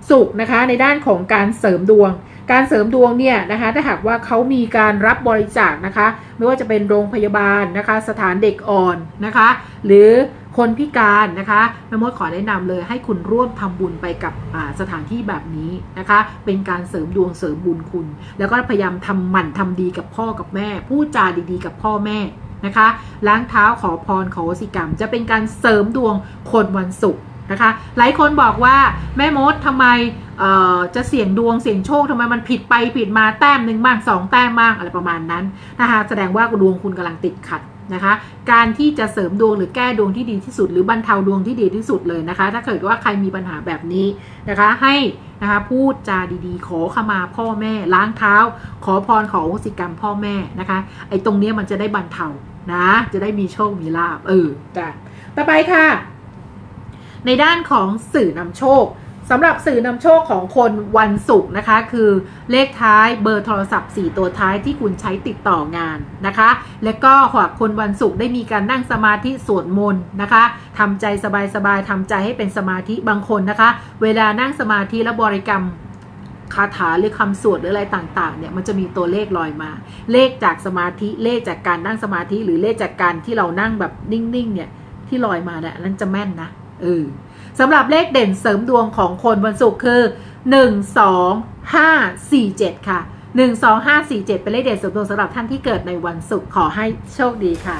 ศุกร์นะคะในด้านของการเสริมดวงการเสริมดวงเนี่ยนะคะถ้าหากว่าเขามีการรับบริจาคนะคะไม่ว่าจะเป็นโรงพยาบาลนะคะสถานเด็กอ่อนนะคะหรือคนพิการนะคะแม่มดขอแนะนำเลยให้คุณร่วมทำบุญไปกับสถานที่แบบนี้นะคะเป็นการเสริมดวงเสริมบุญคุณแล้วก็พยายามทำหมั่นทำดีกับพ่อกับแม่พูดจาดีๆกับพ่อแม่นะคะล้างเท้าขอพรขอวสิกรรมจะเป็นการเสริมดวงคนวันศุกร์นะคะหลายคนบอกว่าแม่มดทำไมจะเสี่ยงดวงเสี่ยงโชคทำไมมันผิดไปผิดมาแต้มหนึ่งบ้างสองแต้มบ้างอะไรประมาณนั้นนะคะแสดงว่าดวงคุณกำลังติดขัดนะคะการที่จะเสริมดวงหรือแก้ดวงที่ดีที่สุดหรือบรรเทาดวงที่ดีที่สุดเลยนะคะถ้าเกิดว่าใครมีปัญหาแบบนี้นะคะให้นะคะพูดจาดีๆขอขมาพ่อแม่ล้างเท้าขอพรขออโหสิกรรมพ่อแม่นะคะไอ้ตรงนี้มันจะได้บรรเทานะจะได้มีโชคมีลาภเออจ้ะต่อไปค่ะในด้านของสื่อนำโชคสำหรับสื่อนำโชคของคนวันศุกร์นะคะคือเลขท้ายเบอร์โทรศัพท์สี่ตัวท้ายที่คุณใช้ติดต่องานนะคะและก็หากคนวันศุกร์ได้มีการนั่งสมาธิสวดมนต์นะคะทำใจสบายๆทำใจให้เป็นสมาธิบางคนนะคะเวลานั่งสมาธิและบริกรรมคาถาหรือคำสวดหรืออะไรต่างๆเนี่ยมันจะมีตัวเลขลอยมาเลขจากสมาธิเลขจากการนั่งสมาธิหรือเลขจากการที่เรานั่งแบบนิ่งๆเนี่ยที่ลอยมาเนี่ยนั้นจะแม่นนะเออสำหรับเลขเด่นเสริมดวงของคนวันศุกร์คือหนึ่ง สอง ห้า สี่ เจ็ดค่ะหนึ่ง สอง ห้า สี่ เจ็ดเป็นเลขเด่นเสริมดวงสำหรับท่านที่เกิดในวันศุกร์ขอให้โชคดีค่ะ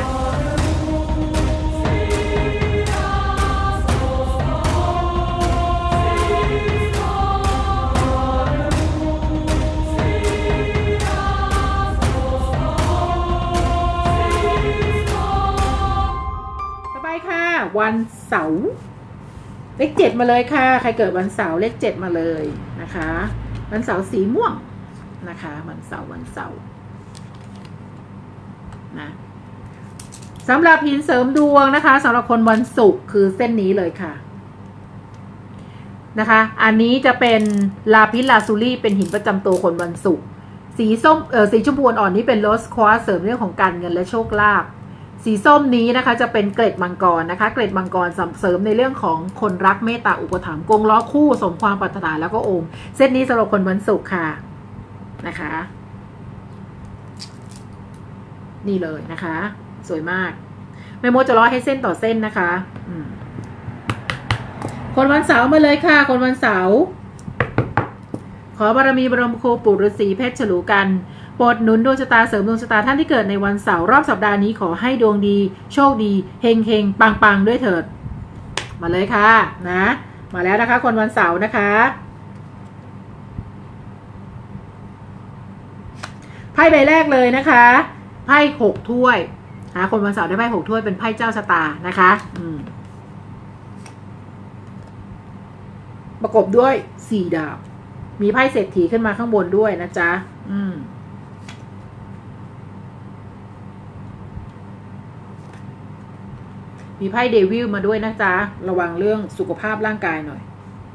ต่อไปค่ะวันเสาร์เลขเจ็ดมาเลยค่ะใครเกิดวันเสาร์เลขเจ็ดมาเลยนะคะวันเสาร์สีม่วงนะคะวันเสาร์วันเสาร์นะสำหรับหินเสริมดวงนะคะสำหรับคนวันศุกร์คือเส้นนี้เลยค่ะนะคะอันนี้จะเป็นลาพิสลาซูรี่เป็นหินประจำตัวคนวันศุกร์สีส้มเออสีชมพูอ่อนนี้เป็นโรสควอตซ์เสริมเรื่องของการเงินและโชคลาภสีส้มนี้นะคะจะเป็นเกล็ดมังกรนะคะเกล็ดมังกรเสริมในเรื่องของคนรักเมตตาอุปถัมภ์กงล้อคู่สมความปรารถนาแล้วก็โอมเซตนี้สำหรับคนวันศุกร์ค่ะนะคะนี่เลยนะคะสวยมากแม่มดจะร้อยให้เส้นต่อเส้นนะคะคนวันเสาร์มาเลยค่ะคนวันเสาร์ขอบารมีบรมครูปู่ฤาษีเพชรฉลูกันโปรดหนุนดวงชะตาเสริมดวงชะตาท่านที่เกิดในวันเสาร์รอบสัปดาห์นี้ขอให้ดวงดีโชคดีเฮงเฮงปังปังด้วยเถิดมาเลยค่ะนะมาแล้วนะคะคนวันเสาร์นะคะไพ่ใบแรกเลยนะคะไพ่หกถ้วยนะคนวันเสาร์ได้ไพ่หกถ้วยเป็นไพ่เจ้าชะตานะคะอืมประกบด้วยสี่ดาบมีไพ่เศรษฐีขึ้นมาข้างบนด้วยนะจ๊ะอืมมีไพ่เดวิลมาด้วยนะจ๊ะระวังเรื่องสุขภาพร่างกายหน่อย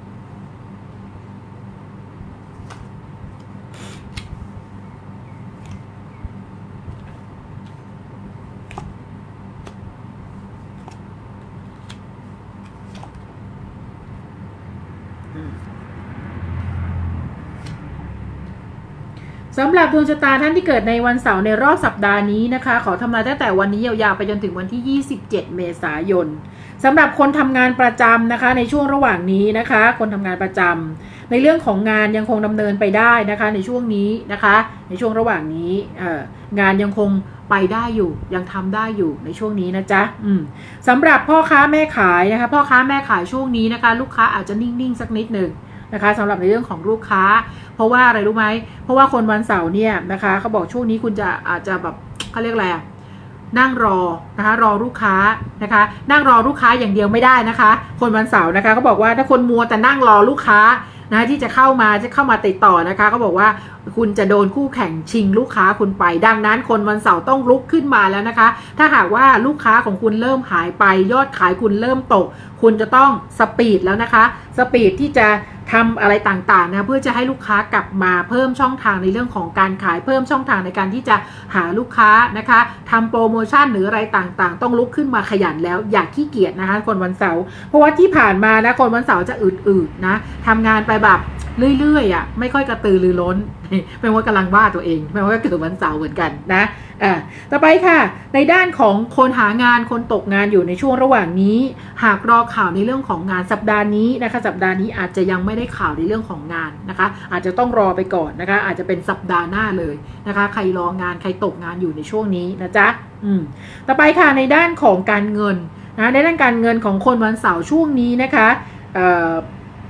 สำหรับดวงชะตาท่านที่เกิดในวันเสาร์ในรอบสัปดาห์นี้นะคะขอทำนายตั้งแต่วันนี้ยาวๆไปจนถึงวันที่ยี่สิบเจ็ดเมษายนสำหรับคนทำงานประจำนะคะในช่วงระหว่างนี้นะคะคนทำงานประจำในเรื่องของงานยังคงดำเนินไปได้นะคะในช่วงนี้นะคะในช่วงระหว่างนี้เอ่องานยังคงไปได้อยู่ยังทำได้อยู่ในช่วงนี้นะจ๊ะอืมสำหรับพ่อค้าแม่ขายนะคะพ่อค้าแม่ขายช่วงนี้นะคะลูกค้าอาจจะนิ่งๆสักนิดหนึ่งนะคะสำหรับในเรื่องของลูกค้าเพราะว่าอะไรรู้ไหมเพราะว่าคนวันเสาร์เนี่ยนะคะเขาบอกช่วงนี้คุณจะอาจจะแบบเขาเรียกอะไรนั่งรอนะคะรอลูกค้านะคะนั่งรอลูกค้าอย่างเดียวไม่ได้นะคะคนวันเสาร์นะคะเขาบอกว่าถ้าคนมัวแต่นั่งรอลูกค้านะที่จะเข้ามาจะเข้ามาติดต่อนะคะเขาบอกว่าคุณจะโดนคู่แข่งชิงลูกค้าคุณไปดังนั้นคนวันเสาร์ต้องลุกขึ้นมาแล้วนะคะถ้าหากว่าลูกค้าของคุณเริ่มหายไปยอดขายคุณเริ่มตกคุณจะต้องสปีดแล้วนะคะสปีดที่จะทำอะไรต่างๆนะเพื่อจะให้ลูกค้ากลับมาเพิ่มช่องทางในเรื่องของการขายเพิ่มช่องทางในการที่จะหาลูกค้านะคะทำโปรโมชั่นหรืออะไรต่างๆต้องลุกขึ้นมาขยันแล้วอย่าขี้เกียจนะคะคนวันเสาร์เพราะว่าที่ผ่านมานะคนวันเสาร์จะอืดๆนะทำงานไปแบบเรื่อยๆอ่ะไม่ค่อยกระตือรือร้นไม่ว่ากำลังว่าตัวเองไม่ว่าเกิดวันเสาร์เหมือนกันนะอ่าต่อไปค่ะในด้านของคนหางานคนตกงานอยู่ในช่วงระหว่างนี้หากรอข่าวในเรื่องของงานสัปดาห์นี้นะคะสัปดาห์นี้อาจจะยังไม่ได้ข่าวในเรื่องของงานนะคะอาจจะต้องรอไปก่อนนะคะอาจจะเป็นสัปดาห์หน้าเลยนะคะใครรองานใครตกงานอยู่ในช่วงนี้นะจ๊ะอืมต่อไปค่ะในด้านของการเงินนะในด้านการเงินของคนวันเสาร์ช่วงนี้นะคะเอ่อ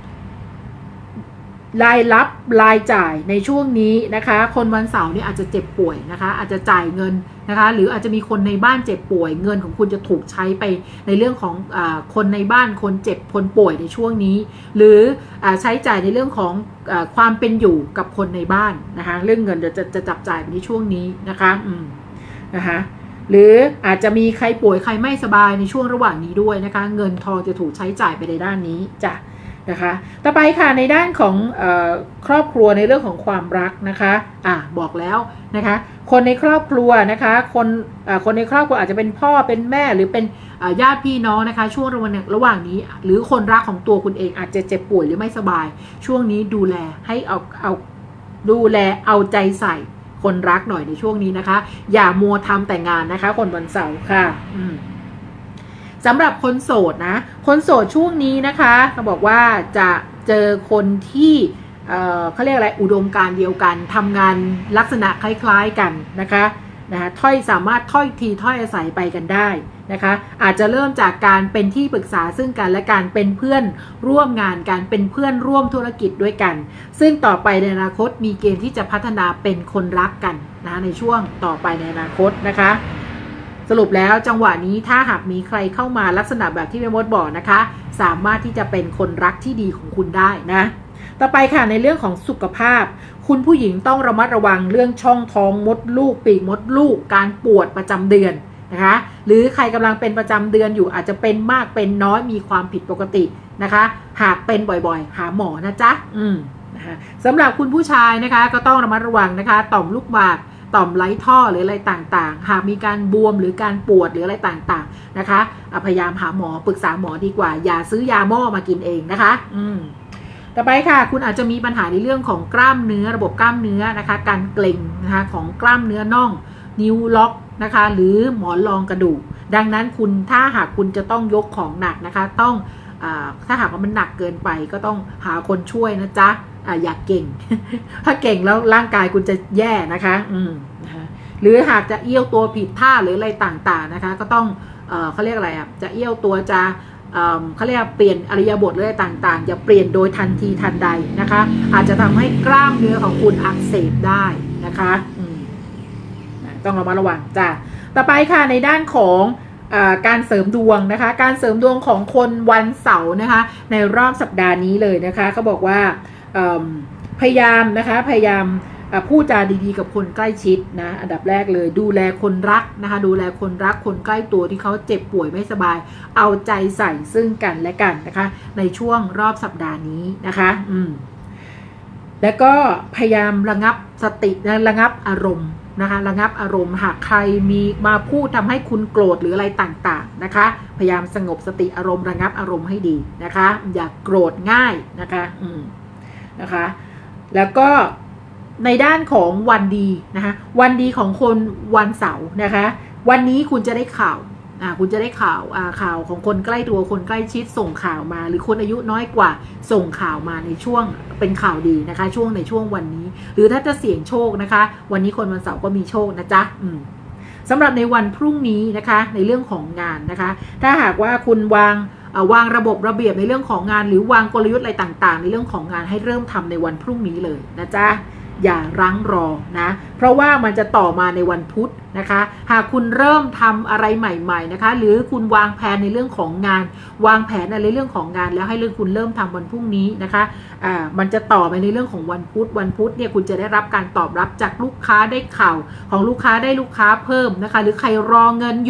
รายรับรายจ่ายในช่วงนี้นะคะคนวันเสาร์นี่อาจจะเจ็บป่วยนะคะอาจจะจ่ายเงินนะคะหรืออาจจะมีคนในบ้านเจ็บป่วยเงินของคุณจะถูกใช้ไปในเรื่องของอ่าคนในบ้านคนเจ็บคนป่วยในช่วงนี้หรืออ่าใช้จ่ายในเรื่องของอ่าความเป็นอยู่กับคนในบ้านนะคะเรื่องเงินจะจะจะจับจ่ายในช่วงนี้นะคะอืมนะคะหรืออาจจะมีใครป่วยใครไม่สบายในช่วงระหว่างนี้ด้วยนะคะเงินทองจะถูกใช้จ่ายไปในด้านนี้จ้ะนะคะต่อไปค่ะในด้านของเอ่อครอบครัวในเรื่องของความรักนะคะอ่ะบอกแล้วนะคะคนในครอบครัวนะคะคนอ่าคนในครอบครัวอาจจะเป็นพ่อเป็นแม่หรือเป็นญาติพี่น้องนะคะช่วงระหว่างระหว่างนี้หรือคนรักของตัวคุณเองอาจจะเจ็บป่วยหรือไม่สบายช่วงนี้ดูแลให้เอาเอาดูแลเอาใจใส่คนรักหน่อยในช่วงนี้นะคะอย่ามัวทำแต่งานนะคะคนวันเสาร์ค่ะอืมสำหรับคนโสดนะคนโสดช่วงนี้นะคะเขาบอกว่าจะเจอคนที่เอ่อเขาเรียกอะไรอุดมการณ์เดียวกันทำงานลักษณะคล้ายๆกันนะคะนะคะถ้อยสามารถถ้อยทีถ้อยอาศัยไปกันได้นะคะอาจจะเริ่มจากการเป็นที่ปรึกษาซึ่งกันและการเป็นเพื่อนร่วมงานกันเป็นเพื่อนร่วมธุรกิจด้วยกันซึ่งต่อไปในอนาคตมีเกณฑ์ที่จะพัฒนาเป็นคนรักกันนะในช่วงต่อไปในอนาคตนะคะสรุปแล้วจังหวะนี้ถ้าหากมีใครเข้ามาลักษณะแบบที่แม่มดบอกนะคะสามารถที่จะเป็นคนรักที่ดีของคุณได้นะต่อไปค่ะในเรื่องของสุขภาพคุณผู้หญิงต้องระมัดระวังเรื่องช่องท้องมดลูกปีกมดลูกการปวดประจำเดือนนะคะหรือใครกำลังเป็นประจำเดือนอยู่อาจจะเป็นมากเป็นน้อยมีความผิดปกตินะคะหากเป็นบ่อยๆหาหมอนะจ๊ะอืมนะคะสำหรับคุณผู้ชายนะคะก็ต้องระมัดระวังนะคะต่อมลูกหมากต่อมไร้ท่อหรืออะไรต่างๆหากมีการบวมหรือการปวดหรืออะไรต่างๆนะคะพยายามหาหมอปรึกษาหมอดีกว่าอย่าซื้อยาหม้อมากินเองนะคะอืมต่อไปค่ะคุณอาจจะมีปัญหาในเรื่องของกล้ามเนื้อระบบกล้ามเนื้อนะคะการเกร็งนะคะของกล้ามเนื้อน่องนิ้วล็อกนะคะหรือหมอนรองกระดูกดังนั้นคุณถ้าหากคุณจะต้องยกของหนักนะคะต้องอ่าถ้าหากว่ามันหนักเกินไปก็ต้องหาคนช่วยนะจ๊ะอ่าอยากเก่ง ถ้าเก่งแล้วร่างกายคุณจะแย่นะคะอืมนะคะหรือหากจะเอี้ยวตัวผิดท่าหรืออะไรต่างๆนะคะก็ต้องเอ่อเขาเรียกอะไรอ่ะจะเอี้ยวตัวจะเขาเรียกเปลี่ยนอริยบทอะไรต่างๆอย่าเปลี่ยนโดยทันทีทันใดนะคะอาจจะทำให้กล้ามเนื้อของคุณอักเสบได้นะคะต้องระมัดระวังจ้ะต่อไปค่ะในด้านของอาการเสริมดวงนะคะการเสริมดวงของคนวันเสาร์นะคะในรอบสัปดาห์นี้เลยนะคะเขาบอกว่าพยายามนะคะพยายามพูดจาดีๆกับคนใกล้ชิดนะอันดับแรกเลยดูแลคนรักนะคะดูแลคนรักคนใกล้ตัวที่เขาเจ็บป่วยไม่สบายเอาใจใส่ซึ่งกันและกันนะคะในช่วงรอบสัปดาห์นี้นะคะอืมแล้วก็พยายามระงับสตินะระงับอารมณ์นะคะระงับอารมณ์หากใครมีมาพูดทำให้คุณโกรธหรืออะไรต่างๆนะคะพยายามสงบสติอารมณ์ระงับอารมณ์ให้ดีนะคะอย่าโกรธง่ายนะคะอืมนะคะแล้วก็ในด้านของวันดีนะคะวันดีของคนวันเสาร์นะคะวันนี้คุณจะได้ข่าวอ่าคุณจะได้ข่าวอ่าข่าวของคนใกล้ตัวคนใกล้ชิดส่งข่าวมาหรือคนอายุน้อยกว่าส่งข่าวมาในช่วงเป็นข่าวดีนะคะช่วงในช่วงวันนี้หรือถ้าจะเสี่ยงโชคนะคะวันนี้คนวันเสาร์ก็มีโชคนะจ๊ะอืมสำหรับในวันพรุ่งนี้นะคะในเรื่องของงานนะคะถ้าหากว่าคุณวางวางระบบระเบียบในเรื่องของงานหรือวางกลยุทธ์อะไรต่างๆในเรื่องของงานให้เริ่มทำในวันพรุ่งนี้เลยนะจ๊ะอย่ารั้งรอนะเพราะว่ามันจะต่อมาในวันพุธนะคะหากคุณเริ่มทำอะไรใหม่ๆนะคะหรือคุณวางแผนในเรื่องของงานวางแผนในเรื่องของงานแล้วให้เรื่องคุณเริ่มทำวันพรุ่งนี้นะคะอ่ามันจะต่อไปในเรื่องของวันพุธวันพุธเนี่ยคุณจะได้รับการตอบรับจากลูกค้าได้ข่าวของลูกค้าได้ลูกค้าเพิ่มนะคะหรือใครรอเงินอยู่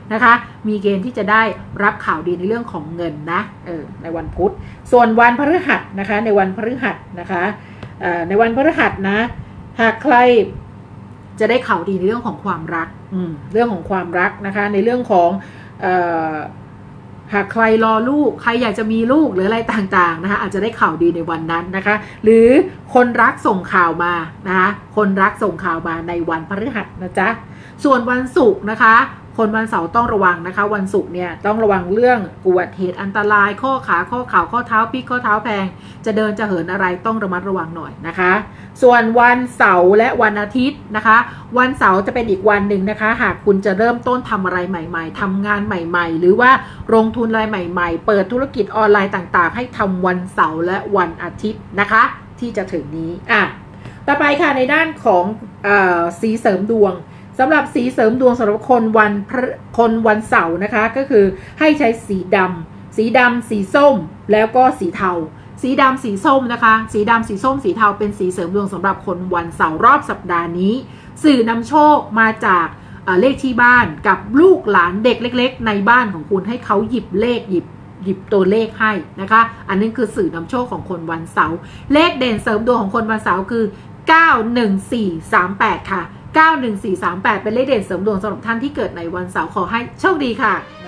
นะคะมีเกณฑ์ที่จะได้รับข่าวดีในเรื่องของเงินนะเออในวันพุธส่วนวันพฤหัสนะคะในวันพฤหัสนะคะในวันพฤหัสนะหากใครจะได้ข่าวดีในเรื่องของความรักเรื่องของความรักนะคะในเรื่องของเอ่อหากใครรอลูกใครอยากจะมีลูกหรืออะไรต่างๆนะคะอาจจะได้ข่าวดีในวันนั้นนะคะหรือคนรักส่งข่าวมานะคะคนรักส่งข่าวมาในวันพฤหัสนะจ๊ะส่วนวันศุกร์นะคะคนวันเสาร์ต้องระวังนะคะวันศุกร์เนี่ยต้องระวังเรื่องอุบัติเหตุอันตรายข้อขาข้อเข่าข้อเท้าพลิกข้อเท้าแพงจะเดินจะเหินอะไรต้องระมัดระวังหน่อยนะคะส่วนวันเสาร์และวันอาทิตย์นะคะวันเสาร์จะเป็นอีกวันหนึ่งนะคะหากคุณจะเริ่มต้นทำอะไรใหม่ๆทำงานใหม่ๆหรือว่าลงทุนอะไรใหม่ๆเปิดธุรกิจออนไลน์ต่างๆให้ทำวันเสาร์และวันอาทิตย์นะคะที่จะถึงนี้อ่ะต่อไปค่ะในด้านของเอ่อสีเสริมดวงสำหรับสีเสริมดวงสำหรับคนวันคนวันเสาร์นะคะก็คือให้ใช้สีดำสีดำสีส้มแล้วก็สีเทาสีดำสีส้มนะคะสีดำสีส้มสีเทาเป็นสีเสริมดวงสำหรับคนวันเสาร์รอบสัปดาห์นี้สื่อนำโชคมาจากเลขที่บ้านกับลูกหลานเด็กเล็กๆในบ้านของคุณให้เขาหยิบเลขหยิบหยิบตัวเลขให้นะคะอันนี้คือสื่อนำโชคของคนวันเสาร์เลขเด่นเสริมดวงของคนวันเสาร์คือเก้า หนึ่ง สี่ สาม แปดค่ะเก้า หนึ่ง สี่ สาม แปดเป็นเลขเด่นเสริมดวงสำหรับท่านที่เกิดในวันเสาร์ขอให้โชคดีค่ะ